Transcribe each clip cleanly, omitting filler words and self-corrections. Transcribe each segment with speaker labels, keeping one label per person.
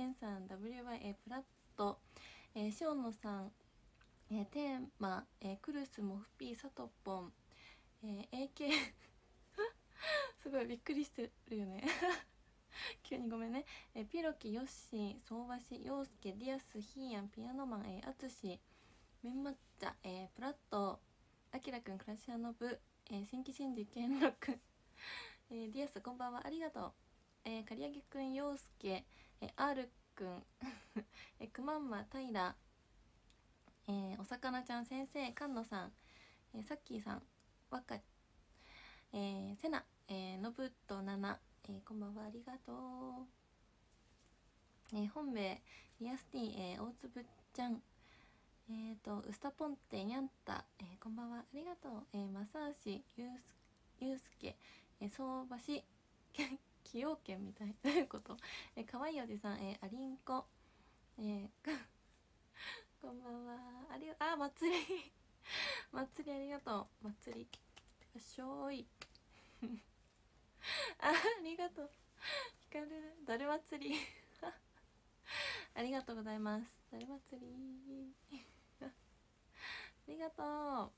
Speaker 1: てんさん WY プラット、しおんのさん、テーマ、クルスモフピーサトポン、AK すごいびっくりしてるよね急にごめんね。ピロキ、ヨッシー、相場師、ヨウスケ、ディアス、ヒーヤン、ピアノマン、アツシ、メンマッチャ、プラット、アキラくん、クラシアノブ、新規新次、ケンロくん、ディアス、こんばんは、ありがとう。刈り上げくん、ヨウスケ、R くん、くまんま、タイラ、お魚ちゃん先生、菅野さん、さっきーさん、わか、セナ、のぶっとなな、こんばんは、ありがとう。本命、リアスティ、大粒ちゃん、ウスタポンテ、ニャンタ、こんばんは、ありがとう。マサーシ、ゆうすけ、そうばし、崎陽軒みたい。どういうこと？かわいいおじさん、ありんこ、こんばんは。祭り祭りありがとう。祭り。しょーい。ありがとう。ひかる、だる祭り。ありがとうございます。だる祭り。ありがとう。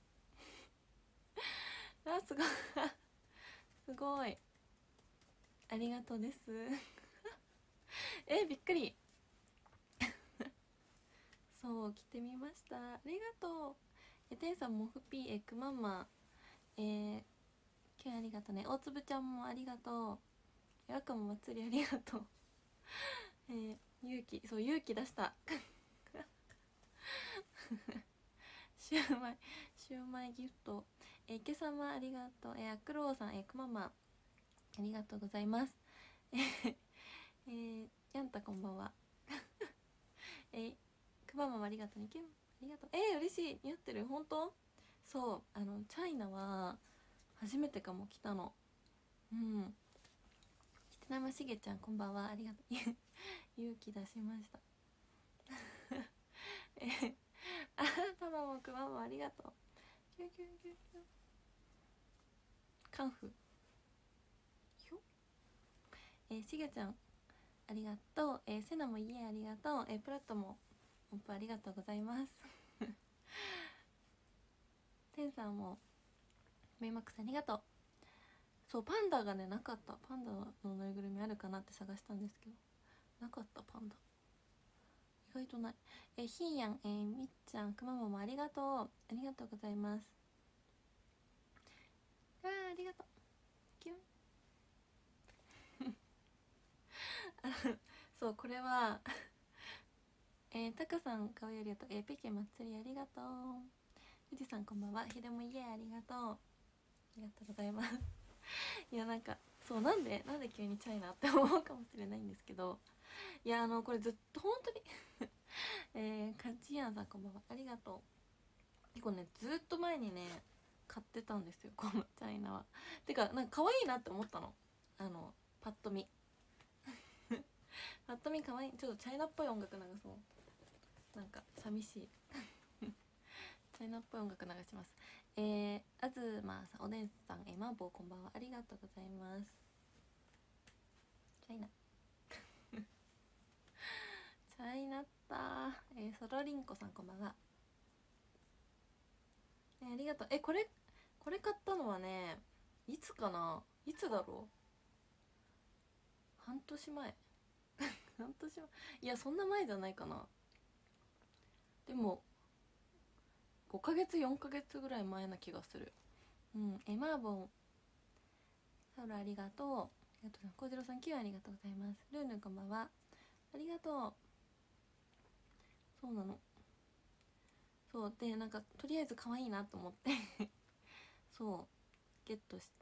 Speaker 1: すごい。すごい。ありがとうです。びっくり。そう、着てみました。ありがとう。てんさんもふぴー、くまんま、今日ありがとうね。大粒ちゃんもありがとう。赤も祭りありがとう。勇気、そう、勇気出した。シューマイ、シューマイギフト。池様ありがとう。アクロウさん、くまま、ありがとうございます。やんたこんばんは。くままもありがとうね。ありがとう。嬉しい。似合ってる。本当？そう、チャイナは初めてかも来たの。うん。北山しげちゃんこんばんは、ありがとう。勇気出しました。たまもくまもありがとう。キュキュキュキュカンフひょ。しげちゃんありがとう。セナもいえありがとう。プラットも音符ありがとうございますテンさんもメイマックスありがとう。そう、パンダがねなかった。パンダのぬいぐるみあるかなって探したんですけどなかった。パンダ意外とない。ひーやん、みっちゃん、くまももありがとう。ありがとうございます。ありがとう。キュンそうこれはタカさんかわいいありがとう。ペケ祭りありがとう。富士山こんばんは。ひでもいえありがとう。ありがとうございますいやなんかそうなんで急にチャイナって思うかもしれないんですけど、いやこれずっと本当にカチヤンさんこんばんは、ありがとう。結構ねずっと前にね買ってたんですよ、このチャイナは。てかなんか可愛いなって思ったの。パッと見パッと見可愛い。ちょっとチャイナっぽい音楽流そう。なんか寂しいチャイナっぽい音楽流します。あずまさん、おでんさん、マンボウこんばんは、ありがとうございます。チャイナチャイナった。ソロリンコさんこんばんは。ありがとう。これ買ったのはね、いつかな、いつだろう、半年前半年前、いやそんな前じゃないかな。でも5ヶ月4ヶ月ぐらい前な気がする。うん。マーボンサウルありがとう。ありがとう。コウジロさん9ありがとうございます。ルーヌこんばんは、ありがとう。そうなの。そうでなんかとりあえず可愛いなと思ってそうゲットして、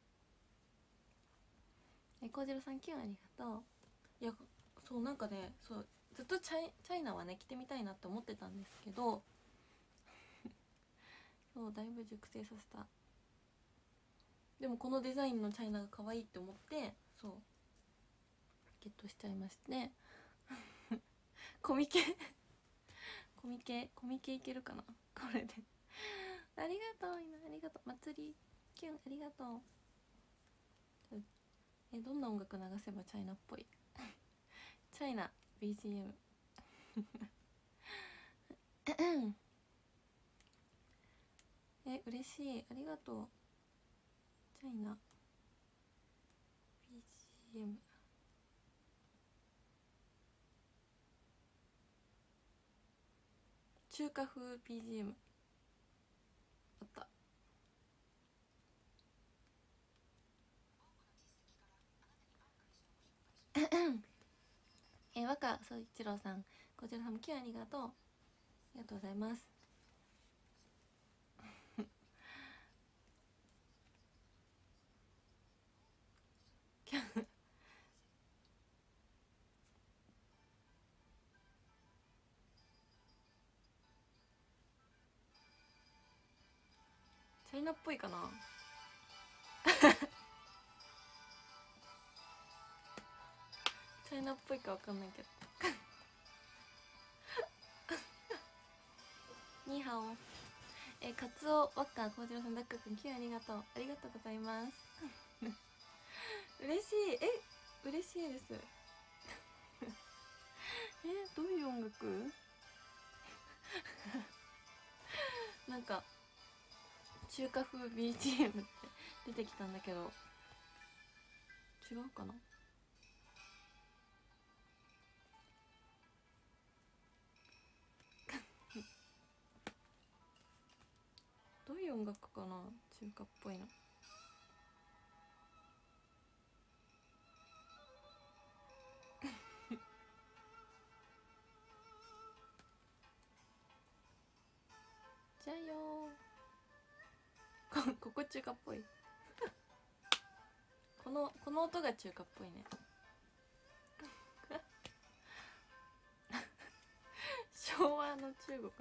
Speaker 1: コウジロさん9ありがとう。いやそうなんかね、そうずっとチャイナはね着てみたいなって思ってたんですけどそうだいぶ熟成させた。でもこのデザインのチャイナが可愛いって思ってそうゲットしちゃいましてコミケコミケいけるかなこれでありがとう、ありがとう。祭りキュンありがとう。どんな音楽流せばチャイナっぽいチャイナ BGM 嬉しい、ありがとう。チャイナ BGM 中華風 BGM あった。若総一郎さん、こちらさんも9ありがとう。ありがとうございます。チャイナっぽいかなチャイナっぽいかわかんないけどニーハオ。カツオ、ワッカー、コウジロさん、ダックくん、9ありがとう。ありがとうございます嬉しい。嬉しいですどういう音楽なんか中華風 BGM って出てきたんだけど違うかなどういう音楽かな、中華っぽいのじゃあよここ中華っぽいこの音が中華っぽいね昭和の中国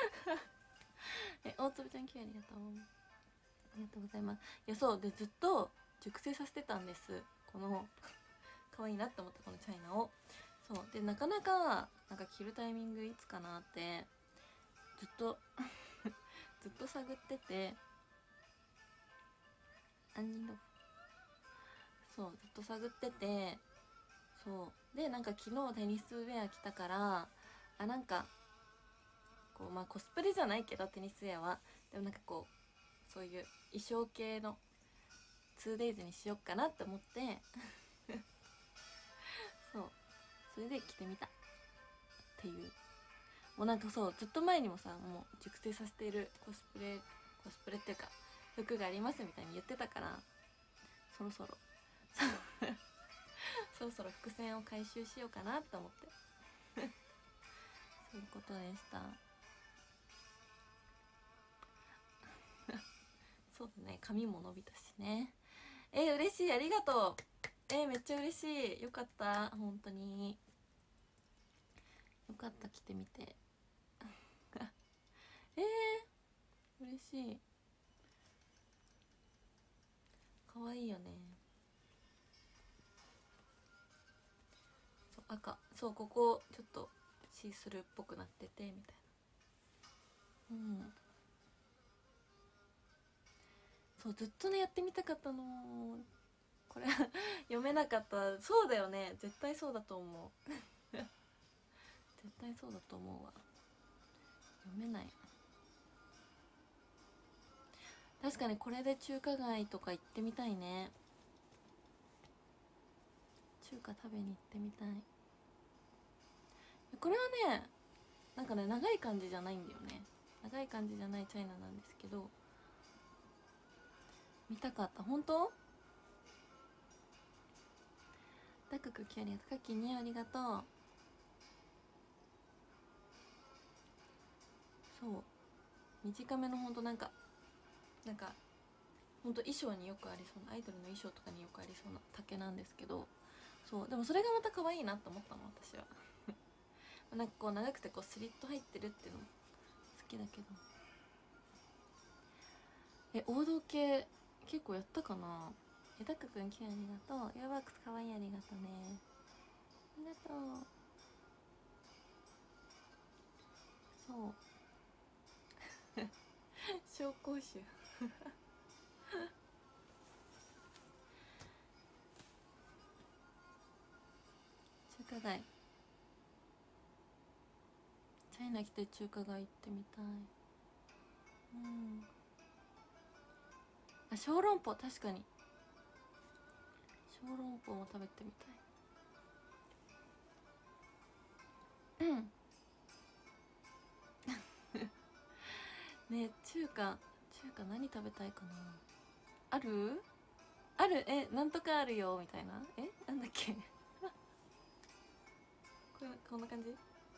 Speaker 1: 大粒ちゃん9ありがとう。ありがとうございます。いや、そうでずっと熟成させてたんです、この可愛いなって思ったこのチャイナを。そうでなかなか着るタイミングいつかなってずっとずっと探ってて、杏仁豆腐、そうずっと探ってて、そうで昨日テニスウェア着たから、こうコスプレじゃないけどテニスウェアはでもそういう衣装系の 2days にしよっかなって思ってそうそれで着てみたっていう。もうそうずっと前にもさ、もう熟成させているコスプレっていうか服がありますみたいに言ってたから、そろそろそろそろ伏線を回収しようかなって思ってそういうことでしたそうだね、髪も伸びたしね。嬉しい、ありがとう。めっちゃ嬉しい、よかった、本当によかった、着てみて嬉しい、かわいいよね。そう赤、そうここちょっとシースルーっぽくなっててみたいな。そうずっとねやってみたかったの、これ読めなかった。そうだよね、絶対そうだと思う絶対そうだと思うわ、読めない。確かにこれで中華街とか行ってみたいね。中華食べに行ってみたい。これはね長い感じじゃないんだよね、長い感じじゃないチャイナなんですけど、見たかった。本当？ダククキャリアとかきにありがとう。そう短めのほんとほんと衣装によくありそうな、アイドルの衣装とかによくありそうな丈なんですけど、そうでもそれがまた可愛いなと思ったの私は長くてスリット入ってるっていうのも好きだけど。王道系結構やったかな。タクくん9ありがとう。ヨーバックスかわいい、ありがとうね、ありがとう。そう紹興酒中華街イナ来て中華街行ってみたい。あ、小籠包、確かに小籠包も食べてみたい。ね、中華何食べたいかな。あるなんとかあるよみたいな。なんだっけこんな感じ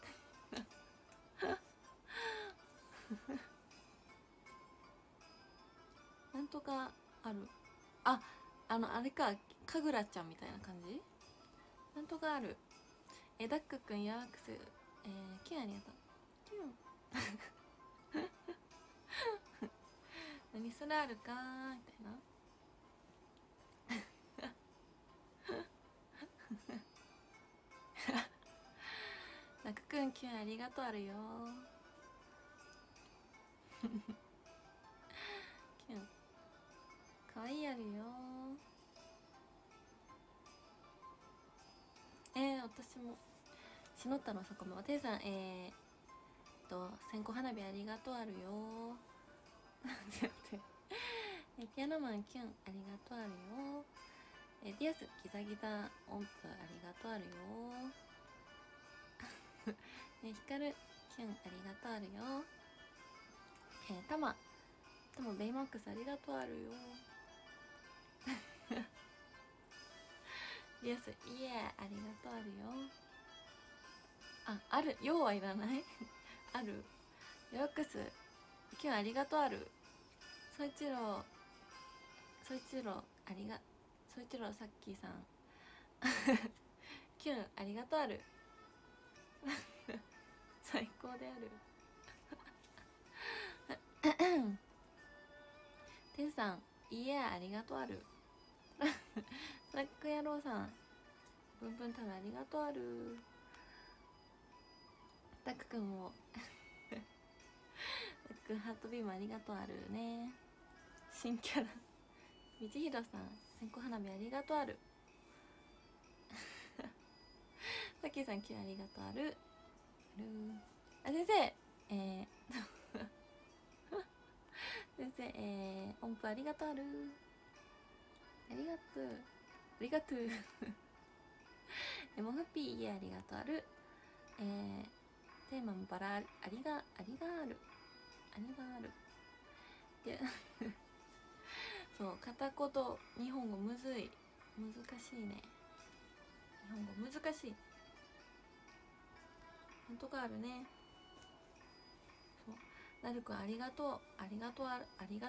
Speaker 1: なんとかある。あれか、神楽ちゃんみたいな感じ。なんとかある。ダックくん、ヤークス、キュンありがとう。キュン何それあるかーみたいな。ダックくん、キュンありがとうあるよキュンかわいいあるよ。私もしのったのそこもていさん、線香花火ありがとうあるよピアノマンキュンありがとうあるよ。ディアスギザギザ音符ありがとうあるよヒカルキュンありがとうあるよ。タマベイマックスありがとうあるよディアスイエーありがとうあるよ。あるよはいらないあるヨックスキュンありがとうある。そいちろありがそいちろさっきーさんキュンありがとうある最高であるてんさんいいえありがとうあるトラック野郎さんブンブン太郎ありがとうある。タクくんもタクくんハートビームありがとうあるね。新キャラ道弘さん線香花火ありがとうあるさっきーさんキュンありがとうある。先生先生音符ありがとうある。ありがとうモフピーイエありがとうある。テーマもバラありがあるでそう片言日本語難しいね。日本語難しい。なんとかあるね。そうなるくんありがとうありがとうある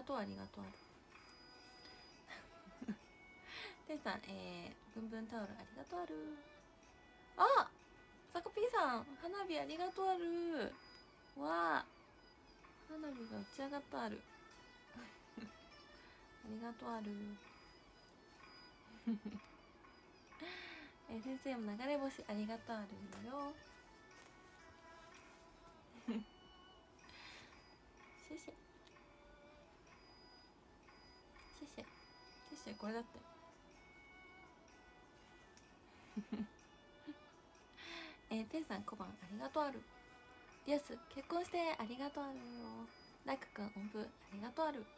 Speaker 1: てんさんブンブンタオルありがとうある。さこぴーさん花火ありがとうある。わ花火が打ち上がったあるありがとうある先生も流れ星ありがとうあるよシェシェこれだっててんさん小判ありがとうある。ディアス結婚してありがとうあるよ。ラックくん音符ありがとうある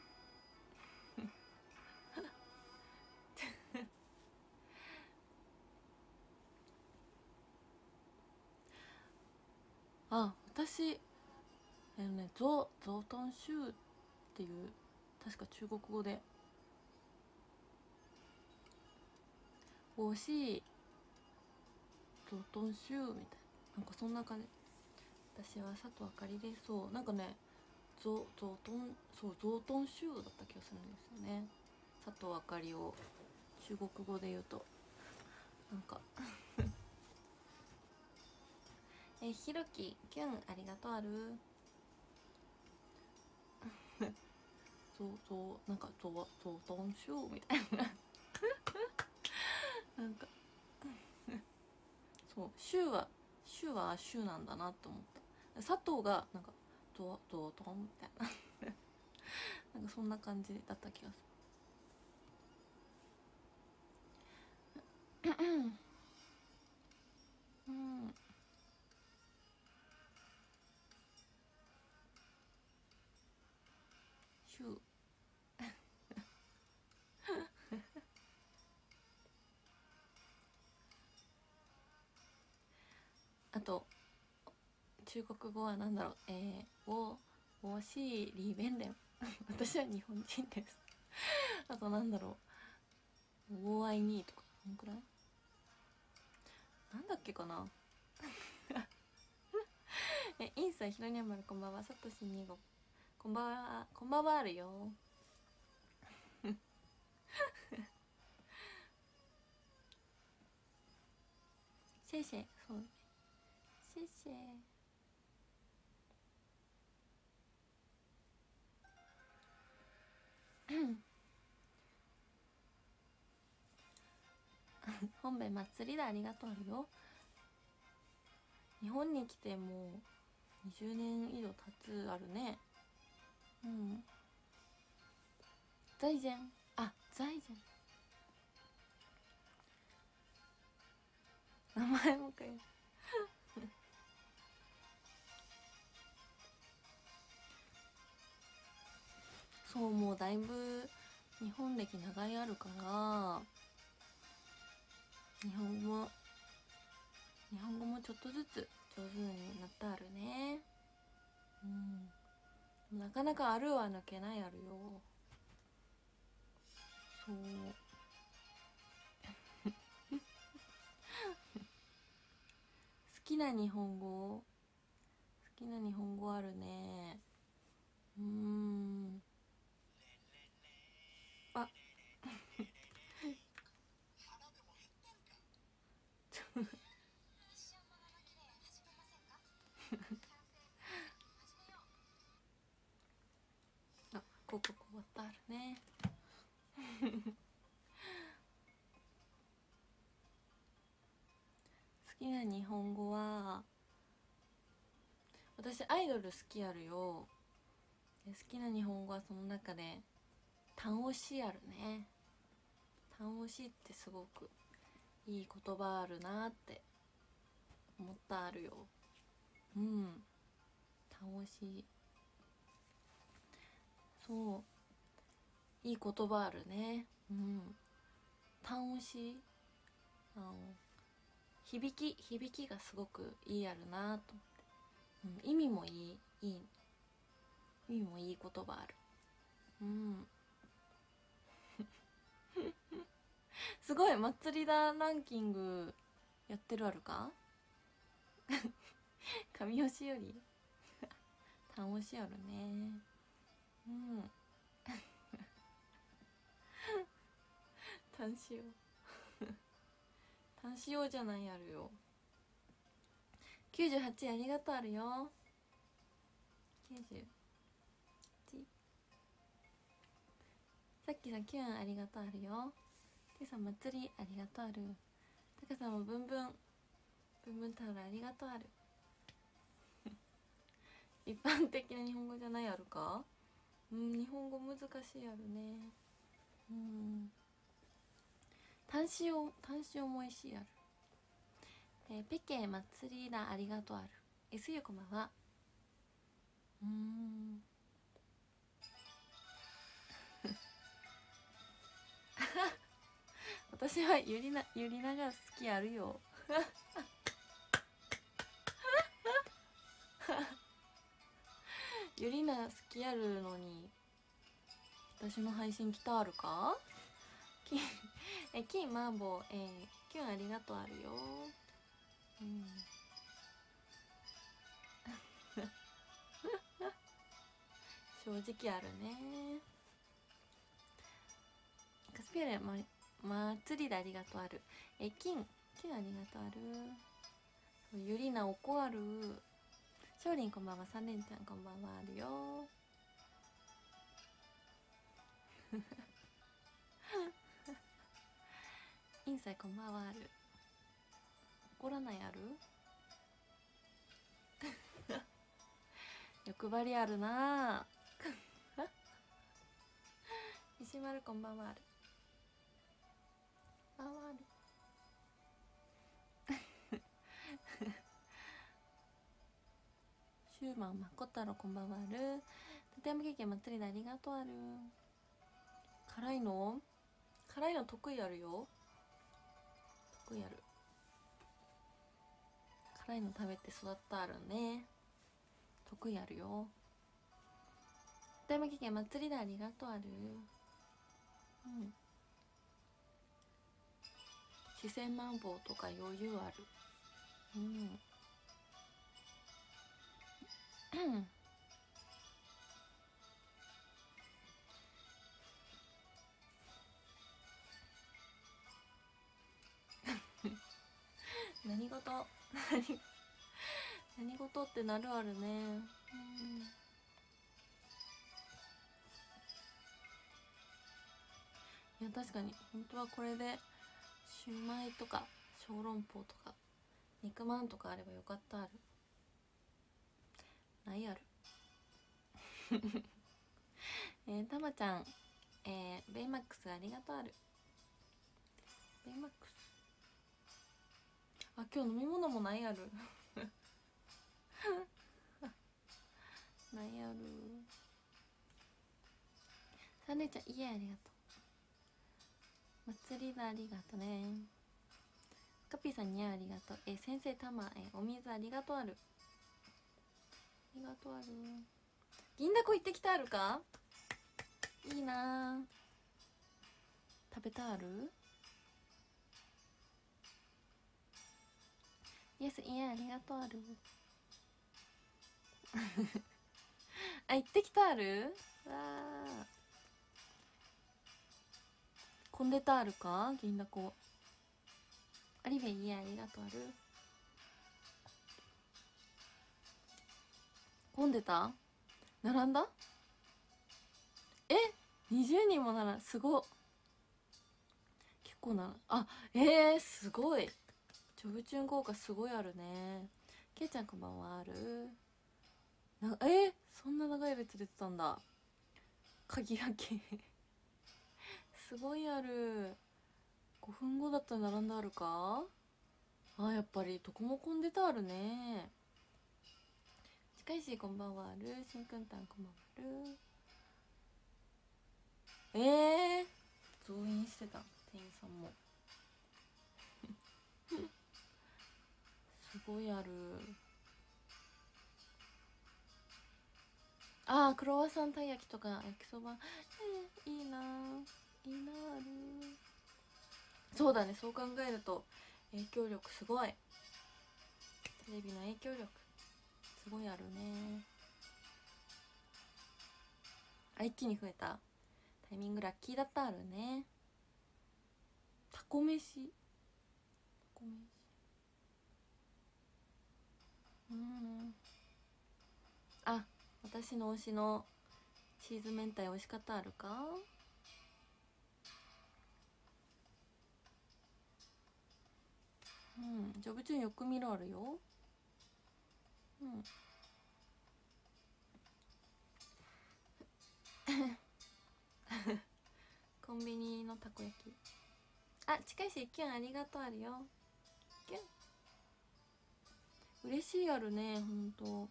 Speaker 1: 私ゾウトンシューっていう確か中国語でおしいゾウトンシューみたいな、なんかそんな感じ。私は佐藤あかりで、そうなんかねゾウトンシューだった気がするんですよね。佐藤あかりを中国語で言うとなんかひろきキュンありがとうあるなんかゾウトンシューみたいななんかそうシューはシューなんだなと思った。佐藤がなんかゾウトンみたいななんかそんな感じだった気がするうんシューあと中国語は何だろう、我是李弁連私は日本人ですあとなんだろう、我愛你とか、こんくらいなんだっけかなインスタひろにゃまるこんばんは、さとしにごこんばんは、こんばんはあるよシェシェ、そうね、シェシェ本編祭りでありがとうあるよ。日本に来てもう20年以上経つあるね。うん。財前、あ、財前、名前もかよそう、もうだいぶ日本歴長いあるから日本語もちょっとずつ上手になったあるね。うん、なかなかあるは抜けないあるよ。そう好きな日本語あるね。ああ、ここ終わったあるね好きな日本語は、私アイドル好きあるよ。好きな日本語はその中で単押しあるね。単押しってすごくいい言葉あるなって思ったあるよ。うん、単押し、そういい言葉あるね。うん、単押し、あの響きがすごくいいあるなと思って、意味も意味もいい言葉ある。すごい、祭りだランキングやってるあるか神吉より単押しあるね。単し単しようじゃないあるよ。98ありがとうあるよ。98、さっきさんキュンありがとうあるよ。てさん祭りありがとうある。たかさんもブンブンタオルありがとうある一般的な日本語じゃないあるか。日本語難しいあるね。単詞をもいしいある。ペケ祭りだありがとうある。すゆこまは私はゆりなが好きあるよゆりな好きあるのに私の配信来たあるか金マーボー、キュンありがとうあるよ。正直あるね。カスピアル祭りでありがとうある。金ありがとうある。ゆりなおこある。しょうりんこんばんは、3連ちゃんこんばんはあるよインサイこんばんはある。怒らないある欲張りあるな石丸こんばんはある。あるシューマンまこ太郎こんばんはある。 富山経験祭りでありがとうある。辛いの得意あるよ。得意ある。辛いの食べて育ったあるね。得意あるよ。富山経験祭りでありがとうある。うん。四川マンボウとか余裕ある。うん。何事何事ってなるあるね。うん。いや確かに本当はこれでシューマイとか小籠包とか肉まんとかあればよかったある。ないある。たまちゃん、ベイマックスありがとうある。ベイマックス、あ、今日飲み物もないある。ないある。サンレイちゃん、いえありがとう。祭りだありがとね。カピーさんにゃありがとう。先生たま、お水ありがとうある。ありがとうある。銀だこ行ってきたあるか。いいな。食べたある。イエス、いえありがとうある。あ、行ってきたある。わあ、混んでたあるか銀だこ。アリベイ、いえありがとうある。混んでた。並んだ。え、20人もならすごっ。結構な。あ、すごい。ジョブチューン効果すごいあるね。けいちゃんこんばんはある。そんな長い列出てたんだ。鍵開けすごいある。5分後だったら並んであるか。あ、やっぱりどこも混んでたあるね。近いしこんばんはある。しんくんたんこんばんはある。増員してた店員さんも。すごいある。あー、クロワッサンたい焼きとか焼きそば、いいな。いいなある。そうだね、そう考えると影響力すごい。テレビの影響力すごいあるね。あ、一気に増えた。タイミングラッキーだったあるね。タコ飯、タコ飯、うん。あ、私の推しのチーズ明太美味しかったあるか。うん、ジョブチューンよく見るあるよ。うん。コンビニのたこ焼き。あ、近いしキュンありがとうあるよ。キュン嬉しいあるね、ほんと。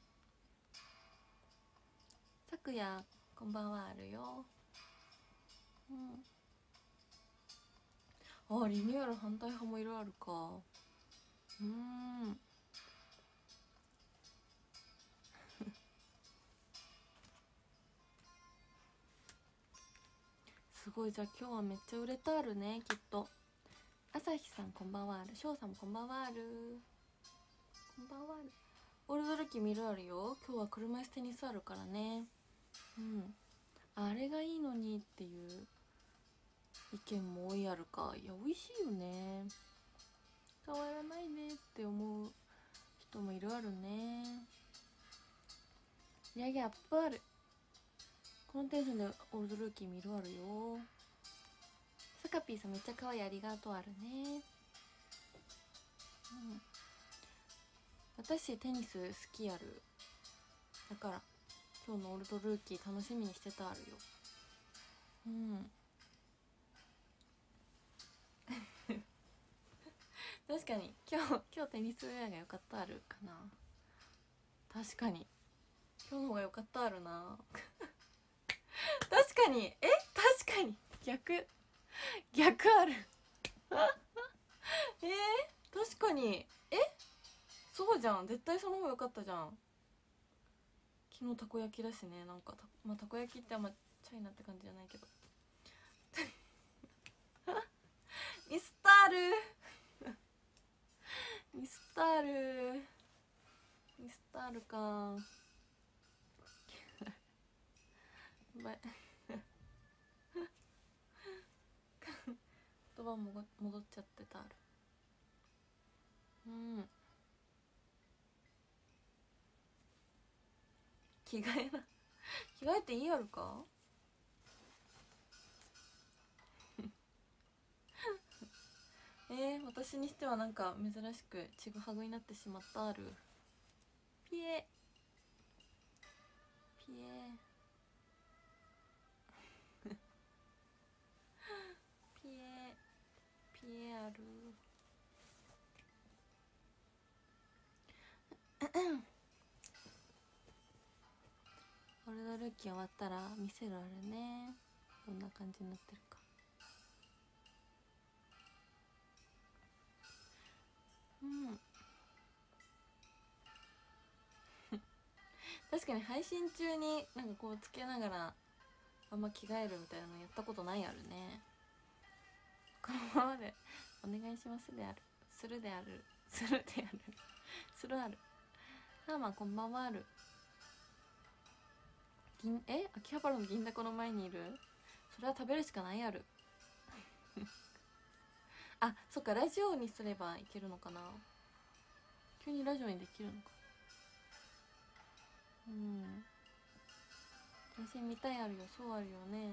Speaker 1: さくやこんばんはあるよ。うん。あ、リニューアル反対派もいろいろあるか。すごい。じゃあ今日はめっちゃ売れたあるね、きっと。朝日さんこんばんはある。翔さんもこんばんはある。こんばんはある。オールドルキー見るあるよ。今日は車椅子テニスあるからね。うん。あれがいいのにっていう意見も多いあるか。いや、美味しいよね。変わらないねって思う人もいるあるね。いやいや、アップある。このテンションでオールドルーキー見るあるよ。サカピーさんめっちゃ可愛い、ありがとうあるね。うん。私テニス好きある。だから今日のオールドルーキー楽しみにしてたあるよ。うん。確かに今日テニスウェアが良かったあるかな。確かに今日の方が良かったあるな。 確かに確かに逆ある確かにそうじゃん、絶対その方が良かったじゃん。昨日たこ焼きだしね、なんかまあたこ焼きってあんまチャイナって感じじゃないけどミスタールミスタールミスタールかばい言葉も戻っちゃってたある。着替えな着替えていいやるか私にしてはなんか珍しくちぐはぐになってしまったある。ピエピエピエピエあるオルドルーキー終わったら見せるあるね。どんな感じになってるか。確かに配信中になんかこうつけながらあんま着替えるみたいなのやったことないあるね。このままでお願いしますである。するである。するである。するある。ハーマンこんばんはある。秋葉原の銀だこの前にいる。それは食べるしかないあるあ、そっか、ラジオにすればいけるのかな。急にラジオにできるのか。写真見たいあるよ。そうあるよね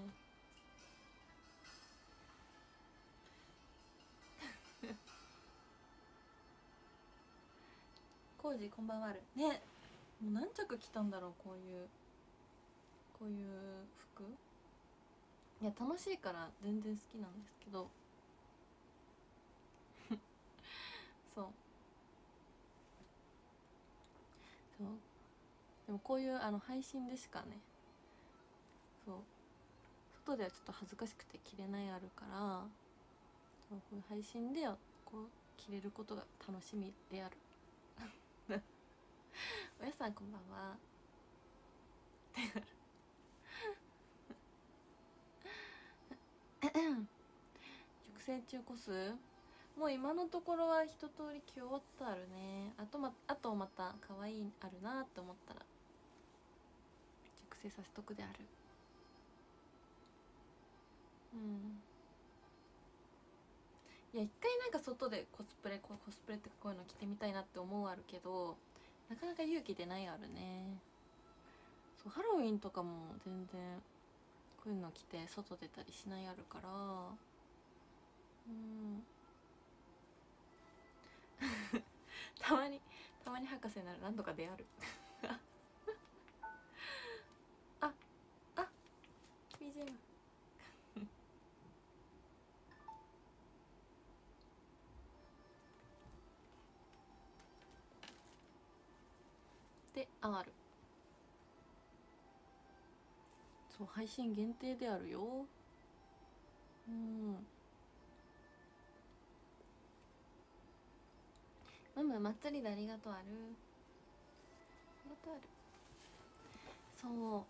Speaker 1: コージこんばんはあるね。もう何着着たんだろう、こういう服。いや楽しいから全然好きなんですけどそうそうでもこういう配信でしかね、そう外ではちょっと恥ずかしくて着れないあるから、そうこういう配信ではこう着れることが楽しみであるおやさんこんばんは熟成中コスもう今のところは一通り着終わったあるね。あとまた可愛いあるなって思ったら熟成させとくである。いや一回なんか外でコスプレってかこういうの着てみたいなって思うあるけど、なかなか勇気出ないあるね。そうハロウィンとかも全然こういうの着て外出たりしないあるから。たまに博士なら何とかであるあBGM で R そう配信限定であるよ。マム祭りでありがとうある。ありがとうある。そう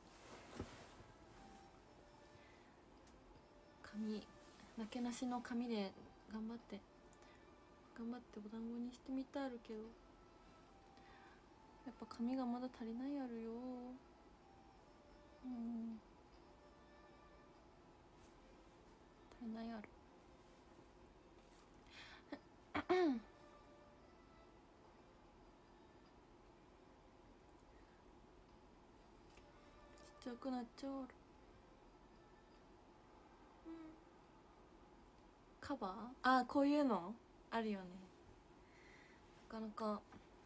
Speaker 1: なけなしの紙で頑張ってお団子にしてみたあるけど、やっぱ紙がまだ足りないあるよ。足りないあるちっちゃくなっちゃうある。カバーこういうのあるよね。なかなか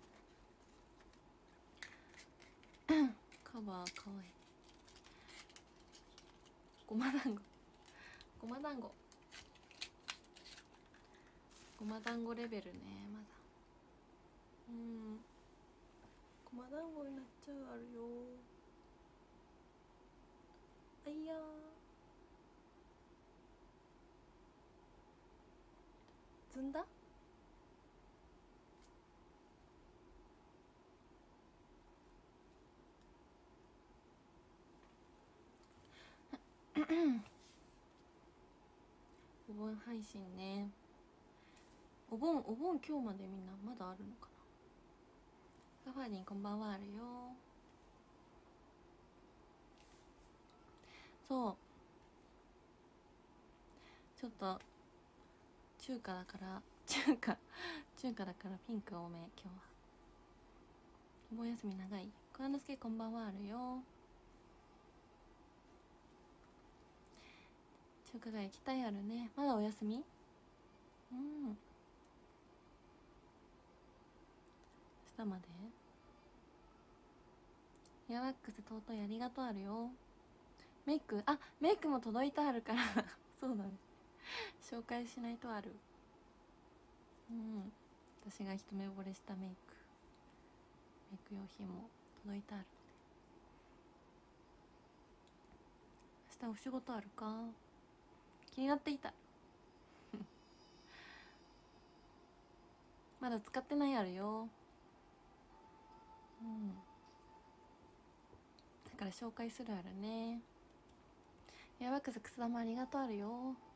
Speaker 1: カバーかわいい。ごま団子レベルね。まだごま団子になっちゃうあるよ。あいよずんだお盆配信ね。お盆今日までみんなまだあるのかな。サファリンこんばんはあるよ。そうちょっと中華だからピンク多め今日は。お盆休み長い。小之助こんばんはあるよ。中華街行きたいあるね。まだお休み？うん。明日まで。エアワックス尊いありがとうあるよ。メイクも届いてあるからそうだね、紹介しないとある。うん、私が一目惚れしたメイク用品も届いてある。明日お仕事あるか気になっていたまだ使ってないあるよ。うんだから紹介するあるね。ヤバクスくす玉ありがとうあるよ。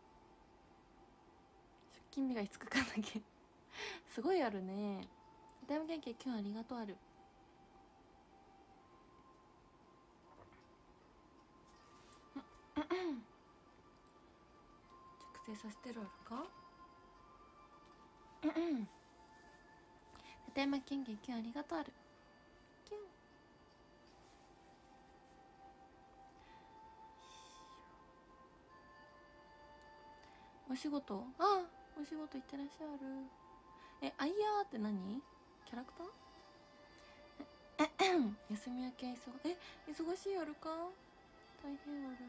Speaker 1: 出勤日が5日間だけすごいあるね。タイム研究今日ありがとうある。熟成させてるあるかタイム研究今日ありがとうある。キュンお仕事お仕事行ってらっしゃる。アイヤーって何？キャラクター？休み明け忙しいやるか大変ある。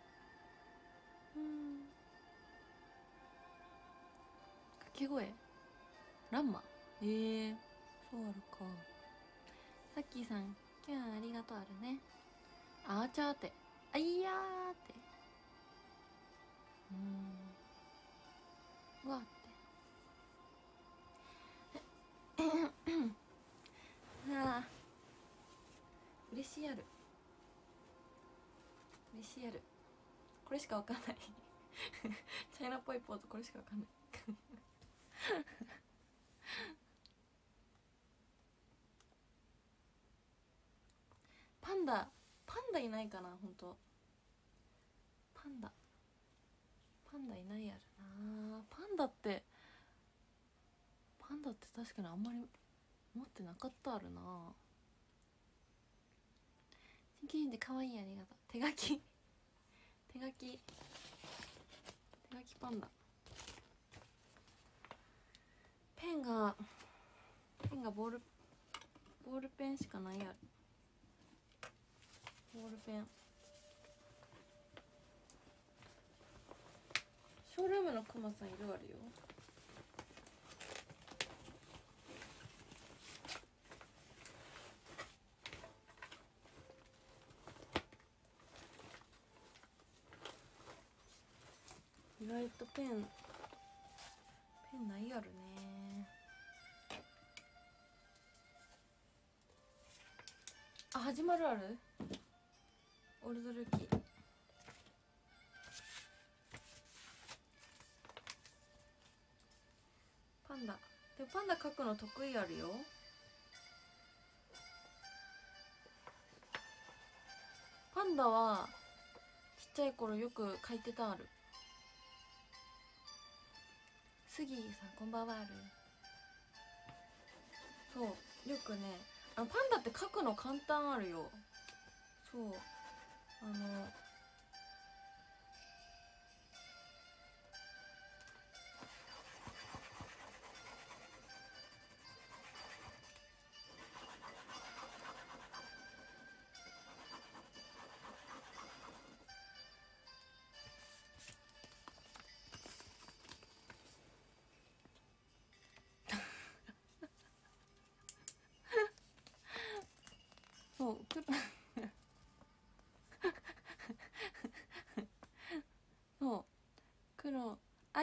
Speaker 1: 掛け声ランマそうあるか。さっきーさん今日はありがとうあるね。あーちゃーってあいやーってうわってあ嬉しいやる嬉しいやる。これしかわかんないチャイナっぽいポーズこれしかわかんないパンダいないかな。ほんとパンダいないやるな。パンダって確かにあんまり持ってなかったあるな。新規人でかわいいありがとう。手書きパンダ。ペンがボールペンしかないやる。ボールペンショールームのクマさんいるあるよ。意外とペンないやるね。始まるある。オールドルーキーパンダ描くの得意あるよ。パンダはちっちゃい頃よく描いてたある。スギーさんこんばんはある。そうよくねパンダって描くの簡単あるよ。そう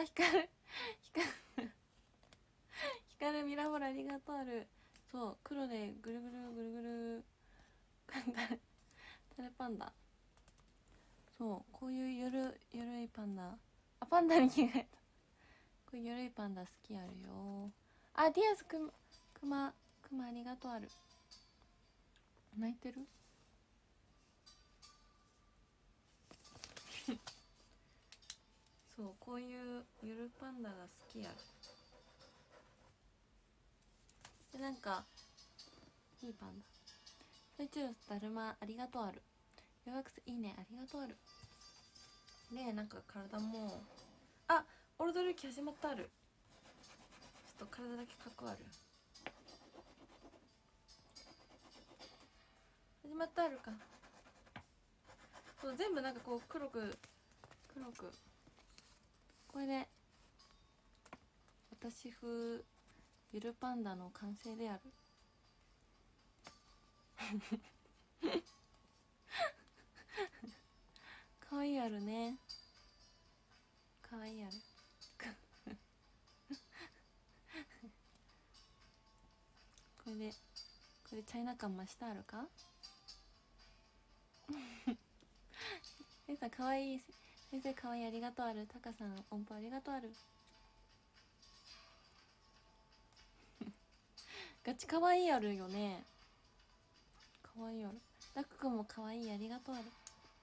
Speaker 1: 光るミラボラありがとう。ある。そう黒でぐるぐるぐるぐるタレパンダ。そうこういうゆるいパンダ。あパンダに着替えた。こういうゆるいパンダ好きあるよ。あディアスくまありがとう。ある。泣いてるそうこういうゆるパンダが好きやる。でなんかいいパンダ。そいつだるまありがとう。ある。予約いいねありがとう。ある。でなんか体もあオルドルキ始まった。ある。ちょっと体だけかっこある。始まった。あるか。そう全部なんかこう黒くこれで私風ゆるパンダの完成である。かわいいあるね。かわいいある。これチャイナ感増したあるか。先生かわいい。先生かわいいありがとう。ある。タカさん音符ありがとう。ある。ガチかわいいあるよね。かわいいある。ダクくんもかわいいありがとう。ある。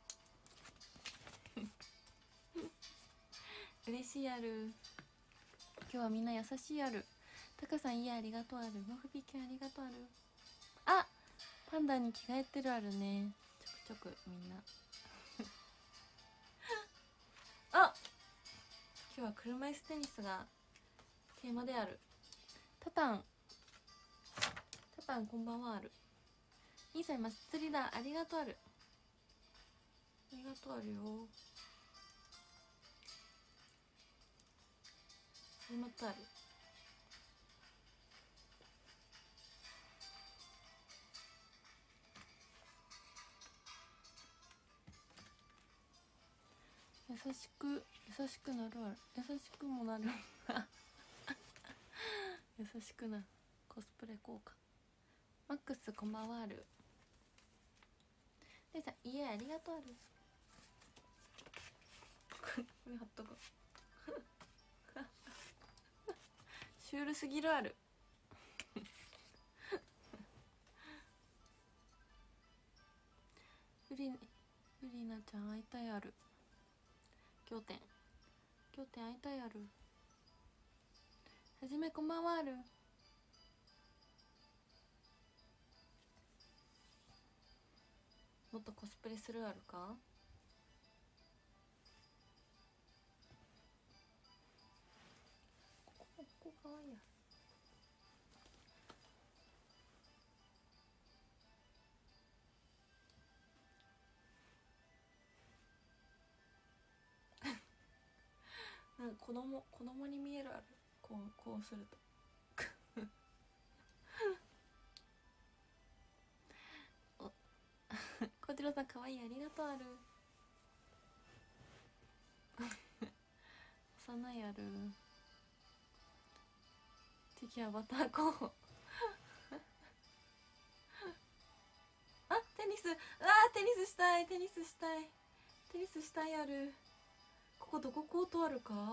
Speaker 1: 嬉しいある。今日はみんな優しいある。タカさんいいありがとう。ある。モフビキありがとう。ある。あパンダに着替えてるあるね。ちょくちょくみんなあ今日は車椅子テニスがテーマである。タタンこんばんは。ある。2歳祭りだありがとう。ある。ありがとう。あるよ。始まった。ある。優しくなる。ある。優しくもなる優しくなる。コスプレ効果。マックスこんばんは。ある。でさ家ありがとう。ある。これ貼っとくシュールすぎる。ある。ゆりなちゃん会いたい。ある。経典会いたい。ある。はじめこんばんは。ある。もっとコスプレする。あるか。ここかわいいや。なんか子供に見える。ある。こうすると小次郎さんかわいいありがとう。ある。幼い。ある。敵アバター候補あテニステニスしたい。ある。ここどこコートあるか。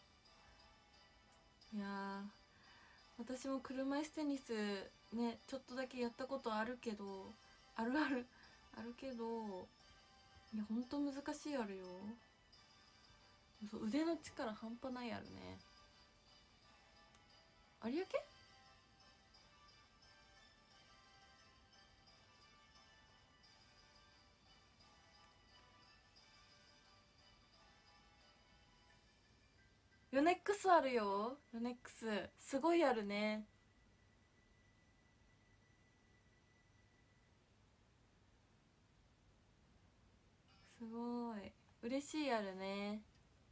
Speaker 1: いや私も車椅子テニスねちょっとだけやったことあるけどあるけどいやほんと難しい。あるよ。そう腕の力半端ない。あるね。有明ヨネックスあるよ。ヨネックスすごいあるね。すごい嬉しい。あるね。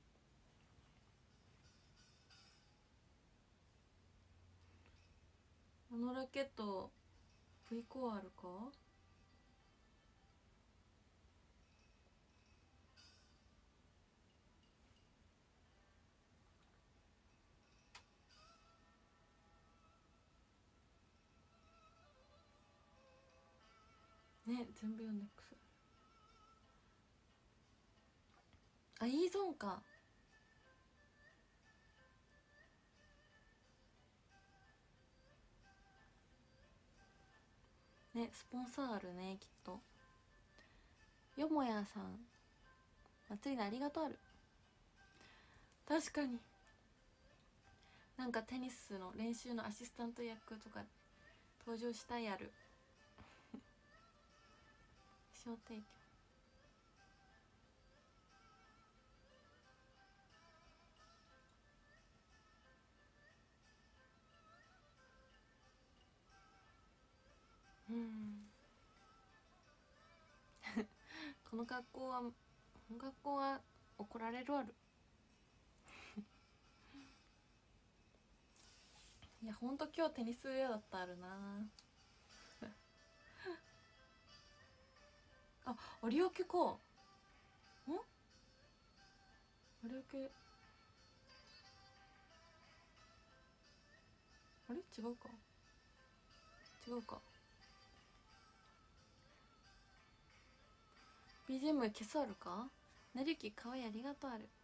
Speaker 1: あのラケット V コアあるか。 ね、全部読んでくす。あ、いいゾーンか。ね、スポンサーあるね、きっと。よもやさん、祭りでありがとうある。確かに、なんかテニスの練習のアシスタント役とか登場したいある。小提供。うん、この学校は怒られるある。いや、ほんと今日テニスウェアだったあるな。あ、有明か。有明、あれ違うか。違うか。 BGM 消すあるか。なりゆきかわいいありがとうある。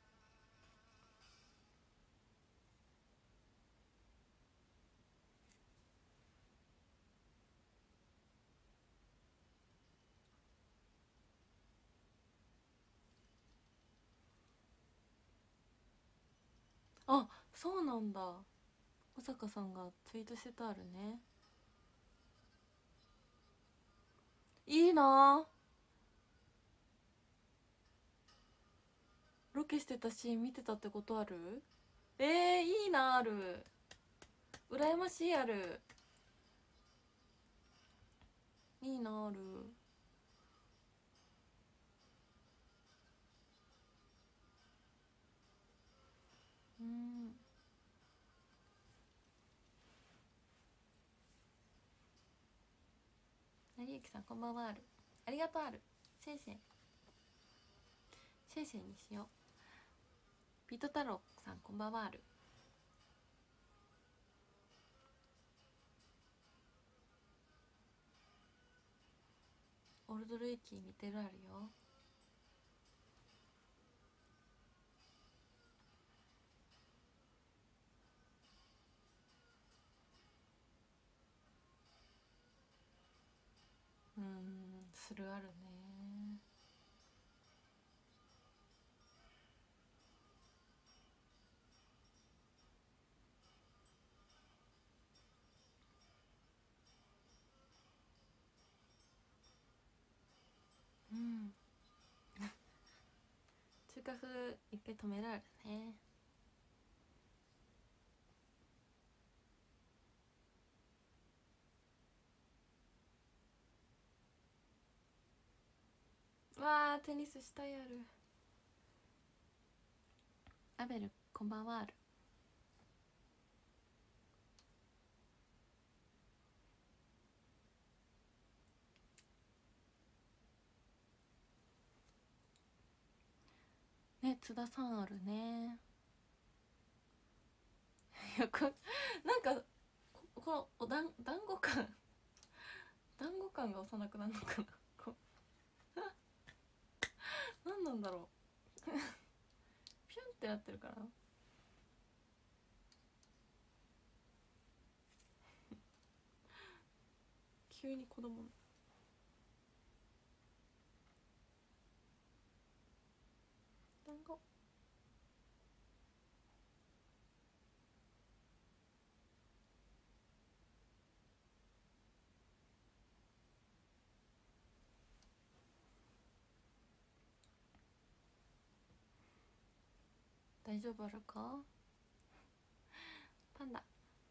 Speaker 1: あ、そうなんだ。小坂さんがツイートしてたあるね。いいな。ロケしてたシーン見てたってことある。いいなある。羨ましいある。いいなある。うん。なりゆきさんこんばんはある。ありがとうある。シェイシェイシェイシェイにしよう。ピート太郎さんこんばんはある。オールドルイキー見てるあるよ。するあるね。うん。中華風一回止められるね。わあ、テニスしたいある。アベルこんばんはある。ね、津田さんあるね。いや、なんかこの団子感が幼くなるのかな。何なんだろう。ピュンってなってるから。急に子供の団子。大丈夫あるか。パンダ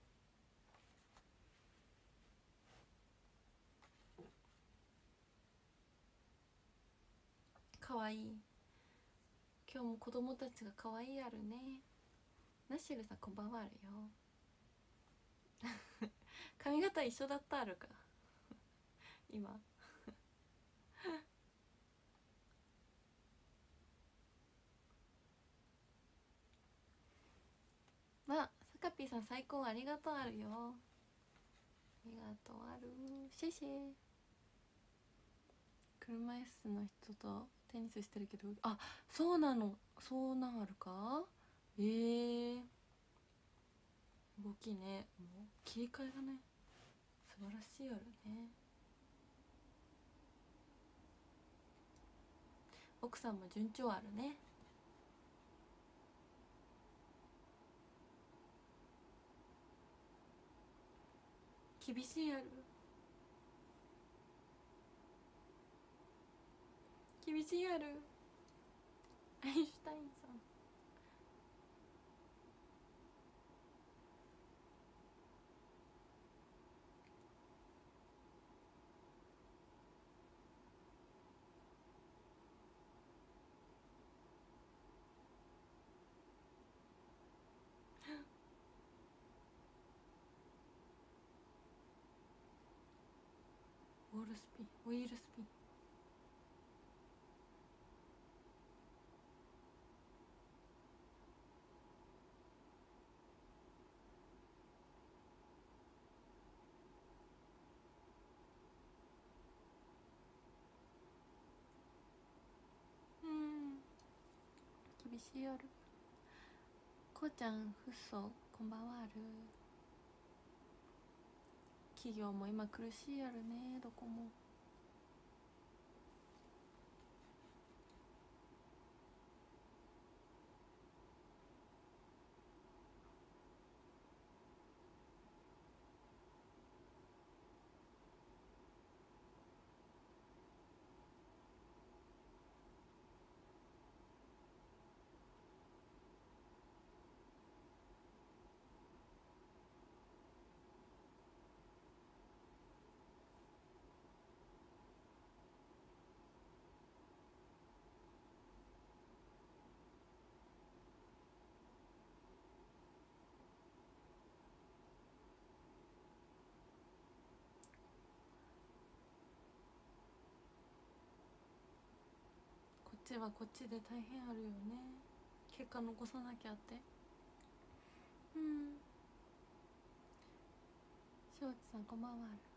Speaker 1: かわいい。今日も子供たちがかわいいあるね。ナッシュルさんこんばんはあるよ。髪型一緒だったあるか。今さかぴーさん最高ありがとうあるよ。ありがとうある。シェシェ。 車椅子の人とテニスしてるけど、あ、そうなの、そうなんあるか。動きね、もう切り替えがね素晴らしいやるね。奥さんも順調あるね。厳しいやる、厳しいやる。アインシュタインさん、ウォールスピン、オイルスピン。うん、厳しいやる。こうちゃん、フッソこんばんはある。企業も今苦しいやるね、どこも。こっちはこっちで大変あるよね、結果残さなきゃって。うん。庄司さんこんばんはある。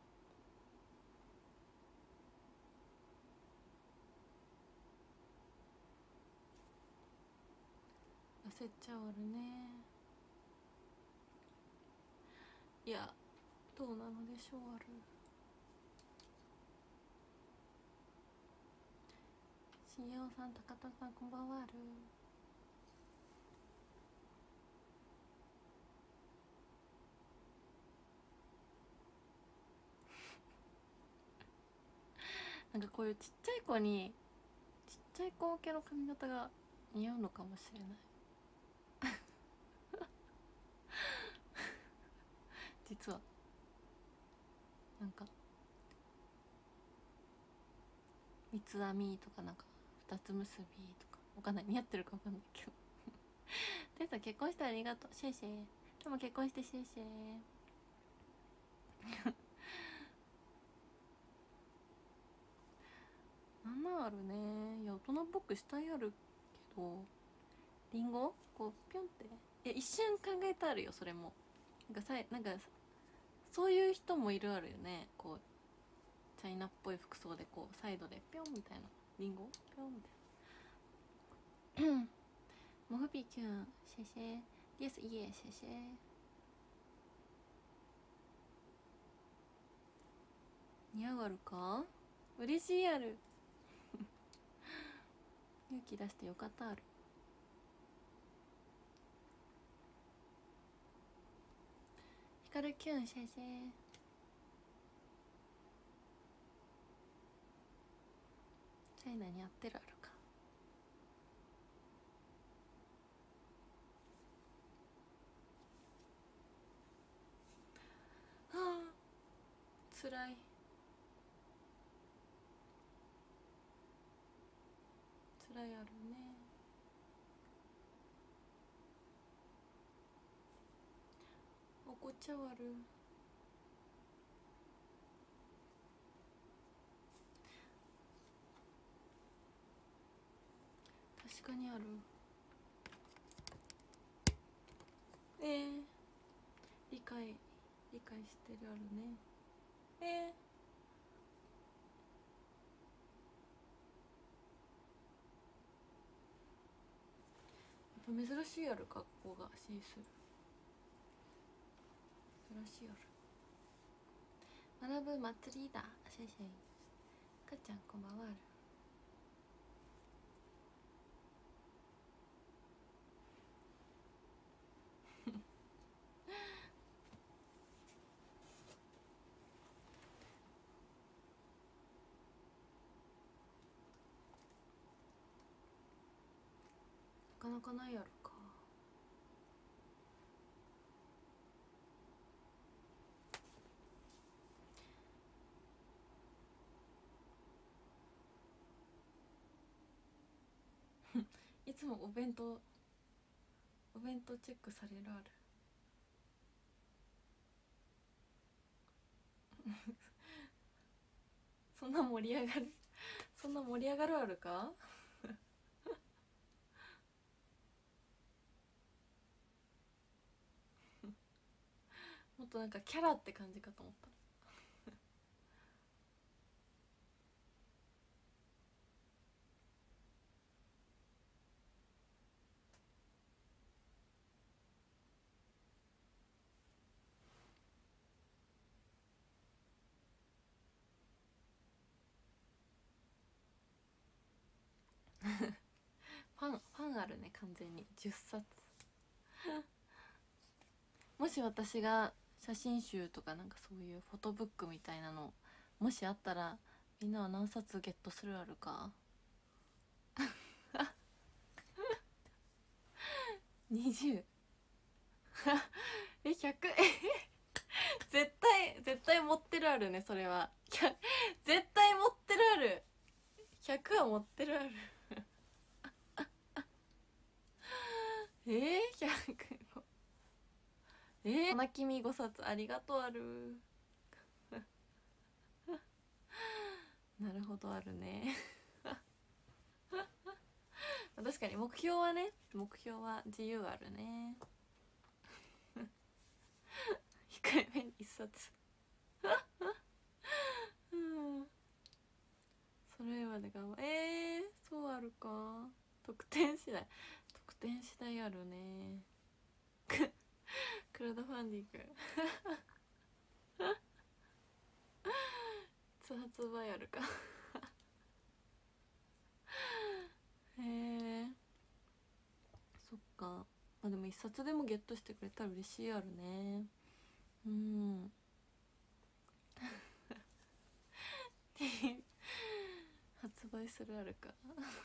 Speaker 1: 焦っちゃうあるね。いや、どうなのでしょうある。新陽さん、高田さんこんばんはある。なんかこういうちっちゃい子に、ちっちゃい子向けの髪型が似合うのかもしれない。実はなんか三つ編みとか、なんか二つ結びとか、わかんない、似合ってるかわかんないけど。テンさん結婚してありがとう、シェイシェイ。でも結婚してシェイシェイ。なんなんあるね。いや、大人っぽくしたいあるけど、リンゴこうピョンって、一瞬考えてあるよ、それも。なんかそういう人もいるあるよね。こうチャイナっぽい服装でこうサイドでピョンみたいな、リンゴピョンみたいな。モフビキュン谢谢ですいえ谢谢。似合うあるか、嬉しいある。勇気出してよかったある。ヒカルキュン谢谢。チャイナに合ってるあるか。はあ、つらい、つらいあるね。怒っちゃうある。確かにある。理解、理解してるあるね。 珍しいやるか、ここがシースルー珍しいやる。学ぶ祭りだ。シェイシェイ。かっちゃんこんばんは。なかなかないやろか。いつもお弁当チェックされるある。そんな盛り上がるそんな盛り上がるあるか。もっとなんかキャラって感じかと思った。ファンあるね、完全に10冊。もし私が写真集とかなんかそういうフォトブックみたいなのもしあったら、みんなは何冊ゲットするあるか。20。100。絶対持ってるあるね、それは。絶対持ってるある。100は持ってるある。100。花君5冊ありがとうある。なるほどあるね。確かに目標は自由あるね。控えめに1冊。それまで頑張そうあるか。得点次第あるね。クラウドファンディング。発売あるか。へえ、そっか。まあでも1冊でもゲットしてくれたら嬉しいあるね。発売するあるか。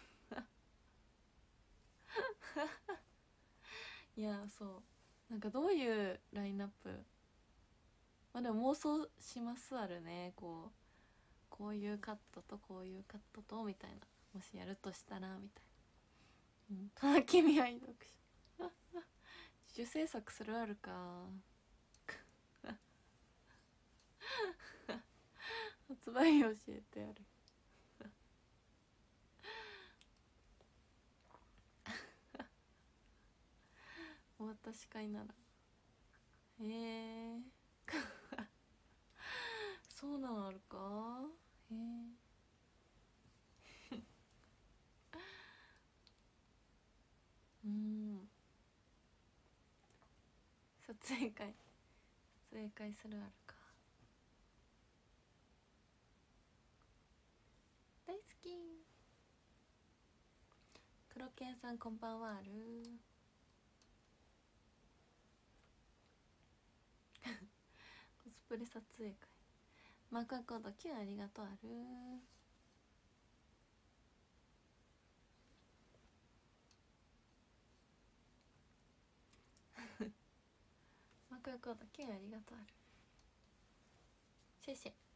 Speaker 1: いや、そうなんかどういうラインナップ、まあでも妄想しますあるね。こういうカットとこういうカットとみたいな、もしやるとしたらみたいな。田中見合い読書。自主制作するあるか。発売教えてやる。お渡し会なら。そうなのあるか。撮影会するあるか。大好き。黒犬さんこんばんはある。コスプレ撮影会。マークアコード9ありがとうある。マークアコード9ありがとうある。シェイシェイ。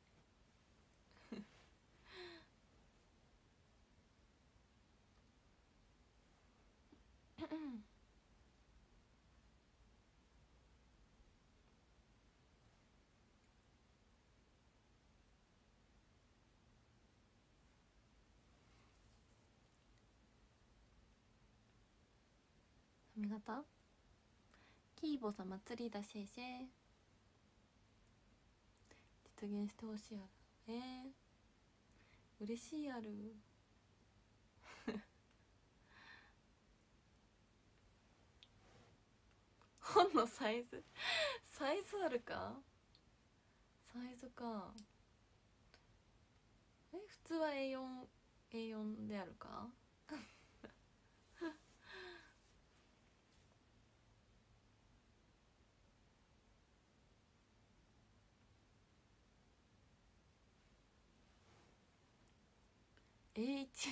Speaker 1: 髪型キーボさん祭りだ。シェイシェイ。実現してほしいある。嬉しいある。 本のサイズあるか。サイズか。普通は A4 であるか。A1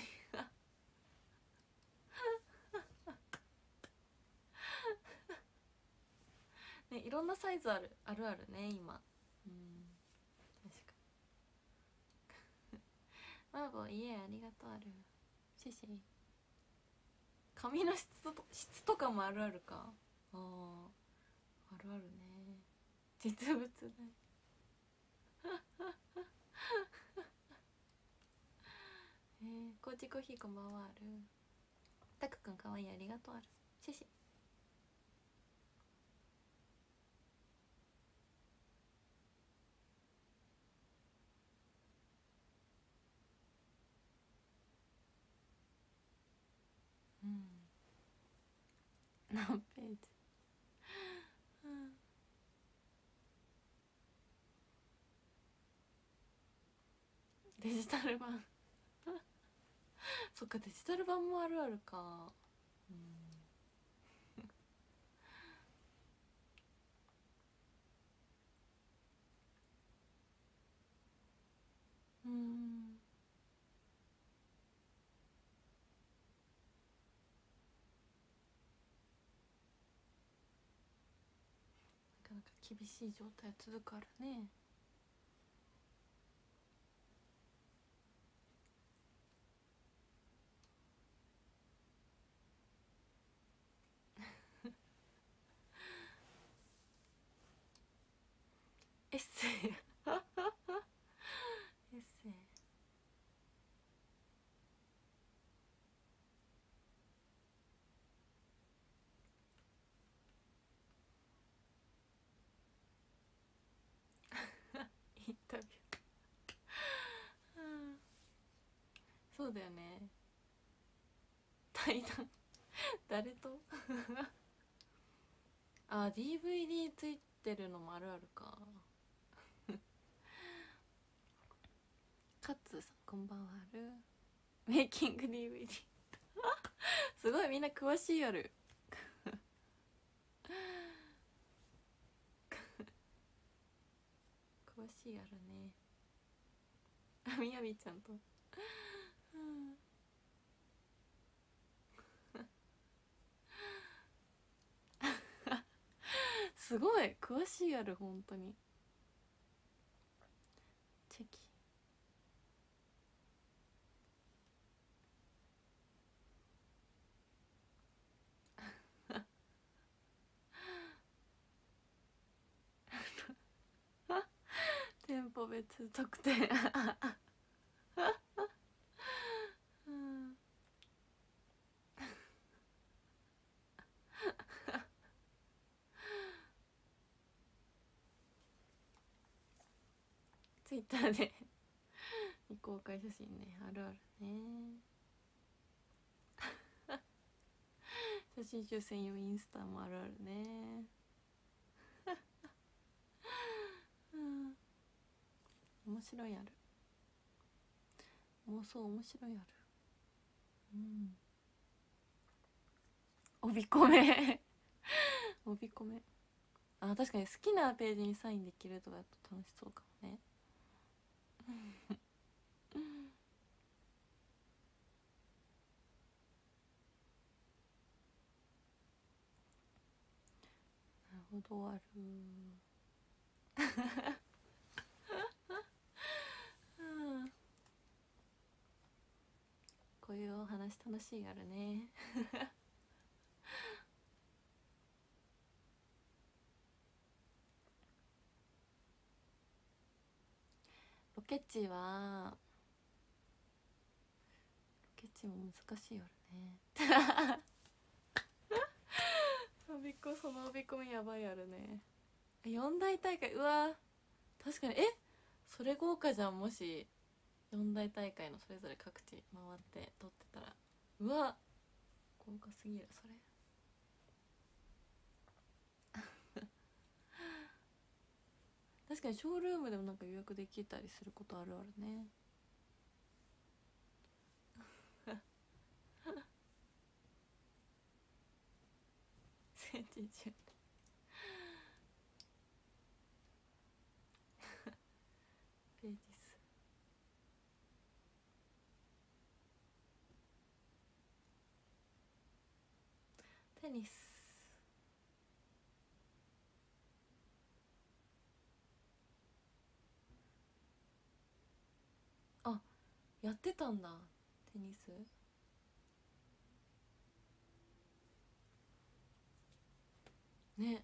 Speaker 1: ね、いろんなサイズあるね今。うん、確かに。マーボー家ありがとうある。シェシェ。髪の質とかもあるか。あるね。実物大。コーチコーヒーこんばんはある。タクくんかわいいありがとうある。シェシェ。うん、何ページ。うん、デジタル版そっか、デジタル版もあるか。うん、なかなか厳しい状態続くからね。エッセイエッセイインタビュー、うん、そうだよね。対談誰とあ、DVD ついてるのもあるか。カッツーさんこんばんはある。メイキング DVD すごいみんな詳しいやる詳しいやるね。あ、みやびちゃんと、うん、すごい詳しいやる本当に。チェキ店舗別特典うん、ツイッターで未公開写真ね、あるね。写真集専用インスタもあるね。うん、面白いある。妄想面白いある。うん、帯込め帯込め。あ、確かに好きなページにサインできるとかだと楽しそうかもね。なるほどある。うん、こういうお話楽しいあるね。ロケ地はロケ地も難しいあるね。その帯込みやばいあるね。四大大会、うわ確かに。それ豪華じゃん。もし四大大会のそれぞれ各地回って撮ってたら、うわ豪華すぎるそれ。 確かにショールームでもなんか予約できたりすることあるあるね。戦時中ページステニス。あ、やってたんだテニス。ね。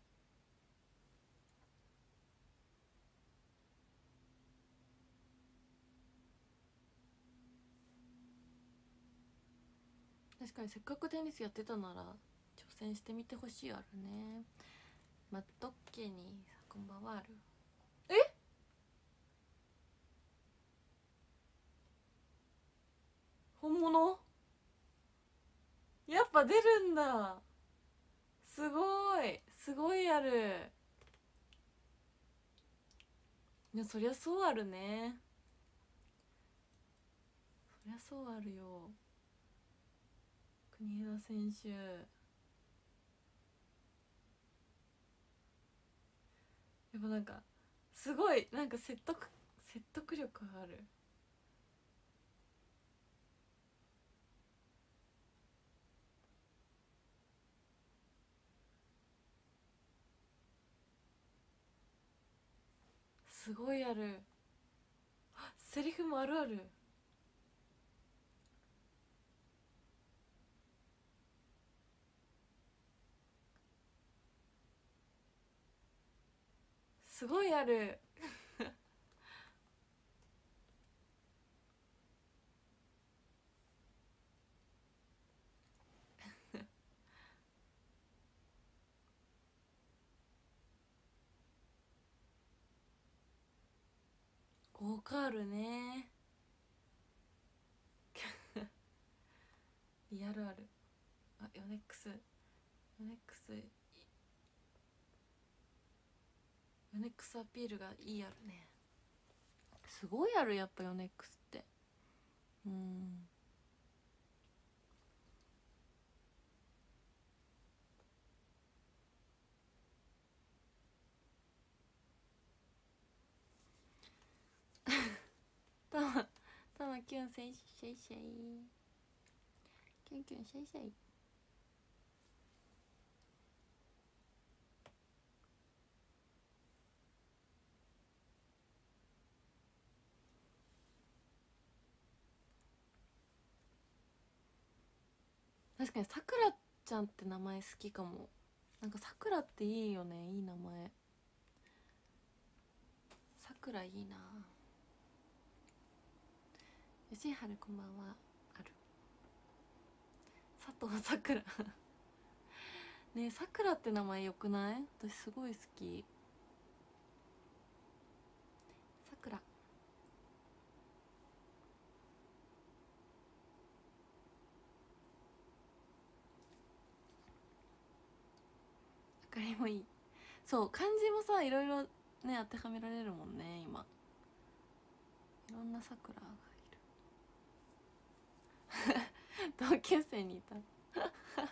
Speaker 1: 確かにせっかくテニスやってたなら挑戦してみてほしいあるね。マットッケにさこんばんはある。え、本物やっぱ出るんだ。すごいすごいある。いやそりゃそうあるね。そりゃそうあるよ。国枝選手やっぱなんかすごいなんか説得力がある。すごいある。セリフもあるある。すごいある。ゴーカールね。リアルある。あ、ヨネックスヨネックスヨネックスアピールがいいあるね。すごいあるやっぱヨネックスって。うん。たまたまキュンせいシェイシェイキュンキュンシェイシェイ。確かにさくらちゃんって名前好きかも。なんかさくらっていいよね。いい名前。さくらいいな。吉春こんばんはある。佐藤さくらねえさくらって名前よくない？私すごい好き。さくら。あかりもいい。そう漢字もさいろいろね当てはめられるもんね今。いろんなさくらがいる。同級生にいた。さ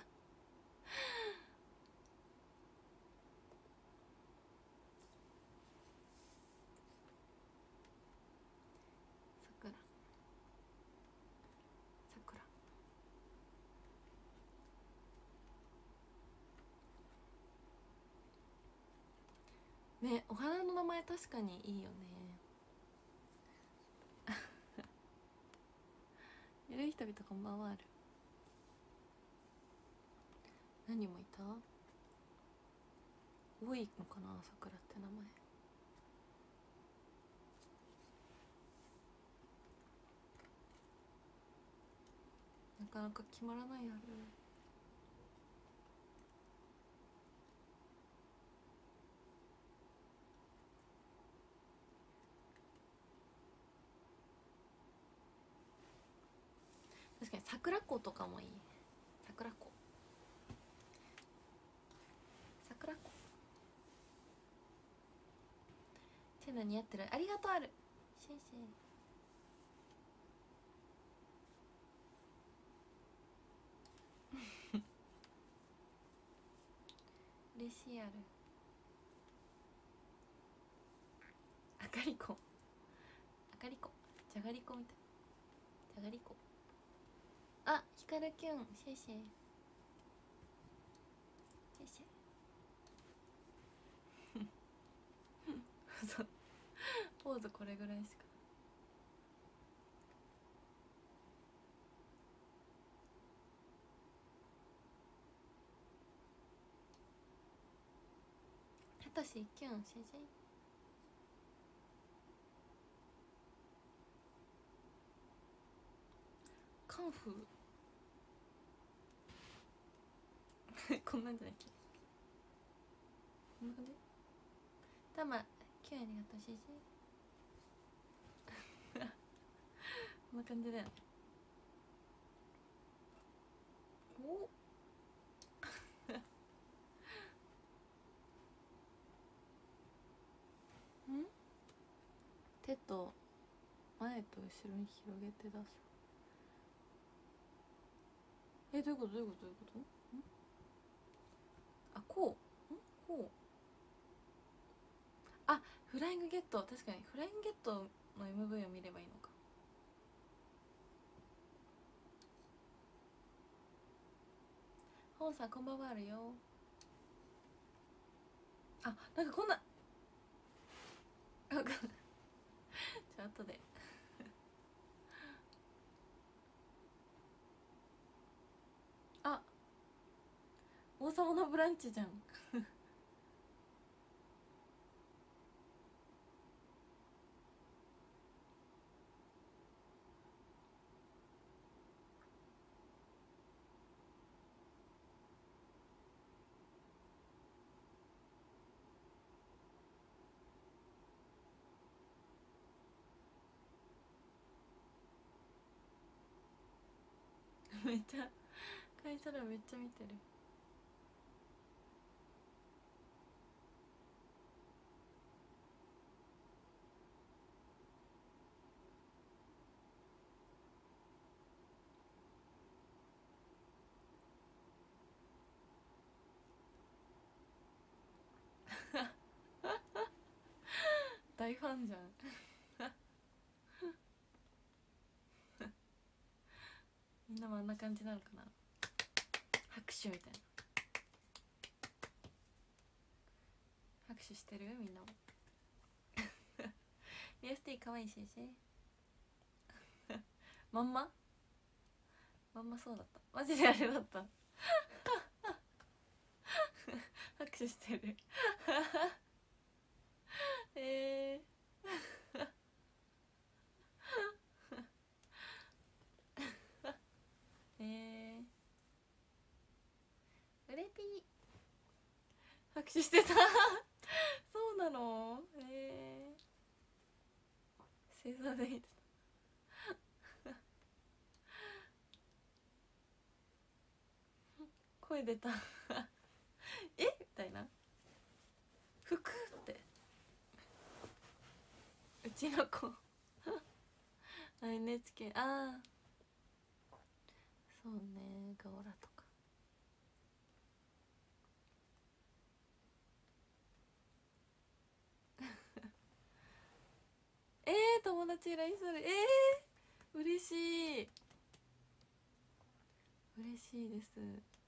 Speaker 1: くらさくら。ねお花の名前確かにいいよね。ゆるい人々こんばんはある。何人もいた？多いのかなさくらって名前。なかなか決まらないある。確かに桜子とかもいい。桜子桜子。 シェナ似合ってる。ありがとう。あるシェイシェイ。嬉しい。あるあかりこ、あかりこ、じゃがりこみたい。じゃがりこ。あ、ひかるきゅん、シェイシェイ。シェイシェイ。そう、ポーズこれぐらいしか。はとしきゅん、シェイシェイ。カンフーこんなんじゃないっけ。こんな感じ。たまきゅんありがとう。シェイシェイ。こんな感じだよね。おん、手と前と後ろに広げて出す。どういうこと、どういうこと、どういうこと。ん、あ、こう、こう。あ、フライングゲット。確かにフライングゲットの MV を見ればいいのか。本さんこんばんは。あるよ。あ、なんかこんなじゃあ後であ、王様のブランチじゃんめっちゃ会社でめっちゃ見てる大ファンじゃんみんなもあんな感じなのかな。拍手みたいな。拍手してるみんなもミヤスティかわいいしまんまそうだった。マジであれだった拍手してるうれぴー拍手してたそうなの。星座で言ってた声出たみたいな。服ってうちの子あ、 NHK。 ああ、そうね、ガオラとか友達 LINE する。嬉しい、嬉しいです。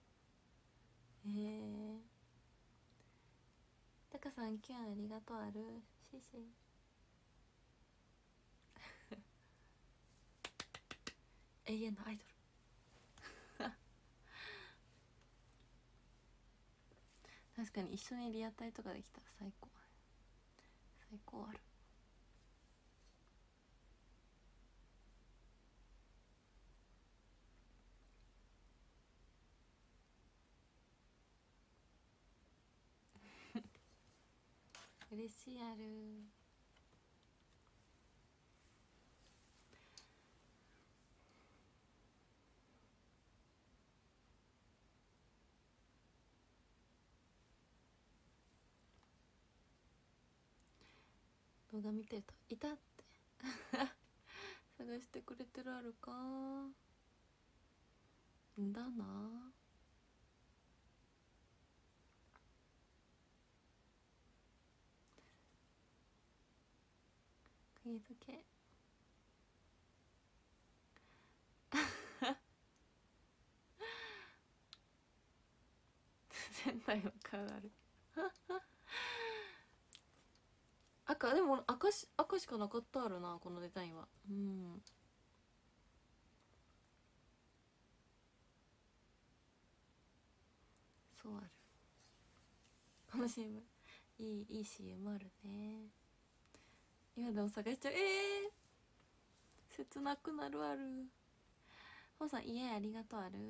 Speaker 1: タカさんキュンありがとう。あるシェイシェイ永遠のアイドル確かに一緒にリアタイとかできたら最高。最高。ある嬉しい。ある動画見てるといたって探してくれてるあるかんだな。釘付け仙台の顔ある赤でも赤しかなかったあるなこのデザインは。うん、そうある。この CM いい CM あるね。今でも探しちゃう。切なくなるある。ほうさん家ありがとうある。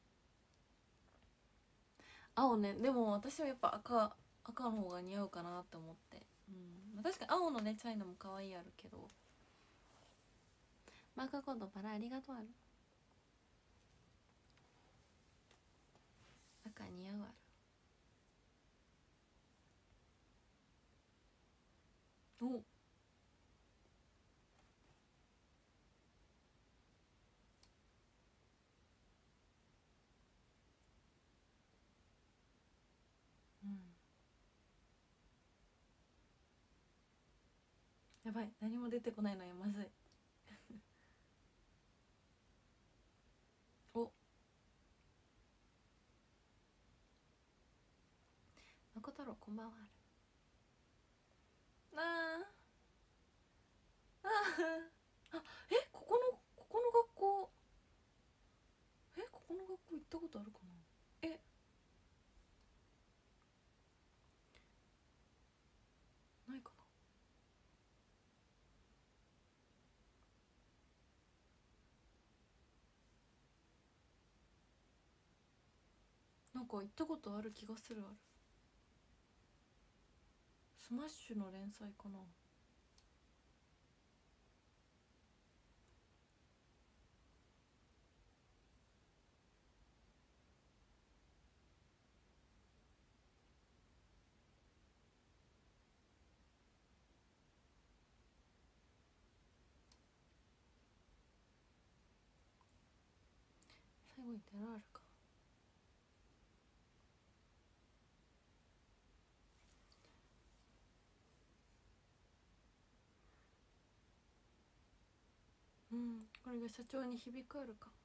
Speaker 1: 青ね、でも私はやっぱ赤の方が似合うかなって思って。うん、確かに青のねチャイナも可愛いあるけど。マーカーコードバラありがとうある。赤似合うある。お、うん、やばい、何も出てこないのよ、まずいお、まこ太郎こんばんはある。あ、ここの学校、ここの学校行ったことあるかな。ないかな。なんか行ったことある気がするある。スマッシュの連載かな。最後に寺あるか。うん、これが社長に響くあるか。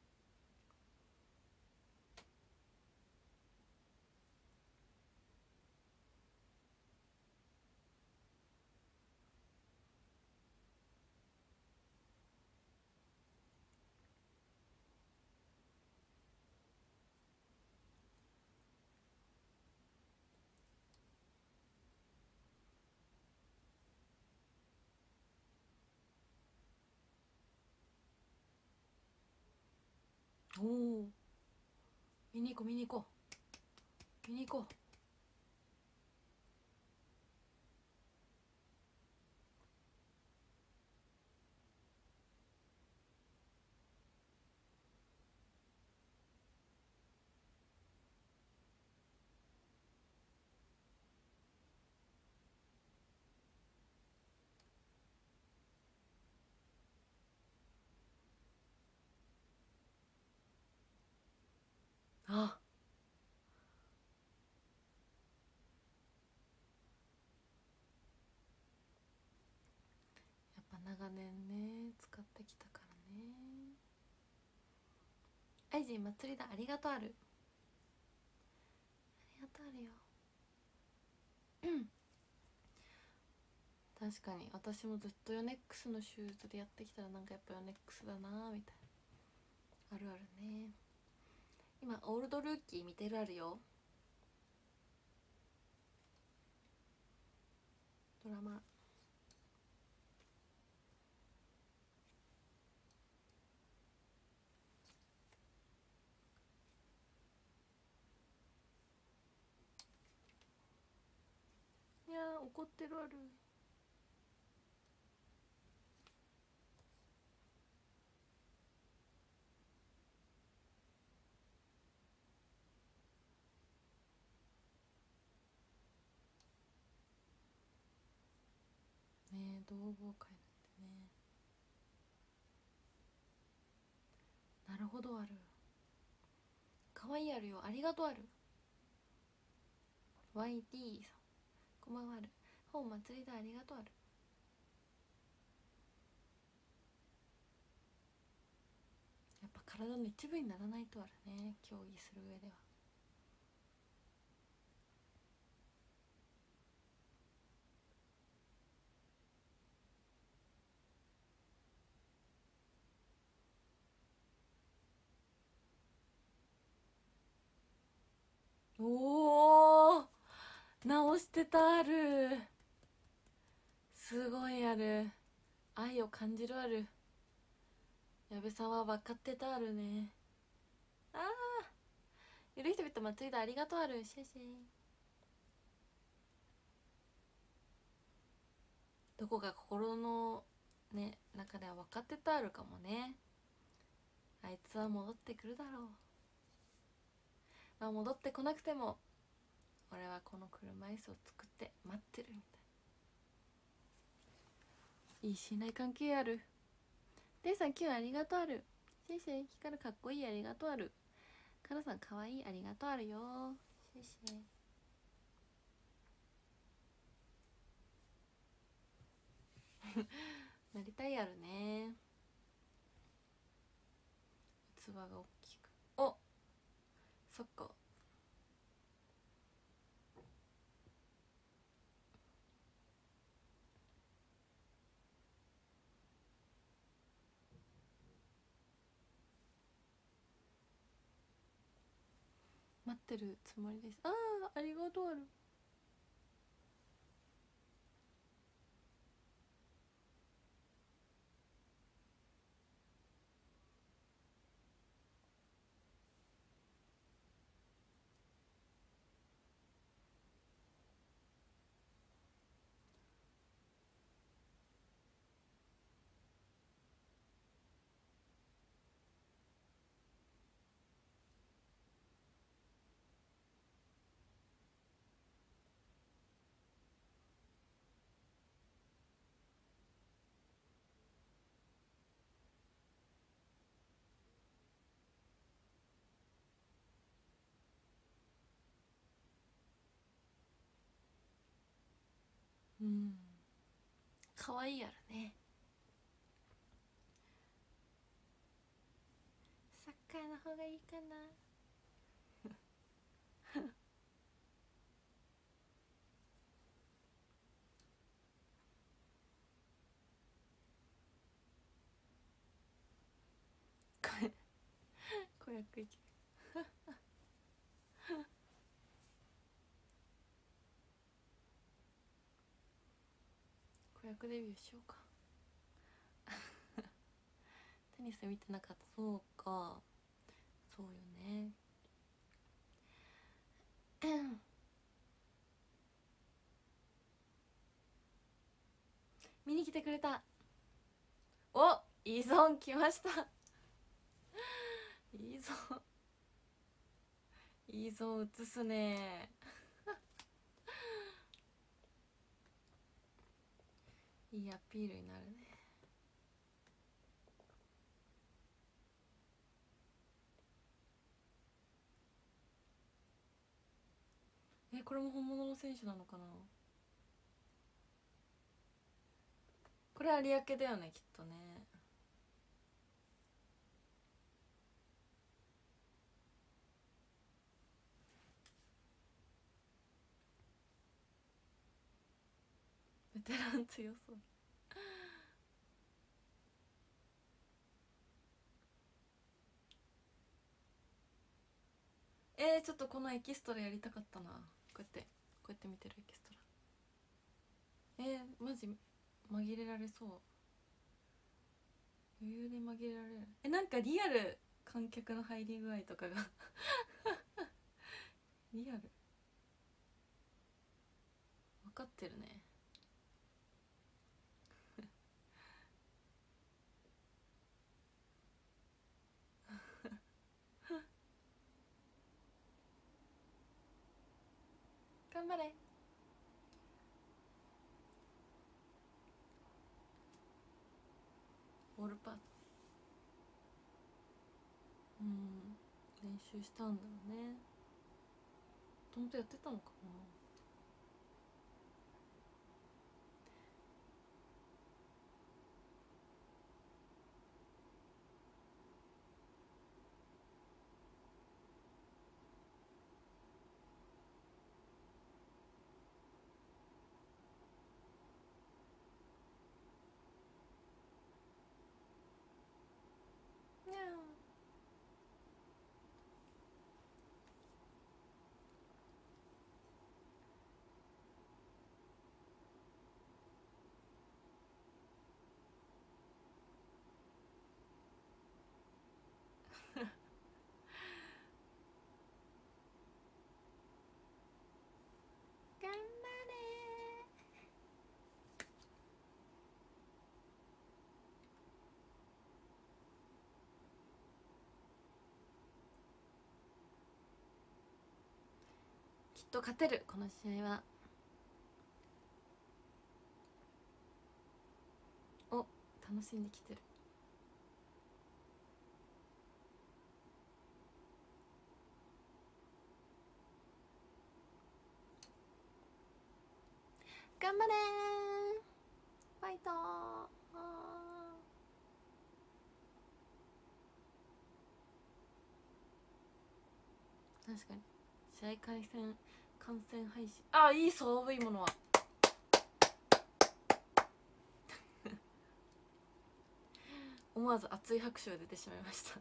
Speaker 1: おお、見に行こう見に行こう見に行こう。あ、やっぱ長年ね使ってきたからね。アイジン祭りだ、ありがとうある。ありがとうあるよ。確かに私もずっとヨネックスのシューズでやってきたらなんかやっぱヨネックスだなみたいな、あるあるね。今オールドルーキー見てるあるよ、ドラマ。いやー怒ってるある。 同好会なんてね。なるほどある。かわいいあるよ、ありがとうある。 YT さんこんばんはある。本祭りだ、ありがとうある。やっぱ体の一部にならないとあるね、競技する上では。おお、直してたある。すごいある。愛を感じるある。矢部さんは分かってたあるね。ああ、ゆる人々祭りだ、ありがとうある。シェシェ。どこか心のね中では分かってたあるかもね。あいつは戻ってくるだろう。まあ戻ってこなくても俺はこの車椅子を作って待ってるみたい。いい信頼関係ある。デイさん今日ありがとうある。シェシェ。ヒカルかっこいい、ありがとうある。カナさんかわいい、ありがとうあるよ。シェシェ。なりたいあるね。器が大きく。お、そっか。待ってるつもりです。ああ、ありがとうある。うん、かわいいやるね。サッカーの方がいいかな。これ子役いける。子役デビューしようか。テニス見てなかった。そうか、そうよね。見に来てくれた。お、いいゾーン来ました。いいゾーン、いいゾーン映すね。いいアピールになるね。これも本物の選手なのかな。これ有明だよね、きっとね。ベテラン強そう。ちょっとこのエキストラやりたかったな。こうやって見てるエキストラ。マジ紛れられそう。余裕で紛れられる。なんかリアル観客の入り具合とかがリアル分かってるね。頑張れ。 ボールパーツ、練習したんだろうね。ほんとやってたのかな。にゃ頑張れー。きっと勝てる、この試合は。お、楽しんできてる。頑張れー、ファイトー。確かに試合観戦配信、あ、いい、そういうものは思わず熱い拍手が出てしまいました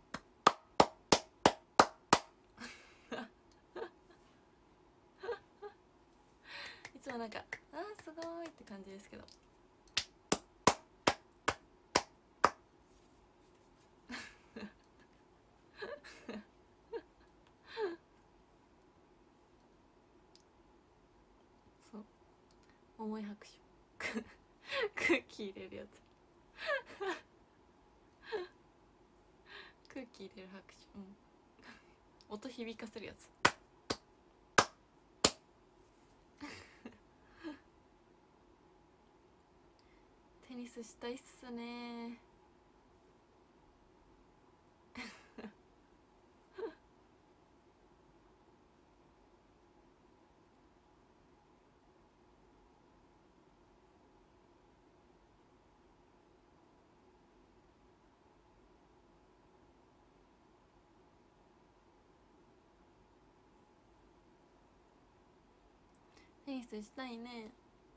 Speaker 1: いつもなんか、あーすごいって感じですけどそう、重い拍手空気入れるやつ空気入れる拍手、音響かせるやつテニスしたいっすね。テニスしたいね。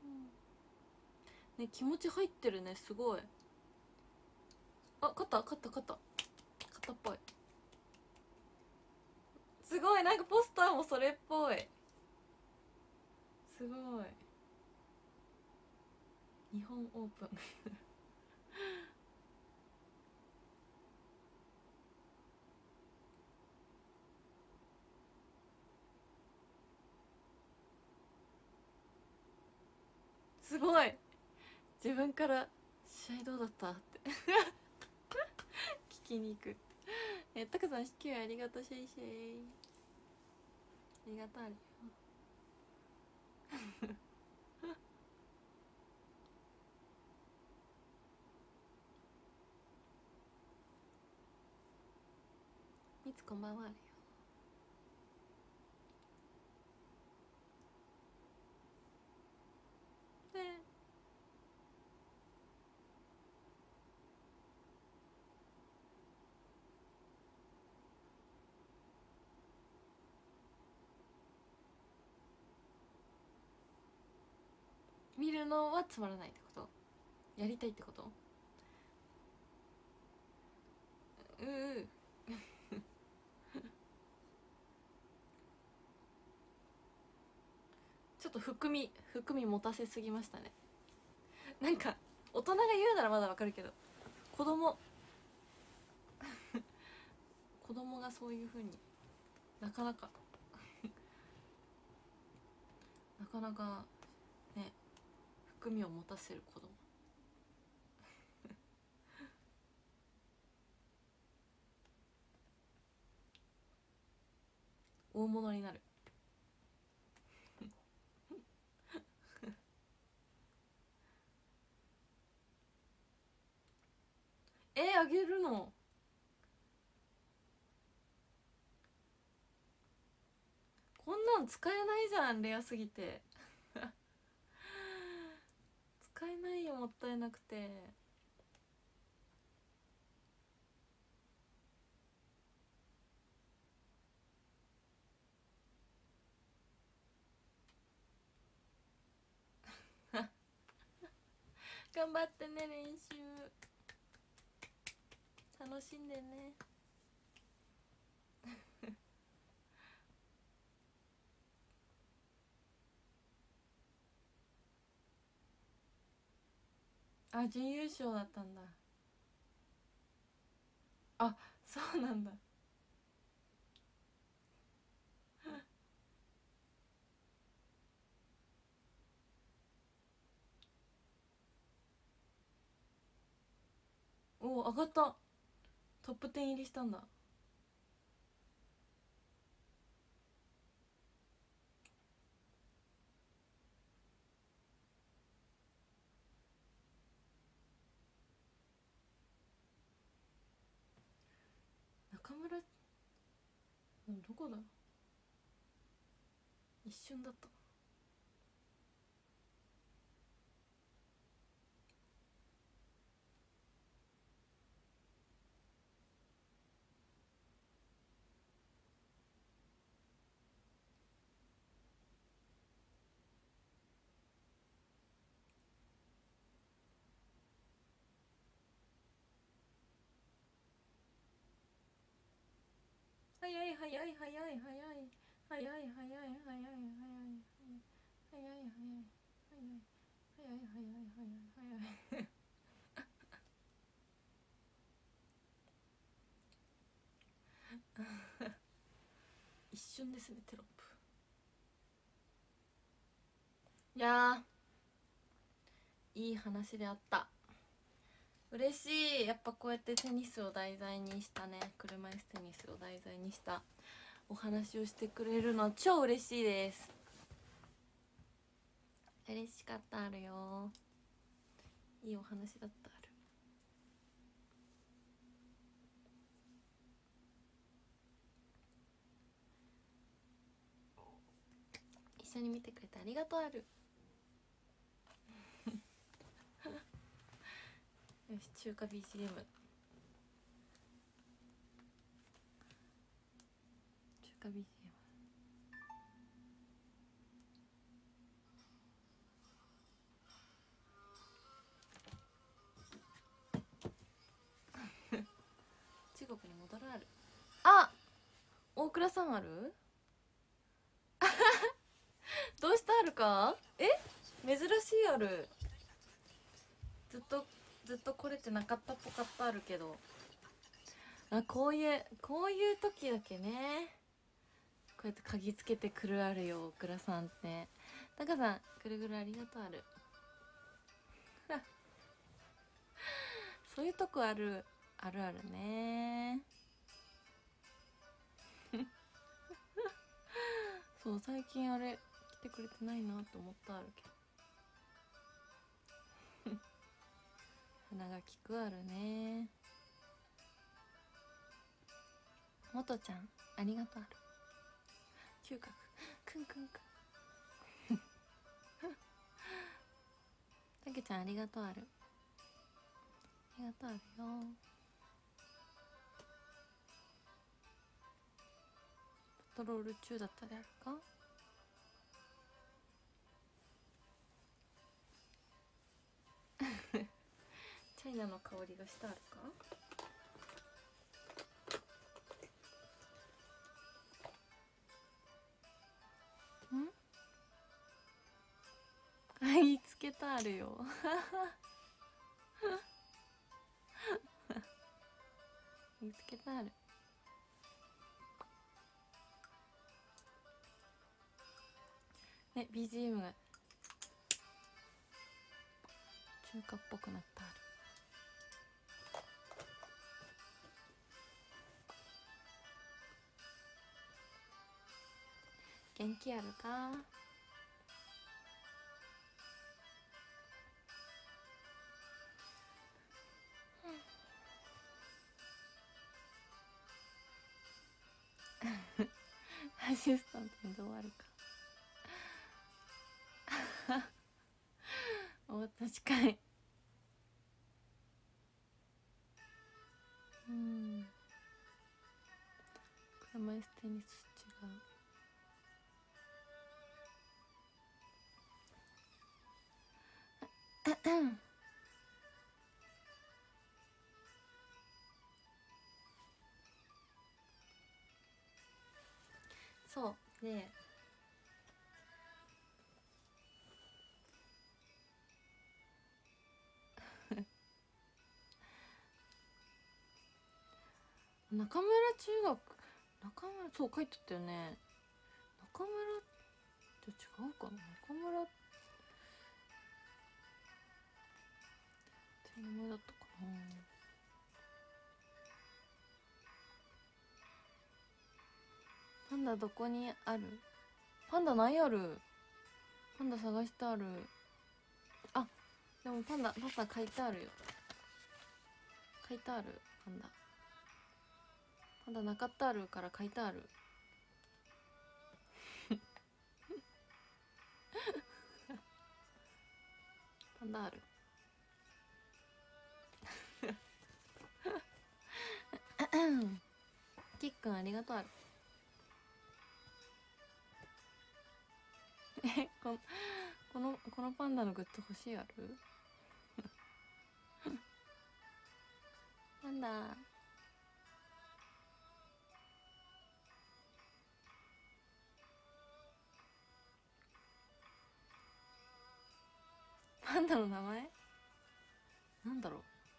Speaker 1: ね、気持ち入ってるね、すごい。あ、勝った勝った勝った勝ったっぽい。すごい、なんかポスターもそれっぽい。すごい。日本オープンすごい。自分から試合どうだったって聞きに行く。タカさん、支給ありがとう。シェイシェイ、ありがとう。ありみつこんばんは。あるよ。ね、見るのはつまらないってこと？やりたいってこと？ううちょっと含み持たせすぎましたね。なんか大人が言うならまだわかるけど、子供子供がそういうふうになかなかなかなかね、含みを持たせる子供大物になる。 あげるの？こんなん使えないじゃん、レアすぎて使えないよ、もったいなくて。頑張ってね、練習楽しんでねあ、準優勝だったんだ。あ、そうなんだ。おお、上がった。トップ10入りしたんだ。中村、どこだ、一瞬だった。早い早い早い早い早い早い早い早い早い早い早い早い早い早い早い早い早い。一瞬ですね、テロップ。いやー、いい話であった。嬉しい。やっぱこうやってテニスを題材にしたね、車椅子テニスを題材にしたお話をしてくれるのは超嬉しいです。嬉しかったあるよ。いいお話だったある。一緒に見てくれてありがとうある。よし、中華 BGM。中華 BGM。中国に戻るある。あ、大倉さんあるどうしたあるか。珍しいある。ずっと来れてなかったっぽかったあるけど、あ、こういう時だけね、こうやって鍵つけてくるあるよ、大倉さんって。タカさん、ぐるぐるありがとうある。そういうとこあるあるあるね。そう、最近あれ来てくれてないなと思ったあるけど鼻が利くあるね。もとちゃんありがとうある。嗅覚くんくんくんたけちゃんありがとうある。ありがとうあるよ。パトロール中だったであるか。チャイナの香りがしたあるか。嗅ぎつけたあるよ嗅ぎつけたあるね。 BGM が中華っぽくなったある。元気あるか。 アシスタントにどうあるかお、確かに。うん、車椅子テニス違う。そうで中村中学、中村、そう書いてったよね。中村って違うかな。中村っていう名前だったかな。パンダどこにある？パンダないある。パンダ探してある。あ、でもパンダ書いてあるよ。書いてある。パンダなかったあるから書いてある。パンダある。キックンありがとうある。このパンダのグッズ欲しいある？パンダパンダの名前なんだろ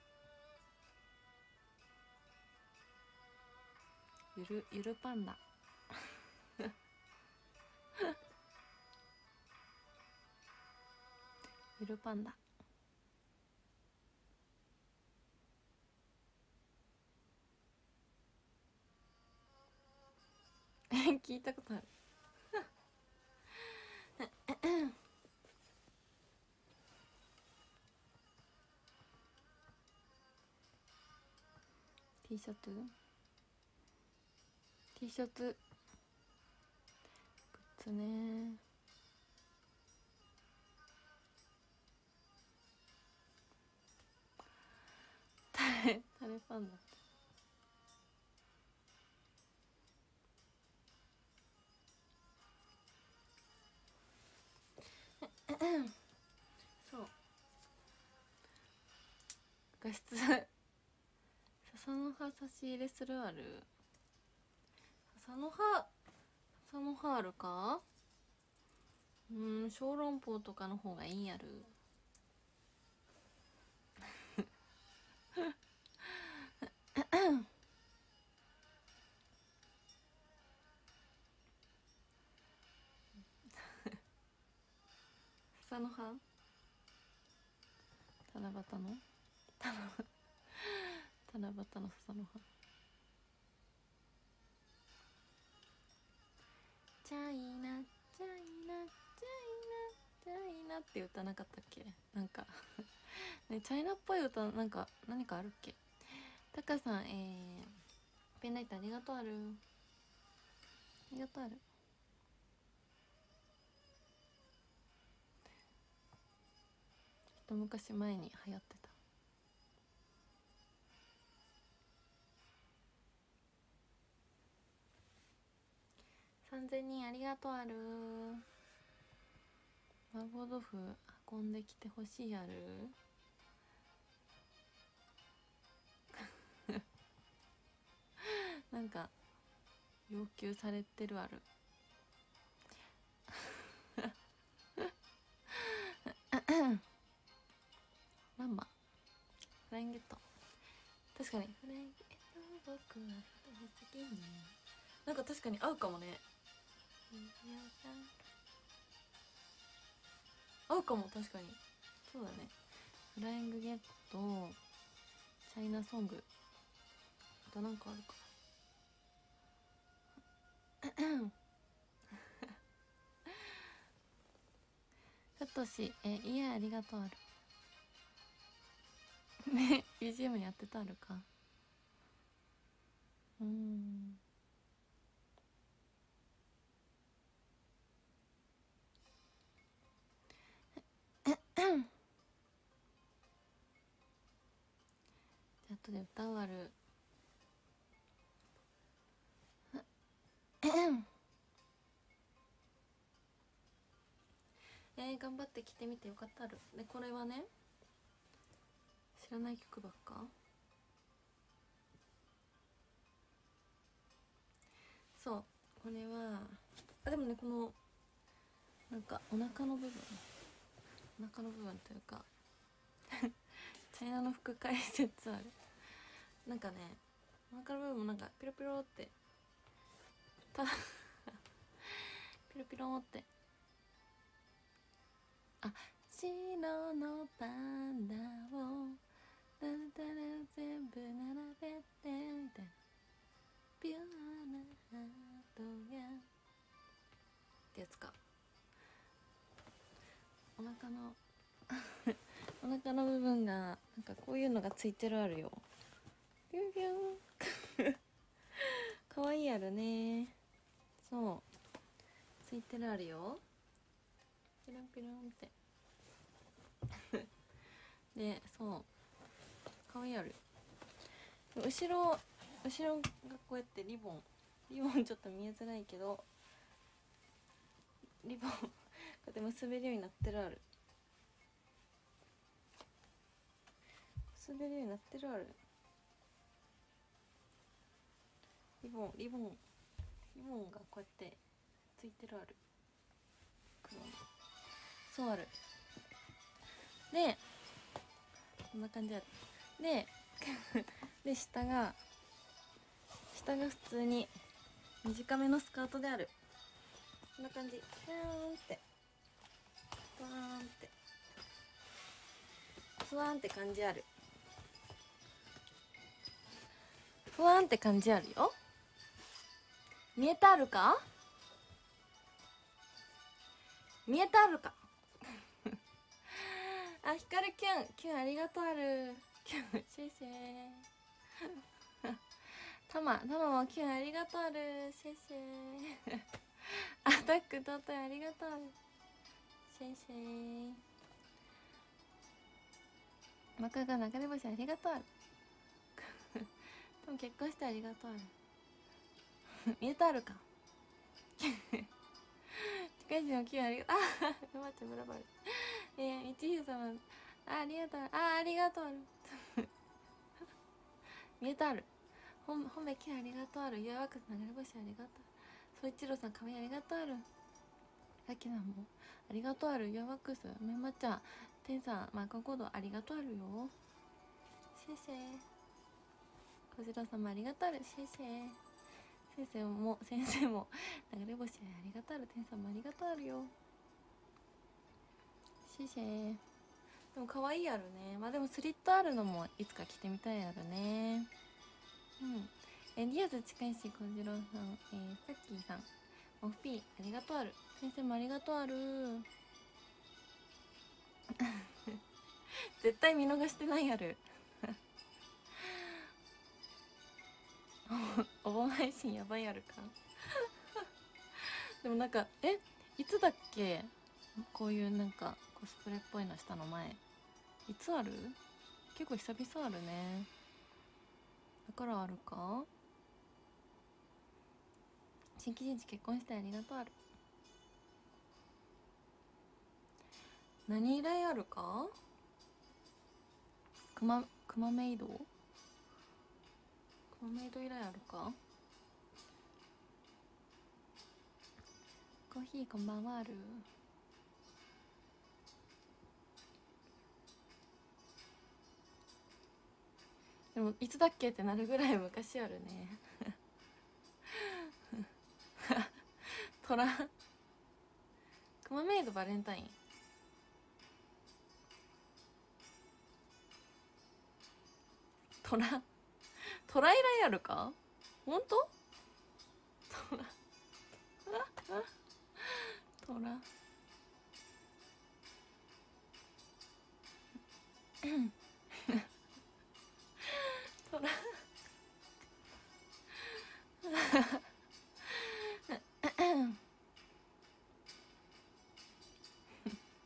Speaker 1: う。ゆるパンダゆるパンダ聞いたことある。T シャツ T シャツグッズね。タレパンダそう画質笹の葉差し入れするある。笹の葉あるか。小籠包とかの方がいいやる。笹の葉、七夕の七夕の笹の葉。チャイナチャイナチャイナチャイナって歌なかったっけ。なんかね、チャイナっぽい歌なんか何かあるっけ。タカさんペンライトありがとうある。ありがとうある。一昔前に流行ってた。3000人ありがとうある。麻婆豆腐運んできてほしいある。なんか要求されてるある。ランマフラインゲット。確かにフラインゲット僕は好きに。なんか確かに合うかもね。合うかも。確かにそうだね。フライングゲット、チャイナソング、あとなんかあるか。さとしいやありがとうある。ね BGM やってたあるか。 で歌うある頑張って着てみてよかったる。でこれはね、知らない曲ばっか。そうこれはでもね、このなんかお腹の部分というかチャイナの服解説ある。なんかね、お腹の部分もなんかピロピロってピロピロって、白のパンダをだらだら全部並べてみたいな、ピュアなハートがってやつか。お腹のお腹の部分がなんかこういうのがついてるあるよ。ピュンピュンかわいいやるね。そうついてるあるよ、ピロンピロンってで、そうかわいいある。後ろがこうやってリボンちょっと見えづらいけど、リボンこうやって結べるようになってるある。結べるようになってるある。リボンがこうやってついてるある。黒のそうある。でこんな感じある。で下が普通に短めのスカートである。こんな感じ。ふわーんって感じある。ふわーんって感じあるよ。見えたあるかあ、ひかるキュンありがとうある。キュンシェイシェイたまもキュンありがとうある。シェイシェイアタックとうとうありがとうある。シェイシェイマカが流れ星ありがとうある多分結婚してありがとうある見えたあるか近いのキュンありがとう。まっちゃんブラバル。みちひろ様ありがとう。ありがとうある見えたある。本命キュンありがとうある。ユアワークス流れ星ありがとう。そういちろうさんかわいいありがとうある。さきさんもありがとうある。ユアワックスめんまちゃんてんさんマーカーコードありがとうあるよ。シェイシェイこちら様ありがとうある。シェイシェイ先生も流れ星ありがとうある。てんさんもありがとうあるよ。シェイシェイでも可愛いやるね。まあでもスリットあるのもいつか着てみたいやるね。リアズ近いしこじろうさん、さっきーさんオフピーありがとうある。先生もありがとうある絶対見逃してないやるお盆配信やばいやるかでもなんかいつだっけ、こういうなんかコスプレっぽいのしたの前いつある。結構久々あるね。だからあるか。新規人事結婚してありがとうある。何以来あるか。クマメイド以来あるか。コーヒーこんばんはある。でもいつだっけってなるぐらい昔あるねトラクマメイドバレンタイントラ以来あるか。ほんとトラトラ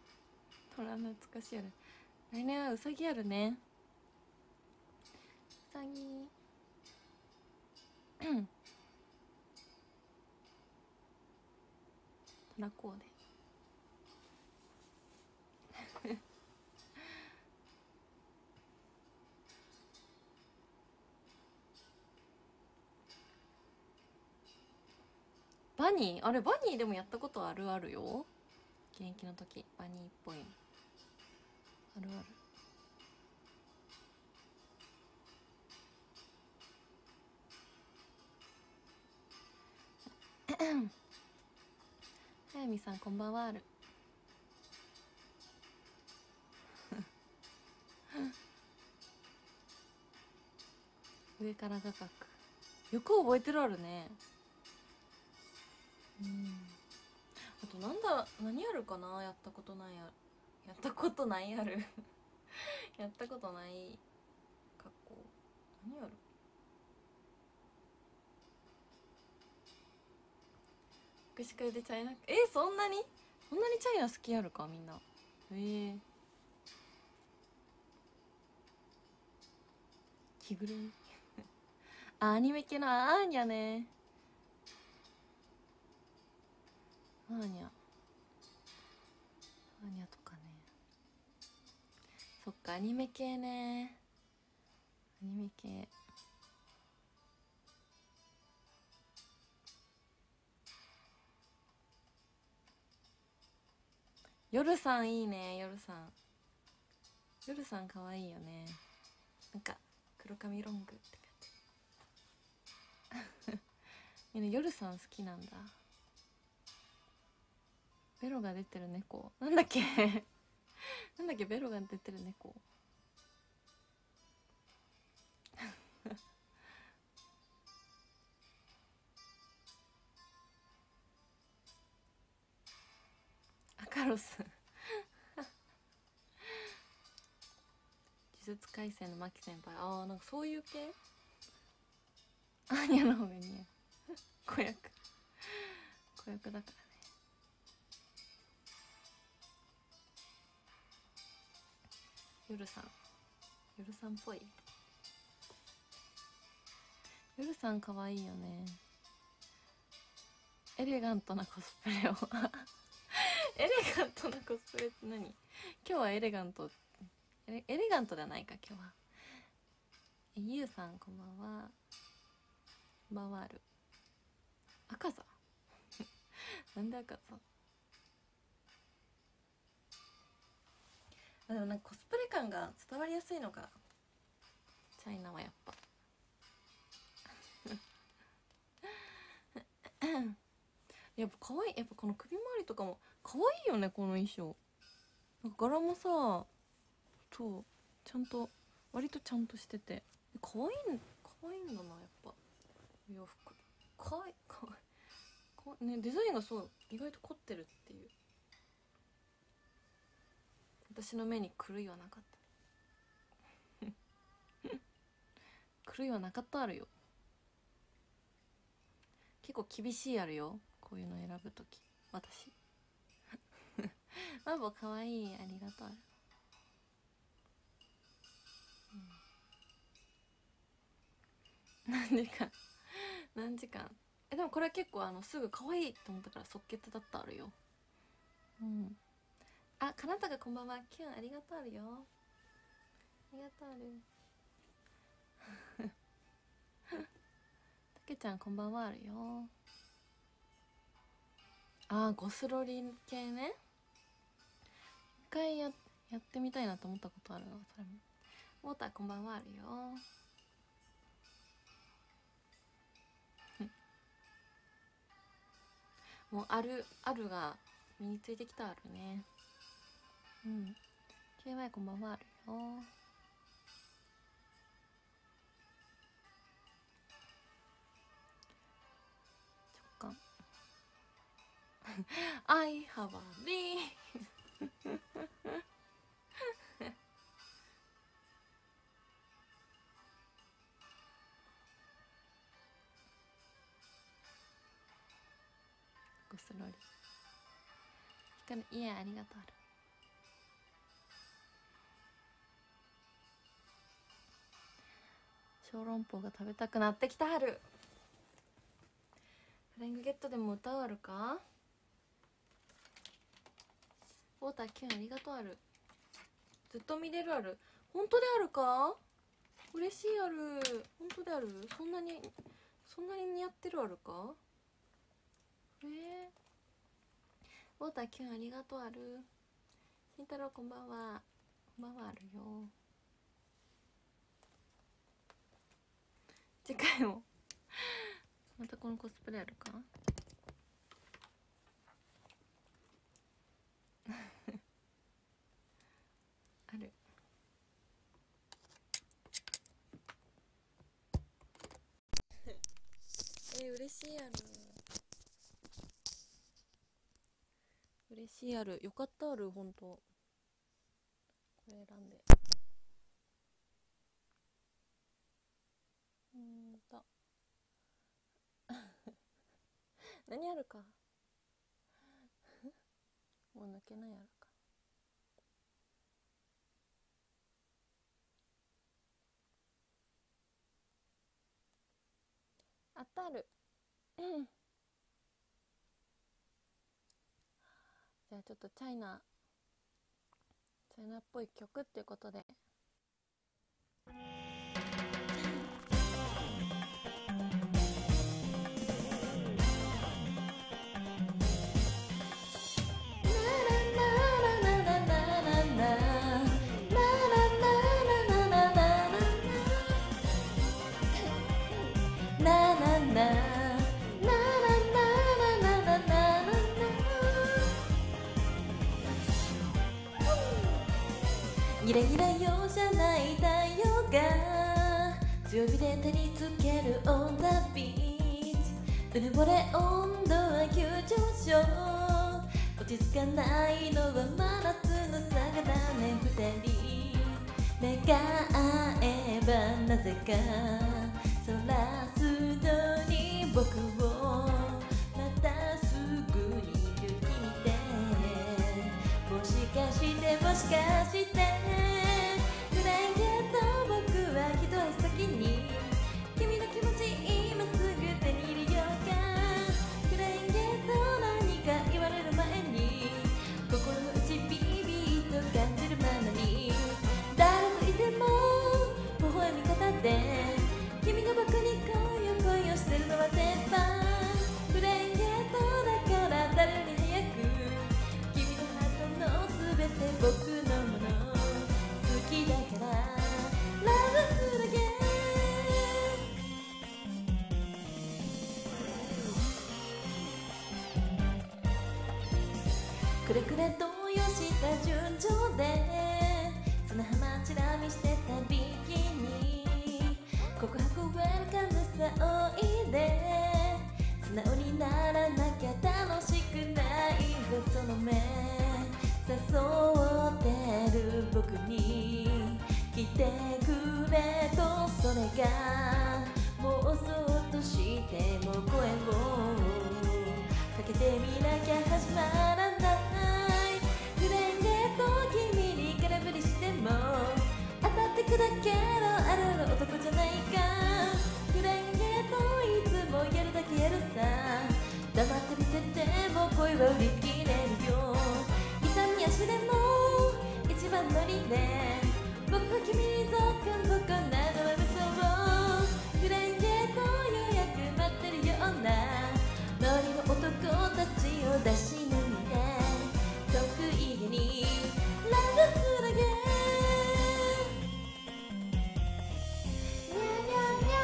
Speaker 1: トラ懐かしいやる。来年はうさぎやるね。うさぎトラコーデバニー、あれバニーでもやったことあるよ。現役の時バニーっぽいのあるあるはやみさんこんばんは。ある上から画角よく覚えてる。あるね。あと何あるかな。やったことないやったことないやるやったことない格好何ある。昔からでチャイナそんなにチャイナ好きやるかみんな。着ぐるみアニメ系のアーニャね。アーニャとかね。そっかアニメ系ね。アニメ系夜さんいいね。夜さんかわいいよね。なんか黒髪ロングって感じみんな夜さん好きなんだ。ベロが出てる猫なんだっけなんだっけベロが出てる猫アカロス呪術廻戦のマキ先輩。なんかそういう系。アーニャの方が似合う子役だからね。夜さんっぽい。夜さんかわいいよね。エレガントなコスプレをエレガントなコスプレって何。今日はエレガントではないか今日は。ゆうさんこんばんは。回る赤座なんで赤座。でもなんかコスプレ感が伝わりやすいのかチャイナはやっぱやっぱ可愛い。やっぱこの首周りとかも可愛いよね。この衣装なんか柄もさそうちゃんと割とちゃんとしてて可愛いんだな。やっぱお洋服可愛いね。デザインがそう意外と凝ってるっていう。私の目に狂いはなかった狂いはなかったあるよ。結構厳しいあるよ。こういうの選ぶとき私マボかわいい。ありがとう。何時間でもこれは結構すぐ可愛いと思ったから即決だったあるよ。あ、かなたがこんばんは。キュンありがとうあるよ。ありがとうあるたけちゃんこんばんはあるよ。ゴスロリ系ね。一回やってみたいなと思ったことあるな。それもウォーターこんばんはあるよ。もうあるが身についてきたあるね。KY こんばんはあるよ。直感I have a dream ゴスロリ光いやありがとうある。 小籠包が食べたくなってきた春。フライングゲットでも歌あるか。ウォーターキュンありがとうある。ずっと見れるある。本当であるか。嬉しいある。本当である。そんなに似合ってるあるか。ウォーターキュンありがとうある。慎太郎こんばんは。こんばんはあるよ。次回もまたこのコスプレあるか。ある。嬉しいある。嬉しいある。よかったある。ほんとこれ選んで。何あるか。もう抜けないあるか。あったある。じゃあちょっとチャイナっぽい曲っていうことで。ギラギラ容赦ない太陽が強火で照りつける On the beach。 うぬぼれ温度は急上昇。落ち着かないのは真夏の差がだね。二人目が合えばなぜかそらすのに僕をまたすぐに勇気でもしかしてフライングと僕は一足先に君の気持ち今すぐ手に入れようか。フライングと何か言われる前に心の内ビビッと感じるままに誰といても微笑み方で君が僕に恋をしてるのは鉄板。フライングとだから誰より早く君のハートのすべて僕のもの好きだからラブだけ。くれくれ動揺した順調で砂浜チラ見してたビキニ告白ウェルカムさおいで素直にならなきゃ楽しくないぜ。その目誘ってる僕に来てくれとそれがもうそっとしても声をかけてみなきゃ始まらない。フレンゲと君に空振りしても当たってくだけのあるある男じゃないか。フレンゲといつもやるだけやるさ。黙って見てても声は売り切れるよ。勇み足でも一番乗りで僕は君にゾクゾクなのは嘘。フレンゲと予約待ってるような周りの男たちを出し抜いて得意げにラブフラゲニャニャニャ。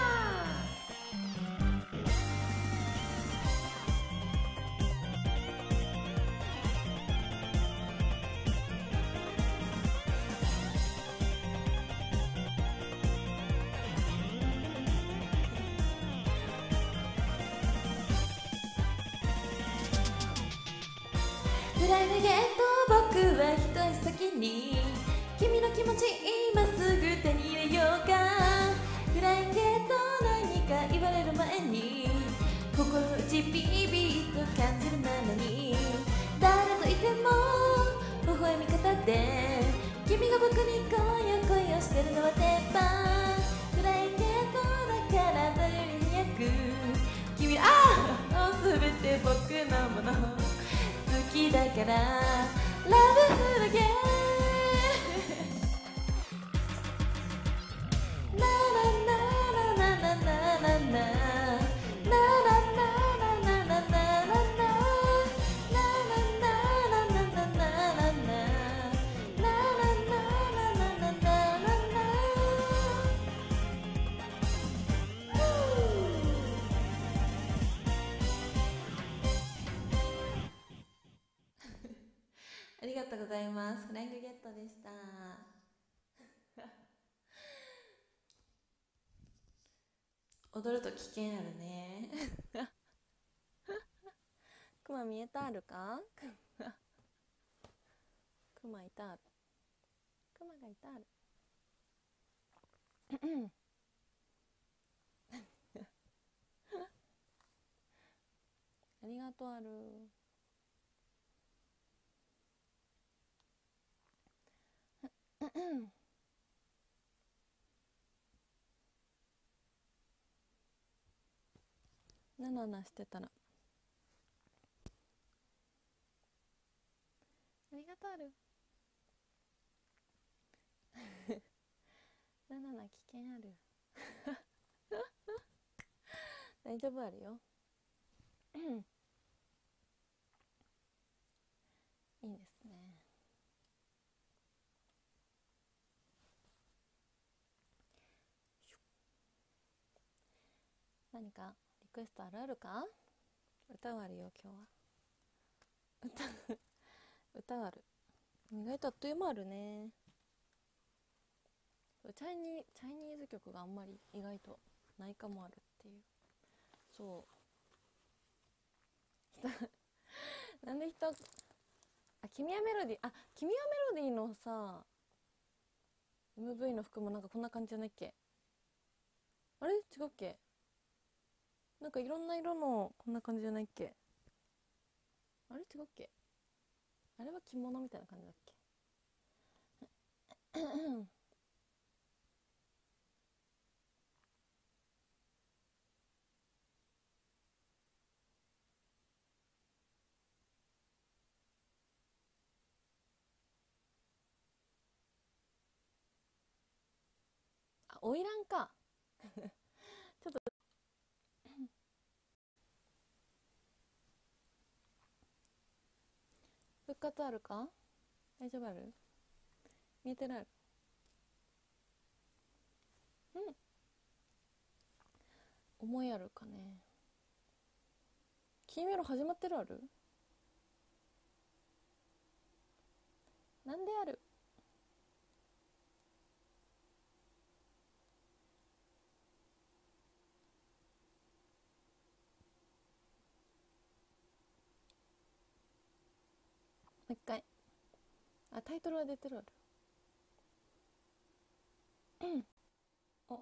Speaker 1: フライングゲット僕は一足先に君の気持ち今すぐ手に入れようか。フライングゲット何か言われる前に心の内ビビッと感じるままに誰といても微笑み方で君が僕に恋をしてるのは鉄板。フライングゲットだからラブフルゲーララララララララありがとうございます。フライングゲットでした。踊ると危険あるね。クマ見えたあるか？クマいたある。クマがいたある。ありがとうある。なななしてたらありがとうある。ななな危険ある。大丈夫あるよ。いいですね。何かリクエストあるか？歌はあるよ今日は。歌はある。意外とあっという間あるね。チャイニーズ曲があんまり意外とないかもあるっていう。そうなんで君はメロディー君はメロディーのさ MV の服もなんかこんな感じじゃないっけ？あれ違うっけ？なんかいろんな色のこんな感じじゃないっけ？あれ違うっけ？あれは着物みたいな感じだっけ？花魁か。ちょっと復活あるか？大丈夫ある？見えてない？思いあるかね。キーメロ始まってるある？なんである？もう一回。タイトルは出てるある。お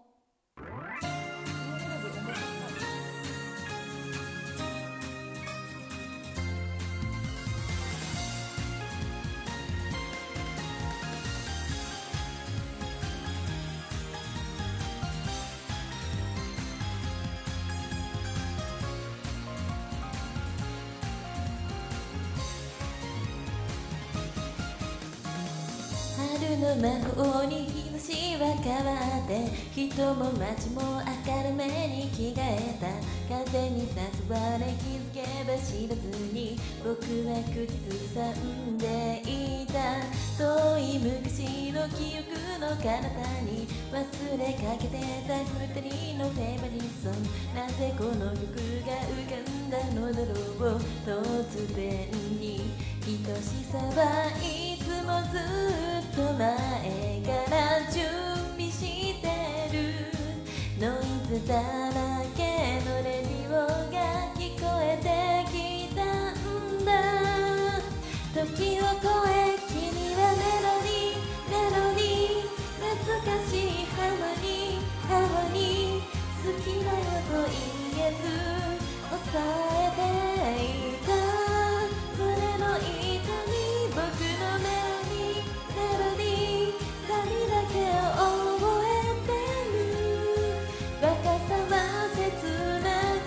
Speaker 1: 春の魔法に日差しは変わって人も街も明るめに着替えた風に誘われ気づけば知らずに僕は口ずさんでいた遠い昔の記憶の彼方に忘れかけてた二人のフェイバリットソングなぜこの曲が浮かんだのだろう突然に愛しさはいつもずっと前から準備してるノイズだらけのレディオが聞こえてきたんだ時を超え君はメロディー懐かしいハーモニー好きだよと言えず抑えていた胸の痛み僕のメロディーサビだけを覚えてる若さは切な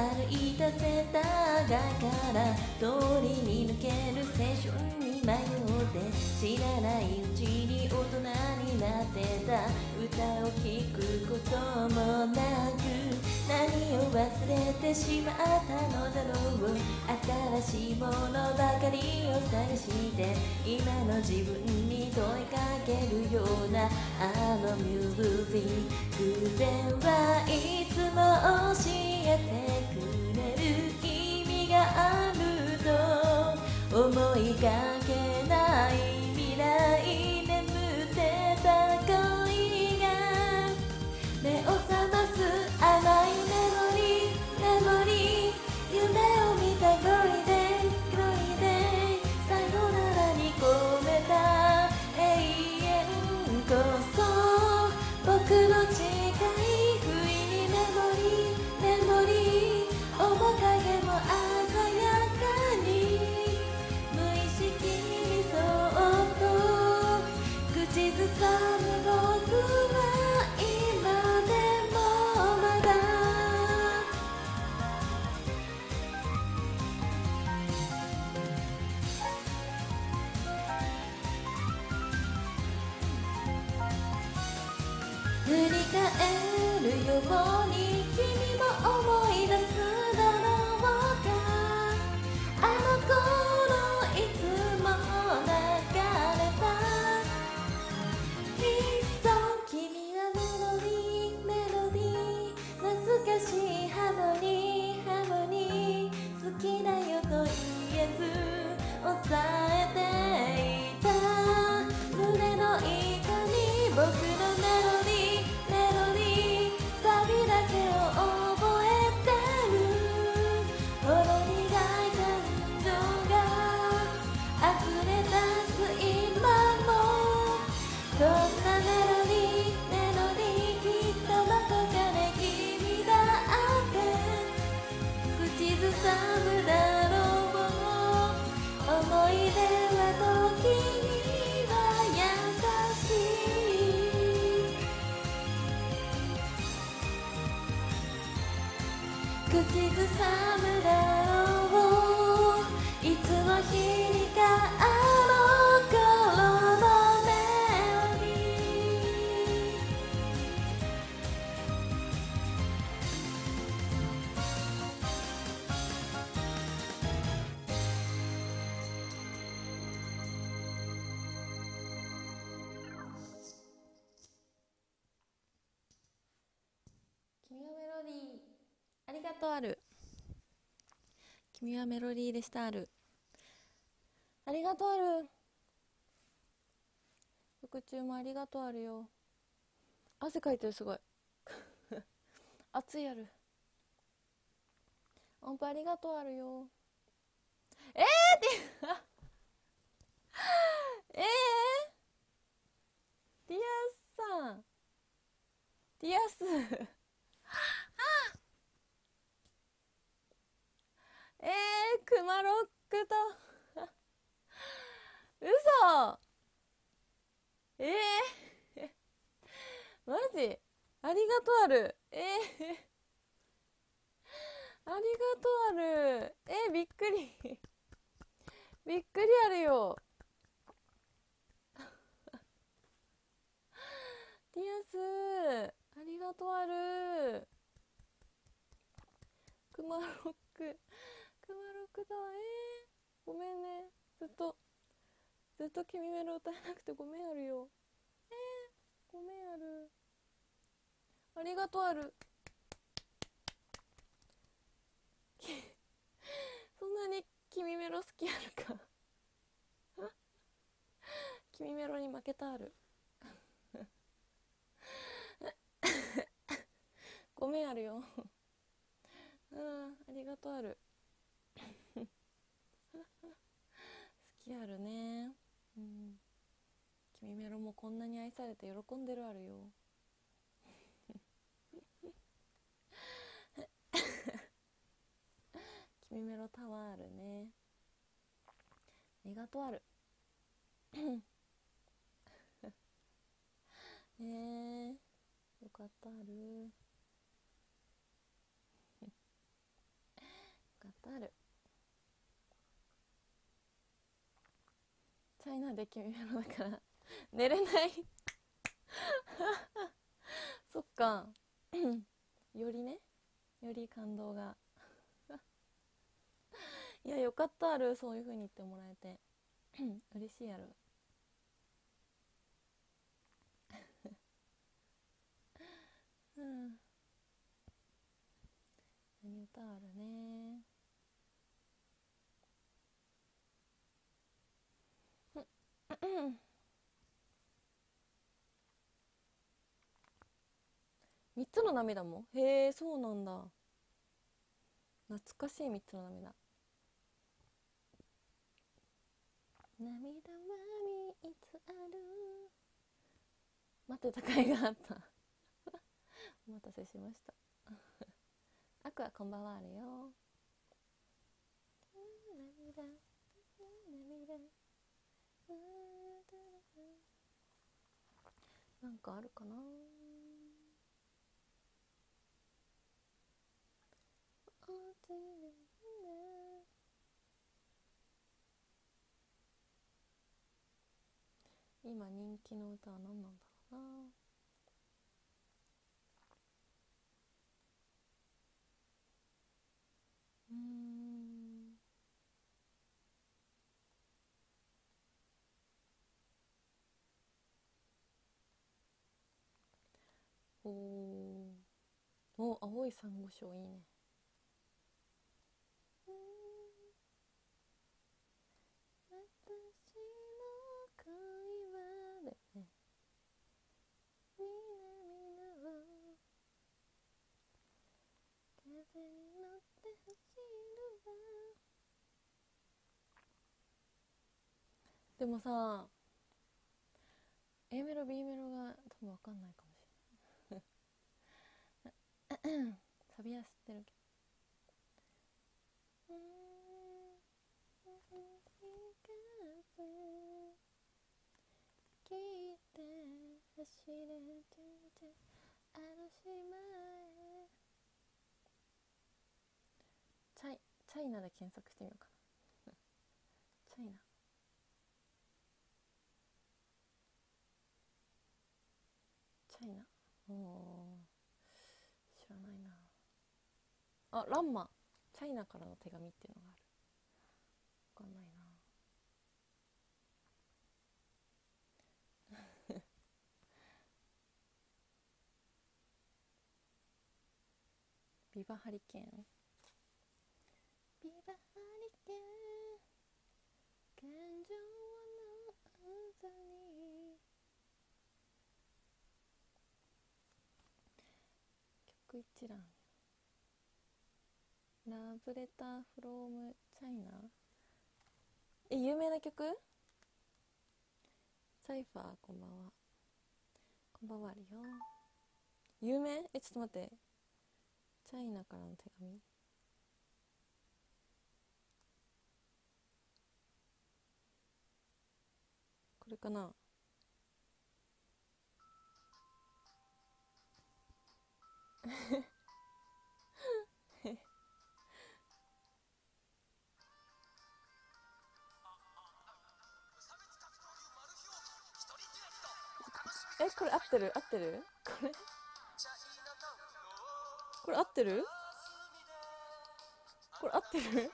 Speaker 1: 歩いたセンター街から通りに抜ける青春に迷って知らないうちに大人になってた歌を聴くこともなく何を忘れてしまったのだろう新しいものばかりを探して今の自分に問いかけるようなあのミュージック偶然はいつも教えてくれる意味があると思いがけない未来眠ってた恋が目を覚ます甘いメモリー夢を見たゴリデイさよならに込めた永遠こそ僕の誓い不意にメモリー面影も鮮やかに無意識にそっと口ずさむ僕は今でもまだ振り返るように君も思い出すだろうかあの頃いつも流れたいっそ君はメロディー懐かしいハーモニー好きだよと言えず抑えていた胸の痛み僕のメロディーサビだけを覚えてるほろ苦い感情が溢れ出す今もこんなメロディーきっとどこかで君だって口ずさむだろう思い出は時には優しい口ずさむだろういつの日にかあの頃のメロディー君はメロディーありがとうある君はメロディーでしたあるありがとうある腹中もありがとうあるよ汗かいてるすごい暑いある音符ありがとうあるよってディアスさんディアスクマロックと嘘マジありがとうあるありがとうあるびっくりびっくりあるよディアスありがとうあるクマロックだごめんねずっと君メロ歌えなくてごめんあるよごめんあるありがとうあるそんなに君メロ好きあるか君メロに負けたあるごめんあるよありがとうある好きあるね君メロもこんなに愛されて喜んでるあるよ君メロタワーあるねありがとうあるよかったあるャイナで君メロだから寝れないそっかよりね、より感動がいや、よかったある、そういう風に言ってもらえて嬉しいやるうん何歌あるね三つの涙も、へえ、そうなんだ。懐かしい三つの涙。涙は3つある。待ってた甲斐があったお待たせしましたアクアこんばんはあるよ。涙涙なんかあるかな。今人気の歌は何なんだろうな。お、青い珊瑚礁いいね。私の恋はだよね。南の風に乗って走るわ。でもさ、A メロ B メロが多分分かんないかもしれないサビは知ってるけど聞いて走れててあの島へチャイナで検索してみようかなチャイナおー知らないなあ。ランマチャイナからの手紙っていうのがある。わかんないなビバハリケーンビバハリケーン感情の渦に曲一覧ラブレターフロームチャイナ有名な曲サイファーこんばんはこんばんはあるよ有名ちょっと待ってチャイナからの手紙これかなこれ合ってるこれ合ってるこれ合ってる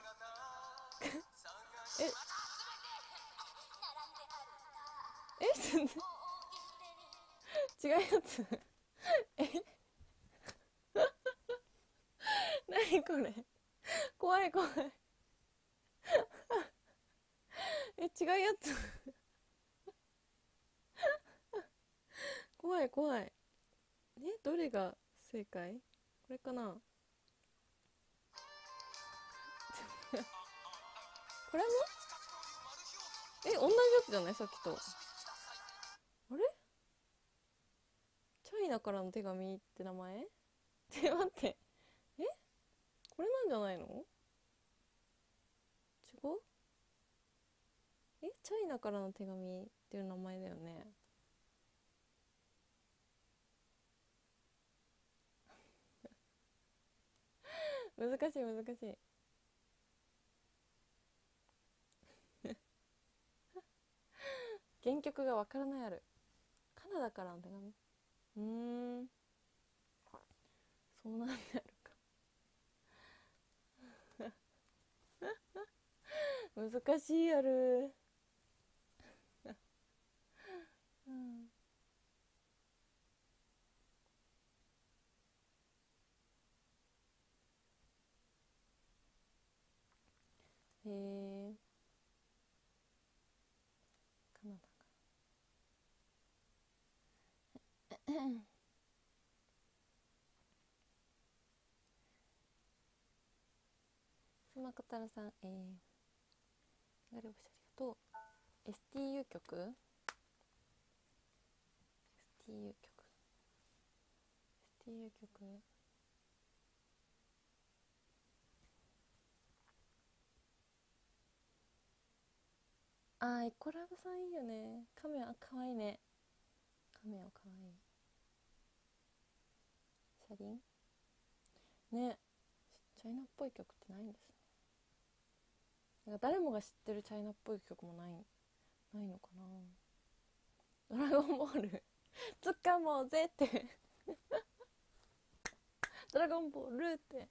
Speaker 1: 違うやつ何これ怖い違うやつ怖いどれが正解これかなこれも同じやつじゃないさっきとあれチャイナからの手紙って名前待ってこれなんじゃないの違うチャイナからの手紙っていう名前だよね難しい原曲がわからないある。カナダからの手紙。そうなんであるか難しいやるうん、へえ、カナダかスマコタロさん、流れ星ありがとう。 STU 曲 STU 曲 STU 曲、エコラブさんいいよね。カメはかわいいね。カメはかわいい。車輪ね。チャイナっぽい曲ってないんですね。なんか誰もが知ってるチャイナっぽい曲もないのかな。ドラゴンボールつかもうぜってドラゴンボールって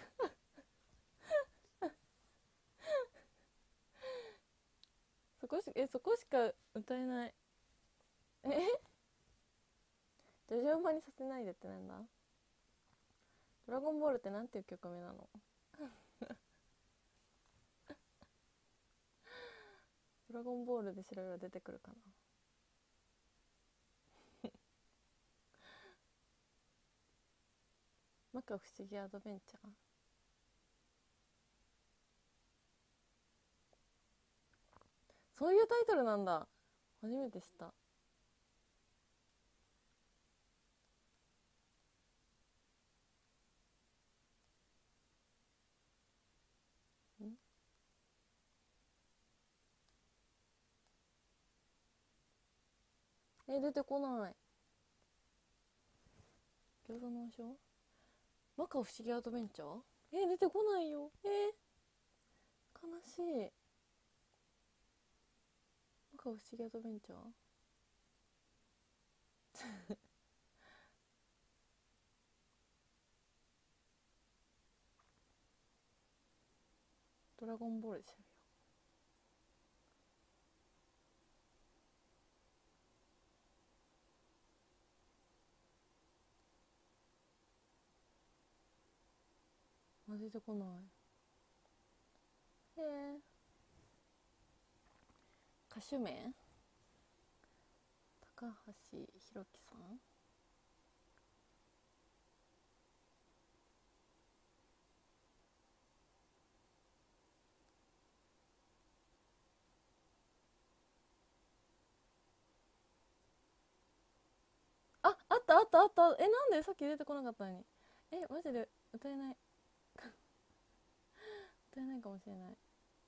Speaker 1: そこしか歌えない。ジョジョ馬にさせないでってなんだ。ドラゴンボールってなんていう曲名なのドラゴンボールで調べれば出てくるかな摩訶不思議アドベンチャー、そういうタイトルなんだ。初めて知った。出てこない。餃子の王将、摩訶不思議アドベンチャー、出てこないよ。悲しい。摩訶不思議アドベンチャードラゴンボールで調べよう。出てこない。歌手名高橋宏樹さん、あった。なんでさっき出てこなかったのに。マジで歌えない歌えないかもしれない。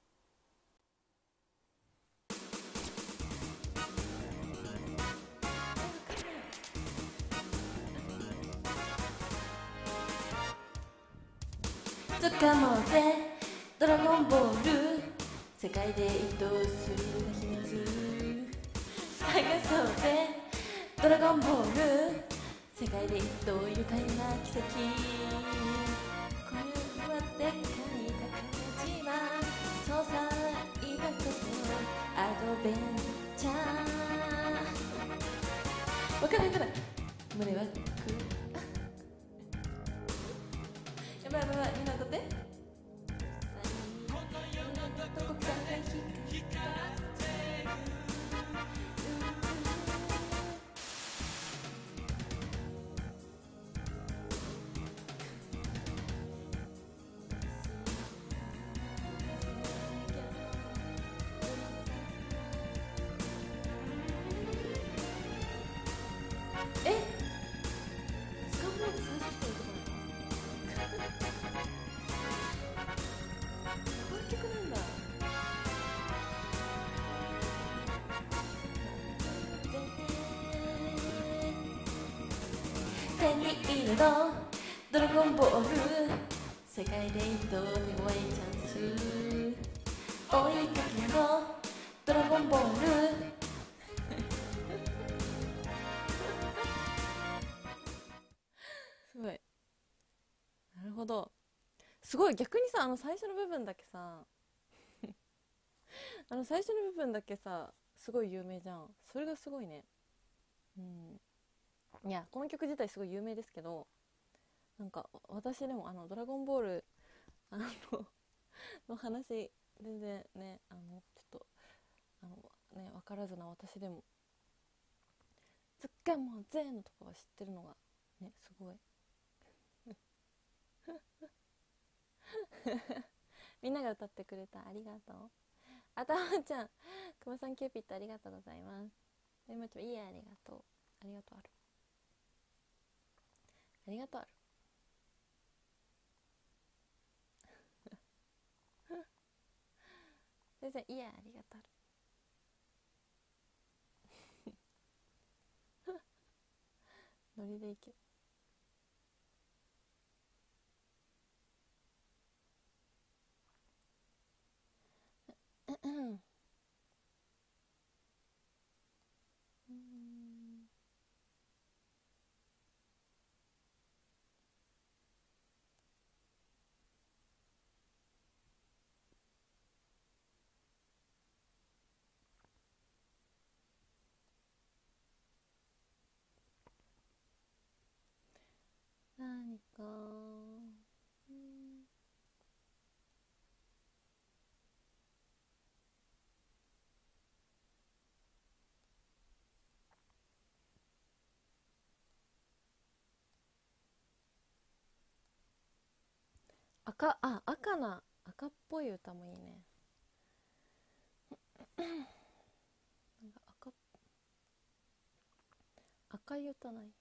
Speaker 1: つかもうぜドラゴンボール、世界で一等スリルな秘密探そうぜドラゴンボール、世界で一等愉快な奇跡、これはでかい宝島、そうさ今こそアドベンチャー。わかんない胸はくやばいみんな歌って。どこかが光ってる。スカンボール最初しか言ってこないこういう曲なんだ。手に入れろドラゴンボール、世界で一等手強いチャンス、追いかけろドラゴンボール、 ほど。すごい、逆にさ、最初の部分だけさ最初の部分だけさすごい有名じゃん。それがすごいね。うん。いや、この曲自体すごい有名ですけど、なんか私でもドラゴンボールあのの話全然ね、ちょっと分からずな私でも「つっかもぜ」のとこは知ってるのがね、すごいみんなが歌ってくれた、ありがとう。あたまちゃん、くまさんキューピットありがとうございます。でもちょいいや、ありがとう、ありがとうある、ありがとうある全然いいや、ありがとうあるノリでいけ。うん何か赤っぽい歌もいいね。なんか赤い歌ない？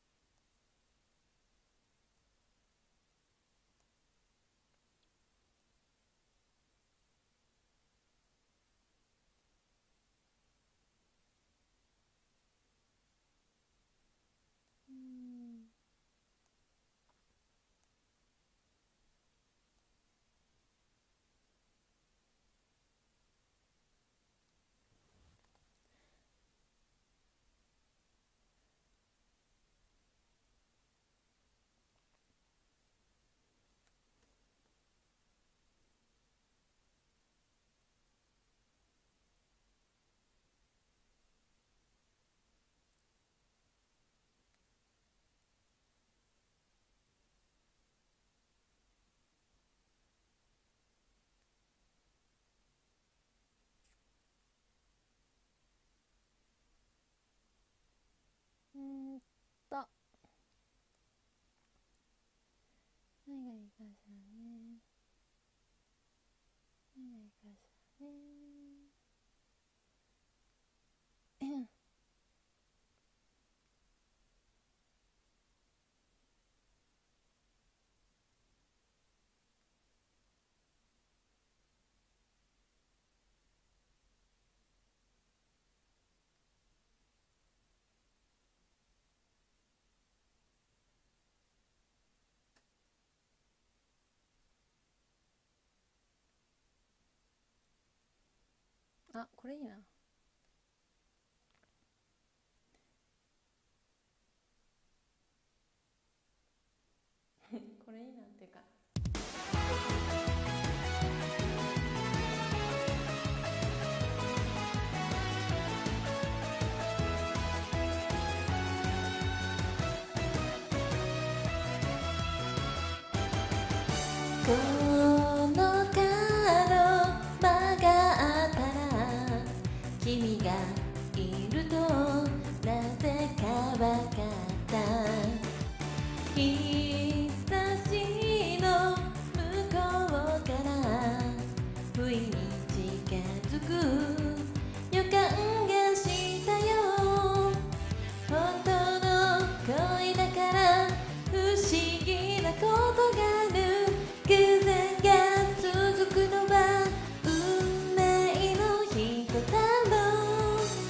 Speaker 1: んと何がいいかしらね。何がいいかしらね。あ、これいいなこれいいなっていうか、この角曲がったら君がいるとなぜかわかった。日差しの向こうから不意に近づく予感がしたよ。本当の恋だから不思議なことがある。偶然が続くのは運命の人だろう。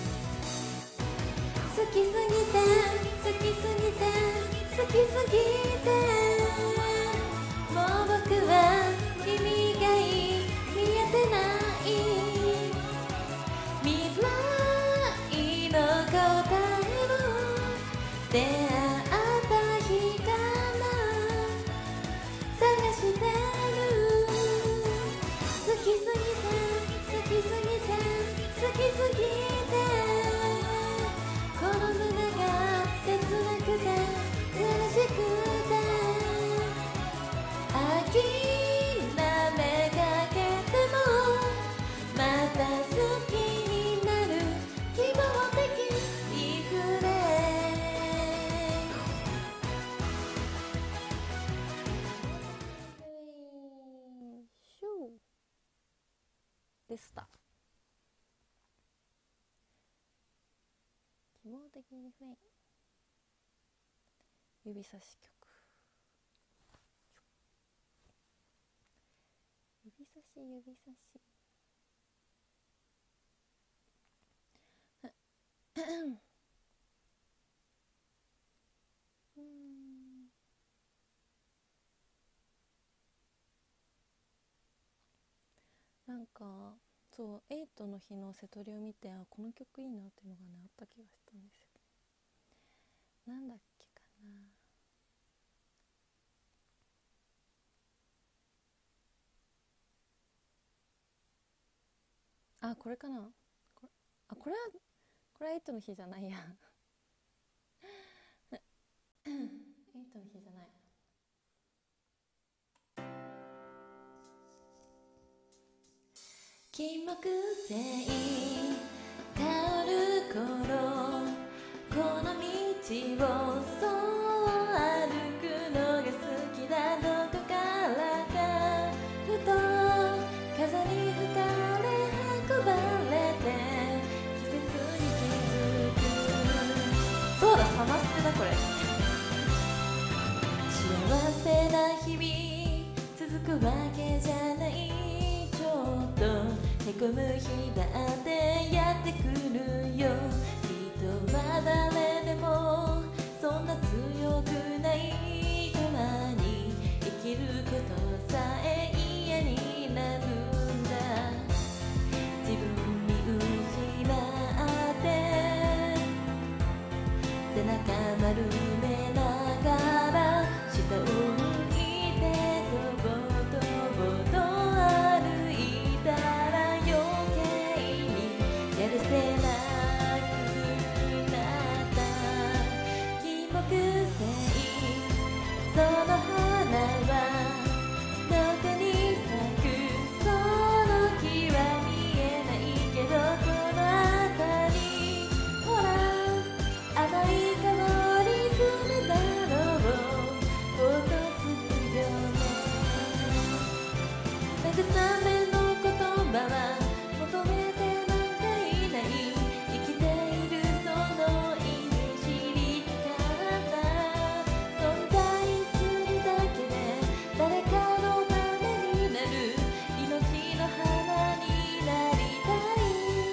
Speaker 1: でした。希望的にフェイン、指差し曲、指差し指差しなんかそうエイトの日の瀬戸りを見て、あ、この曲いいなっていうのがねあった気がしたんですよ。なんだっけかなあ、これかな、これはエイトの日じゃないやエイトの日じゃない。金木犀香る頃、この道をそう歩くのが好きだ。どこからかふと風に吹かれ運ばれて季節に気づく。そうだ、サマステだこれ。幸せな日々続くわけじゃない、ちょっとへこむ日だってやってくるよ。人は誰でもそんな強くない。たまに生きることさえ嫌になるんだ。自分に失って背中丸めながら下を向いてとぼとぼと歩いたら余計にやるせなくなった。金木犀その花はどこに咲く、その木は見えないけど、この辺りほら甘い香りするだろう、音するよね。慰めの言葉は求めてなんかいない。生きているその意味知りたかった。存在するだけで誰かのためになる命の花になりたい。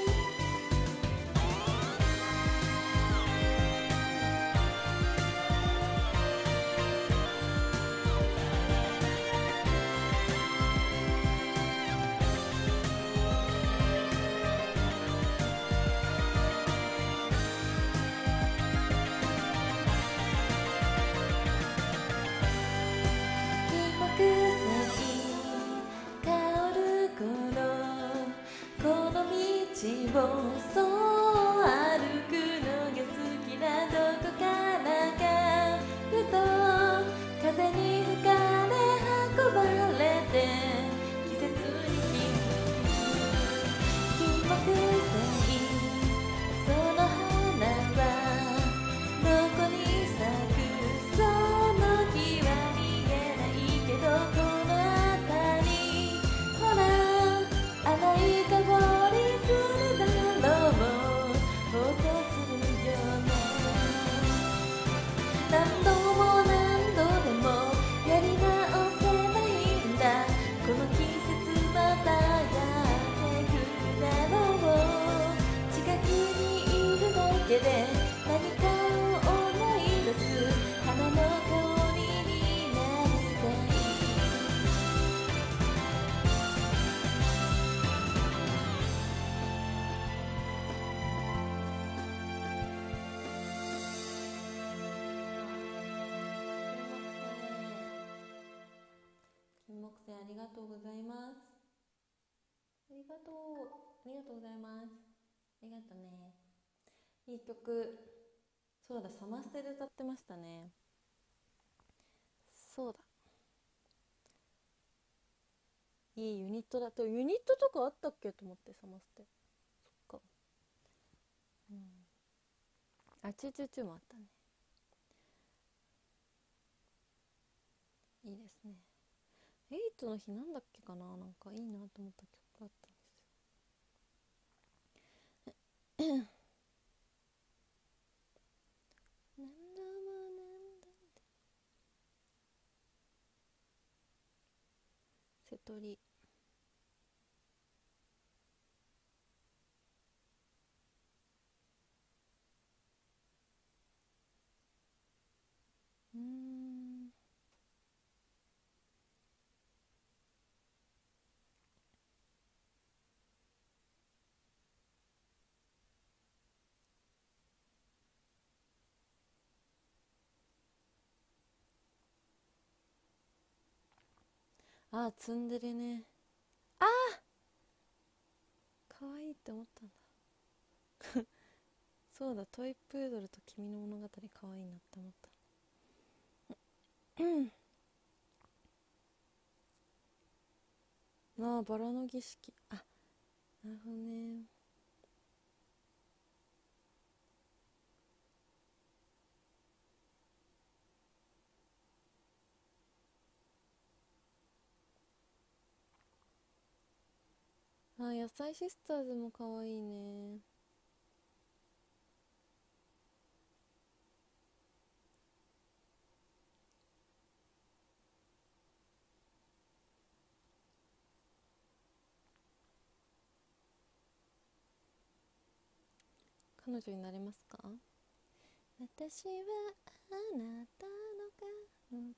Speaker 1: 金木犀香る頃、この道をそう歩くのが好きだ。どこからかふと風に吹かれ運ばれて季節に気づく。金木犀その花はどこに咲く、その木は見えないけど、この辺りほら甘い香りするだろう、音するよね。何度も何度でもやり直せばいいんだ。この季節またやってくるだろう。近くにいるだけで何かを思い出す花の香りになりたい。金木犀ありがとうございます。ありがとう、ありがとうございます。ありがとね。いい曲。そうだ、サマステで歌ってましたね。そうだ、いいユニットだと。ユニットとかあったっけと思って、サマステ。そっか。あ、チューチューチューもあったね。いいですね。エイトの日なんだっけかな、なんかいいなと思った曲があったんですよ。 瀬戸りあーツンデレね。あー可愛いって思ったんだそうだ、トイプードルと君の物語可愛いなって思ったああ、バラの儀式、あ、なるほどね。あ、野菜シスターズも可愛いね。彼女になれますか？私はあなたの彼女に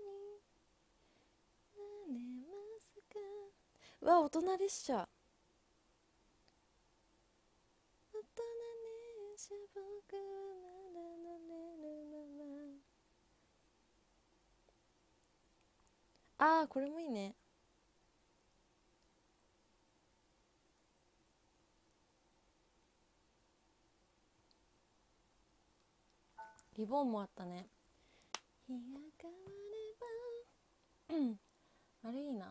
Speaker 1: なれますか？うわ、大人列車、大人列車、僕はまだ乗れるまま。あー、これもいいね。リボンもあったね。日が変わればあれいいな。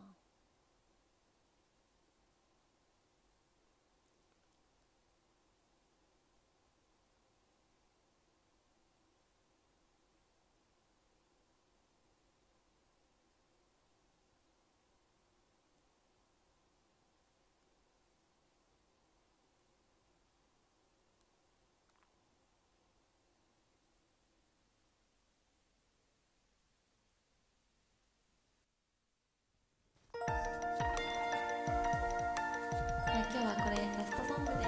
Speaker 1: 今日はこれラストソングです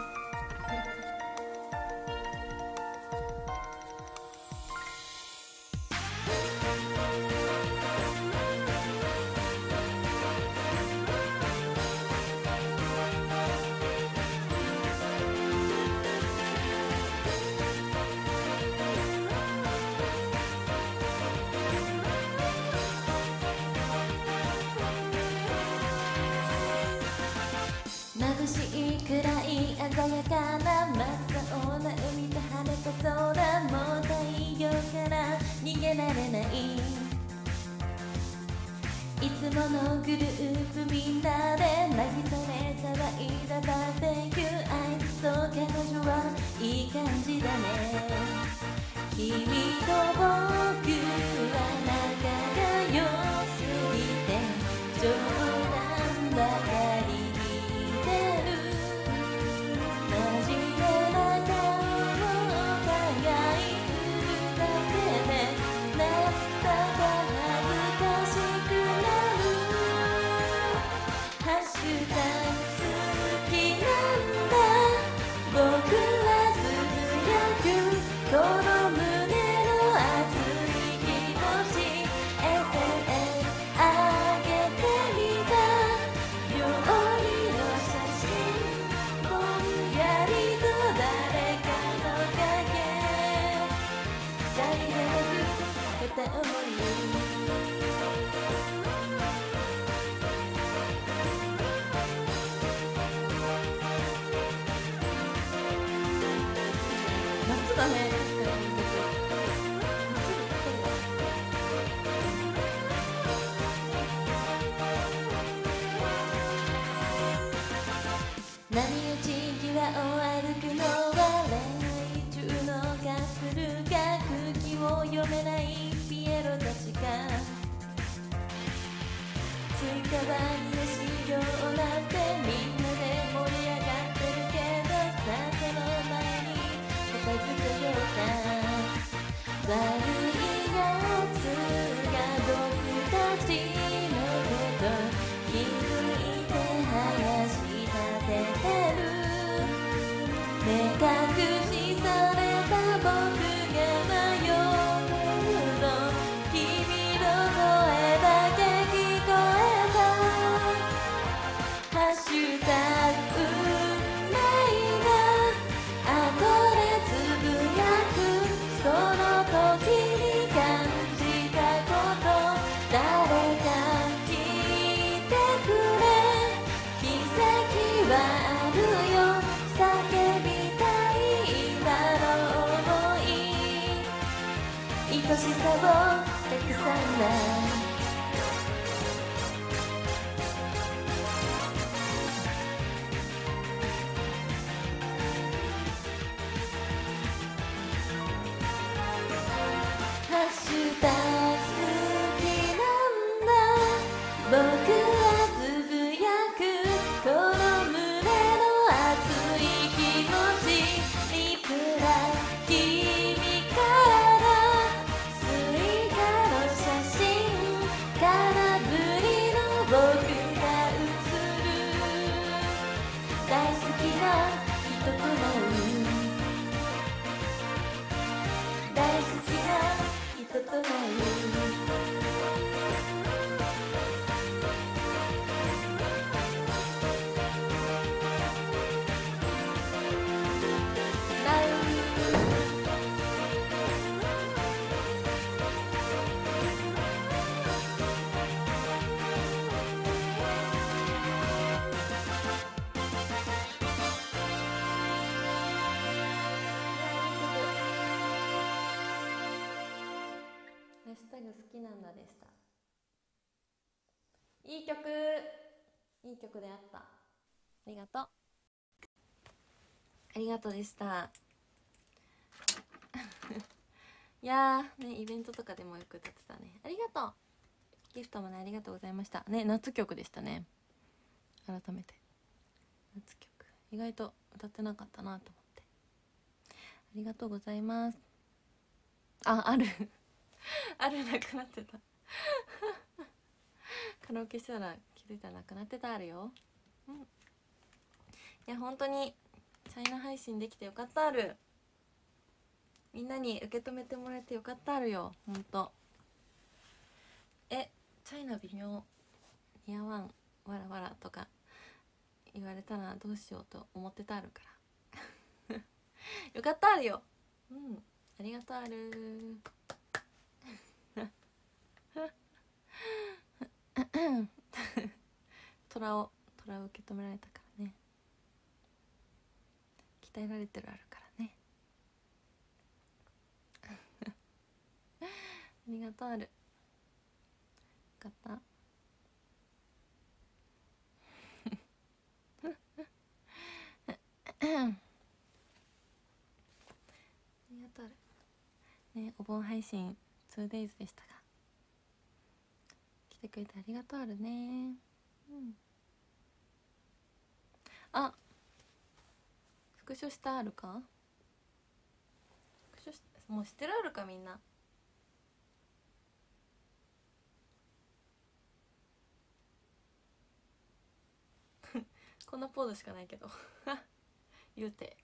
Speaker 1: 眩しいくらい鮮やかな真っ青な海と晴れた空、もう太陽から逃げられない。いつものグループみんなで渚で騒いだバーベキュー、あいつと彼女はいい感じだね。君と僕は仲が良すぎて冗談ばかりこの胸の熱い気持ち SNS 上げてみた、料理の写真ぼんやりと誰かの影さりげなく片思い夏だね。波打ち際を歩くのは恋愛中のカップルが空気を読めないピエロたちか、スイカバニラ仕様なんてみんなで盛り上がってるけどさしさをたくさんなハッシュタグ好きなんだ僕はつぶやくこの胸の熱い気持ちリプラ君からスイカの写真空振りの僕が写る大好きな人となる大好きな人となるハッシュタグ好きなんだでした。いい曲であった。ありがとう。ありがとうでしたいやーね、イベントとかでもよく歌ってたね。ありがとう。ギフトもね、ありがとうございましたね。夏曲でしたね。改めて夏曲意外と歌ってなかったなと思ってありがとうございます。あるある、なくなってたカラオケしたら気づいたらなくなってた。あるよ。いや本当にチャイナ配信できてよかった。ある、みんなに受け止めてもらえてよかった。あるよ、ほんと。チャイナ微妙似合わんわらわらとか言われたらどうしようと思ってた。あるからよかった。あるよ。ありがとう。ある虎を受け止められたからね。鍛えられてる。あるからねありがとう。あるよかったありがとう。あるね、お盆配信 2days でしたが来てくれてありがとう。あるね。あ、スクショしたあるか。スクショしもう知ってる。あるかみんなこんなポーズしかないけど言うて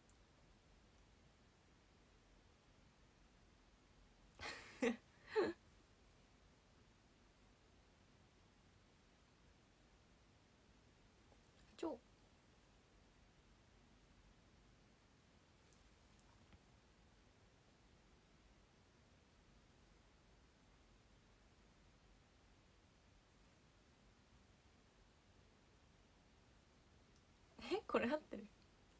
Speaker 1: ちょこれ合ってる。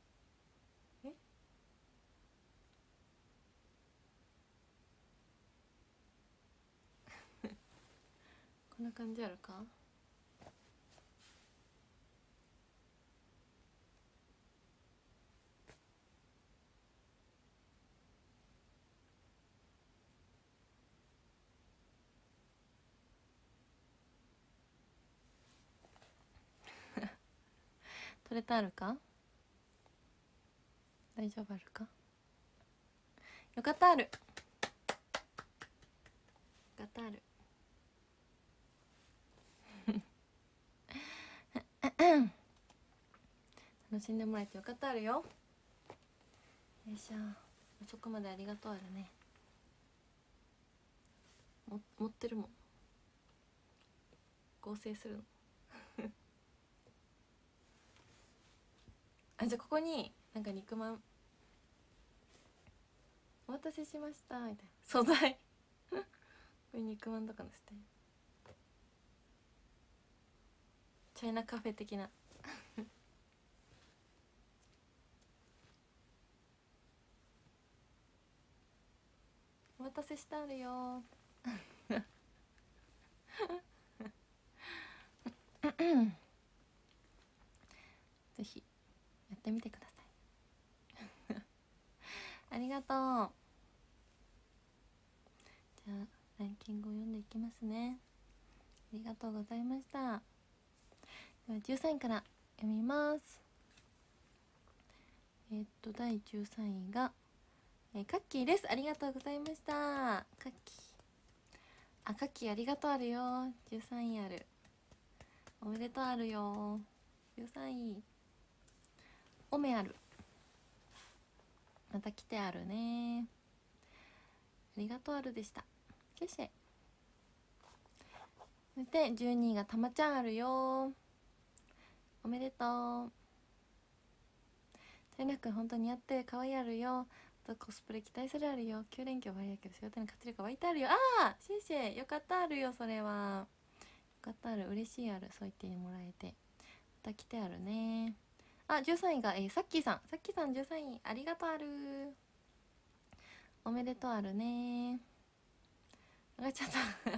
Speaker 1: こんな感じあるか。取れた。あるか。大丈夫。あるか。よかった。あるよかった。ある楽しんでもらえてよかった。あるよ。よいしょ。遅くまでありがとう。あるね。持ってるもん。合成するのじゃあここになんか肉まんお待たせしましたみたいな素材これ肉まんとかのせてチャイナカフェ的なお待たせしてあるよぜひやってみてくださいありがとう。じゃあランキングを読んでいきますね。ありがとうございました。では13位から読みます。第13位が、カッキーです。ありがとうございました。カッキーありがとうあるよ。13位ある。おめでとうあるよ。13位おめある。また来てあるね。ありがとうあるでした。シェシェ。そして12位がたまちゃんあるよ。おめでとう。チャイナくん本当に似合って可愛いあるよ。コスプレ期待するあるよ。9連休終わりやけど仕事に活力湧いてあるよ。ああシェシェよかったあるよ。それはよかったある。嬉しいある。そう言ってもらえてまた来てあるね。あ13位が、さっきーさん13位ありがとうある。おめでとうあるね。上がっちゃった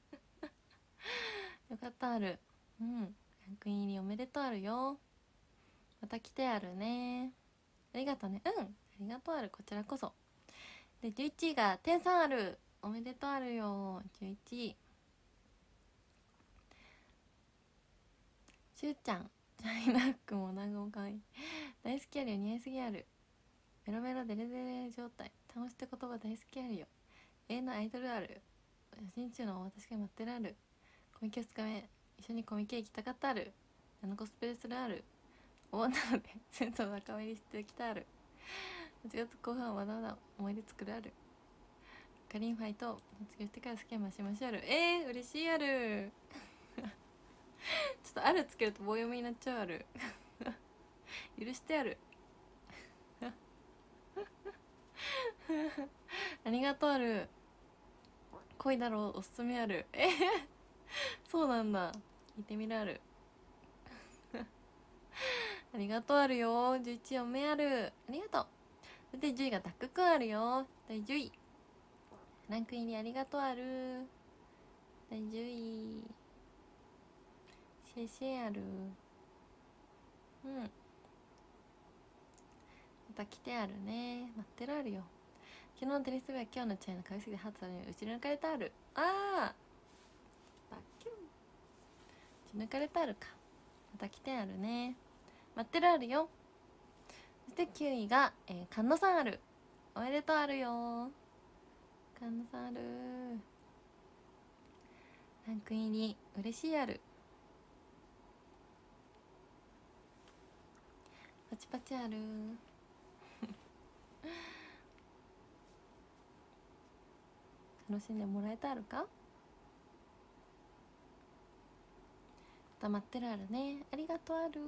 Speaker 1: よかったある。ランクイン入りおめでとうあるよ。また来てあるね。ありがとうね。ありがとうある。こちらこそで11位が天さんある。おめでとうあるよ。11位しゅうちゃんチャイナックもなごかわいい大好きあるよ。似合いすぎある。ベロベロデレデレ状態。楽しって言葉大好きあるよ。永遠のアイドルある。写真中の私が待ってるある。コミケ2日目一緒にコミケ行きたかったある。コスプレするある。女ので銭湯仲間入りしてきたある。8月後半わざわざ思い出作るある。かりんファイト卒業してから好きはマシマシある。嬉しいあるちょっとあるつけると棒読みになっちゃうある許してあるありがとうある。恋だろうおすすめある。そうなんだ。聞いてみるあるありがとうあるよ。11位おめある。ありがとう。そして10位がダックくんあるよ。第10位ランクイン入りありがとうある。第10位シェシェある。また来てあるね。待ってるあるよ。昨日のテニス部は今日のチャイの買いすぎでハートさんに打ち抜かれてある。バッキュン打ち抜かれてあるか。また来てあるね。待ってるあるよ。そして9位が、菅野さんある。おめでとうあるよ。菅野さんある。ランクイン入り嬉しいある。パチパチある楽しんでもらえたあるか。溜まってるあるね。ありがとうある。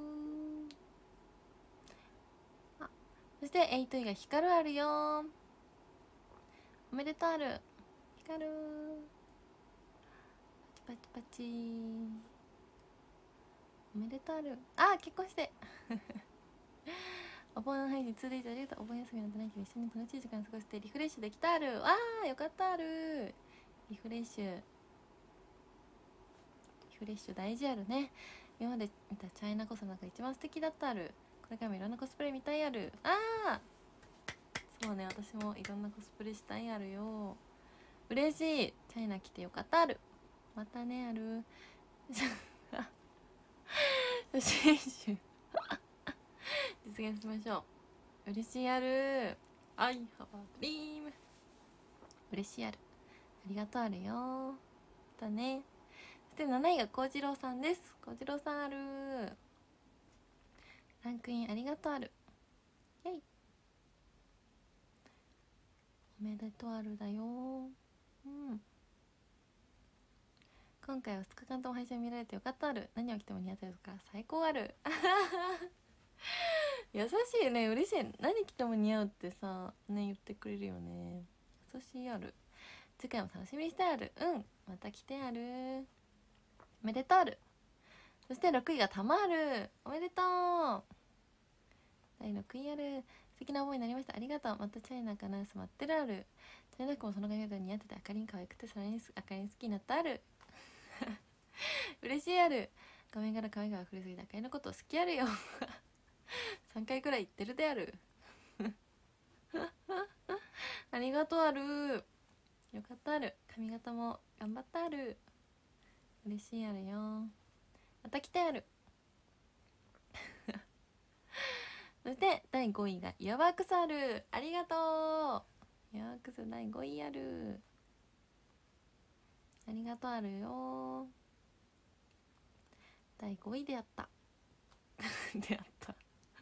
Speaker 1: そして8位が光るあるよ。おめでとうある。光るパチパチパチ。おめでとうある。結婚してお盆配信 2days ありがとう。お盆休みなんてないけど一緒に楽しい時間過ごしてリフレッシュできたある。よかったある。リフレッシュ大事あるね。今まで見たチャイナこそなんか一番素敵だったある。これからもいろんなコスプレ見たいある。そうね、私もいろんなコスプレしたいあるよ。嬉しい。チャイナ来てよかったある。またねある写真集実現しましょう。嬉しいある。I have a dream。嬉しいある。ありがとうあるよ。またね。そして7位が幸次郎さんです。幸次郎さんある。ランクインありがとうある。イェイ。おめでとうあるだよ。今回は2日間とも配信見られてよかったある。何を着ても似合ってるから最高ある優しいね。嬉しい。何着ても似合うってさね言ってくれるよね。優しいある。次回も楽しみにしてある。また来てある。おめでとうある。そして6位がたまある。おめでとう。第6位ある。素敵な思いになりました。ありがとう。またチャイナかナース待ってるある。チチャイナックもその髪型似合ってて、あかりん可愛くてさらにあかりん好きになったある嬉しいある。画面から髪が溢れすぎたあかりのこと好きあるよ3回くらい言ってるであるありがとうある。よかったある。髪型も頑張ったある。嬉しいあるよ。また来てあるそして第5位がイヤーワークスある。ありがとう。イヤーワークス第5位ある。ありがとうあるよ。第5位であったであった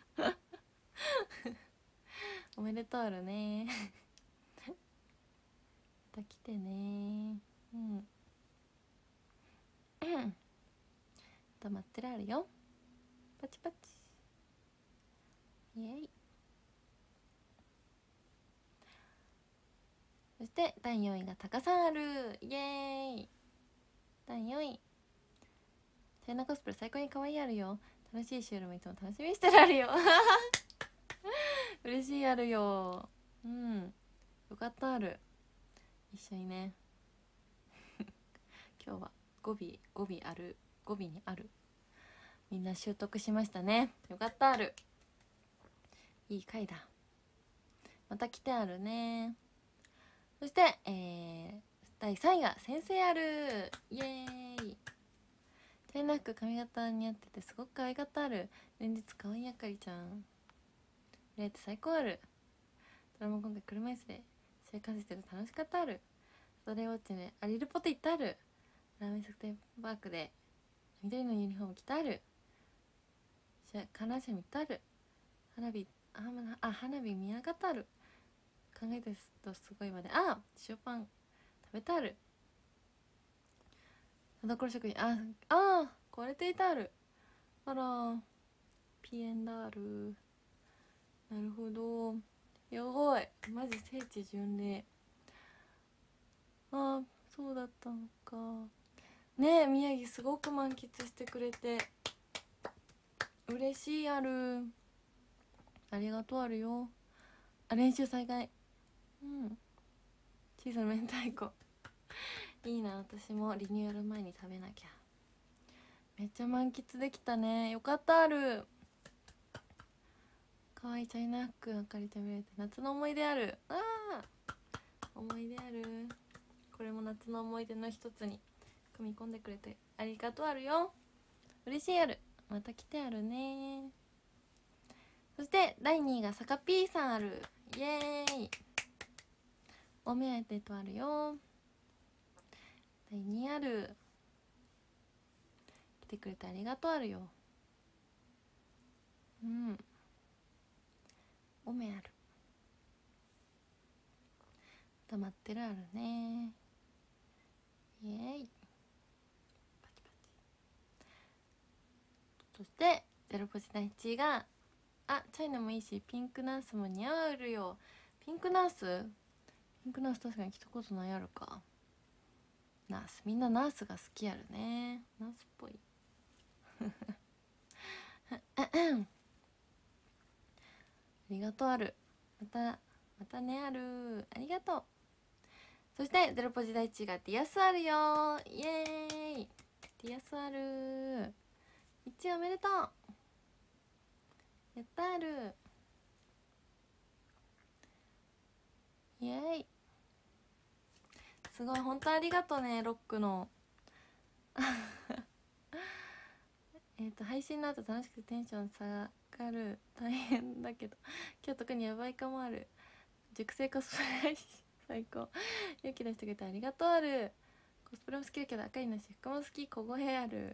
Speaker 1: おめでとうあるねまた来てね。うんまた待ってられるよ。パチパチイエイ。そして第4位がタカさんある。イエーイ。第4位チャイナコスプレ最高に可愛いあるよ。楽しいシュールもいつも楽しみにしてられるよ嬉しいあるよ。うん、よかったある。一緒にね今日は語尾ある、語尾にあるみんな習得しましたね。よかったある。いい回だ。また来てあるね。そして、第3位が先生ある。イエーイ。チャイナ服髪型に合っててすごく可愛かったある。連日可愛いあかりちゃん見られて最高ある。ドラマ今回車椅子で試合観戦してると楽しかったある。ストレイウォッチでアリルポテ行ったある。ラーメン測定パークで緑のユニフォーム着たある。観覧車見たある。花火見上がったある。考えてすとすごいまで塩パン食べたある。田所食品壊れていたある。あらピエンダール。なるほど。やばいマジ聖地巡礼。そうだったのかね。え宮城すごく満喫してくれて嬉しいある。ありがとうあるよ。練習再開。小さな明太子いいな。私もリニューアル前に食べなきゃ。めっちゃ満喫できたね。よかったある。かわいいチャイナ服あかりちゃん見れて夏の思い出ある。思い出ある。これも夏の思い出の一つに組み込んでくれてありがとうあるよ。嬉しいある。また来てあるね。そして第2位が坂 P さんある。イエーイ。お目当てとあるよ。第2位ある。来てくれてありがとうあるよ。お目ある。黙ってるあるね。イエーイ。パチパチ。そしてゼロポジ第1位がチャイナもいいしピンクナースも似合うるよ。ピンクナース確かに着たことないあるか。ナースみんなナースが好きやるね。ナースっぽいありがとうある。またねある。ありがとう。そしてゼロポジ第1位がディアスあるよ。イエーイ。ディアスある。1位おめでとう。やったある。イエーイ。すごい本当ありがとうねロックの配信の後楽しくてテンション下がる。大変だけど今日特にやばいかもある。熟成コスプレ配信最高。勇気出してくれてありがとうある。コスプレも好きだけど赤いの私服も好き。小声ある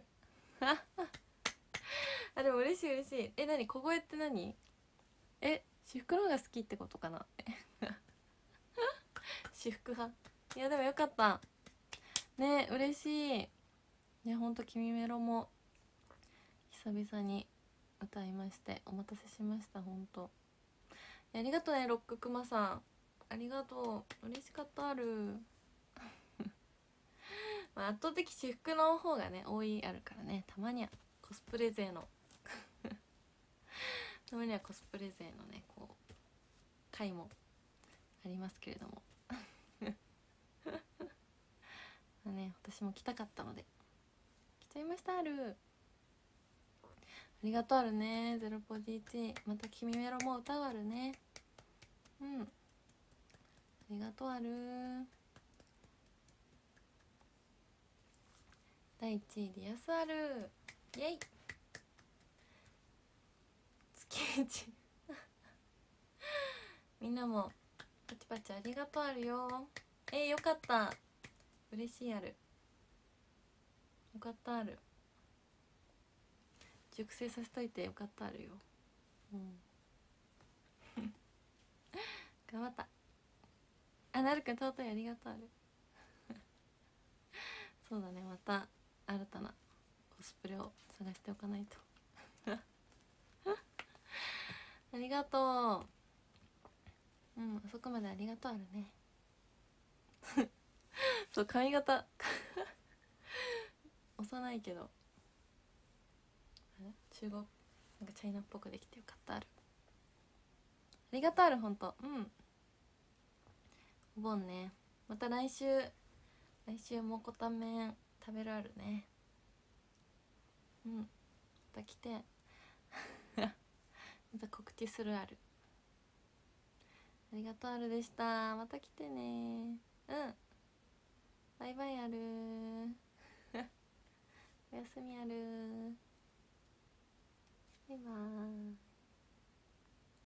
Speaker 1: でも嬉しい嬉しい。何小声って何？私服の方が好きってことかな私服派。いやでもよかったね。嬉しいね。ほんと君メロも久々に歌いましてお待たせしました。ほんとありがとうねロッククマさん。ありがとう。嬉しかったある圧倒的私服の方がね多いあるからね。たまにはコスプレ勢のたまにはコスプレ勢のねこう回もありますけれどもね、私も来たかったので来ちゃいました。あるありがとう。あるね。ゼロポジ1、また君メロも歌うあるね。うん、ありがとう。ある第1位リアスあるイエイ月一みんなもパチパチありがとう。あるよ。よかった、嬉しい。あるよかった。ある熟成させといてよかった。あるよ。頑張った。なるくん尊いありがとう。あるそうだね、また新たなコスプレを探しておかないとありがとう。遅くまでありがとう。あるねそう髪型幼いけど中国なんかチャイナっぽくできてよかった。あるありがとう。あるほんと。お盆ね、また来週蒙古タンメン食べる。あるね。また来てまた告知する。あるありがとう。あるでした。また来てね。バイバイ。あるおやすみ。あるバイバーイ。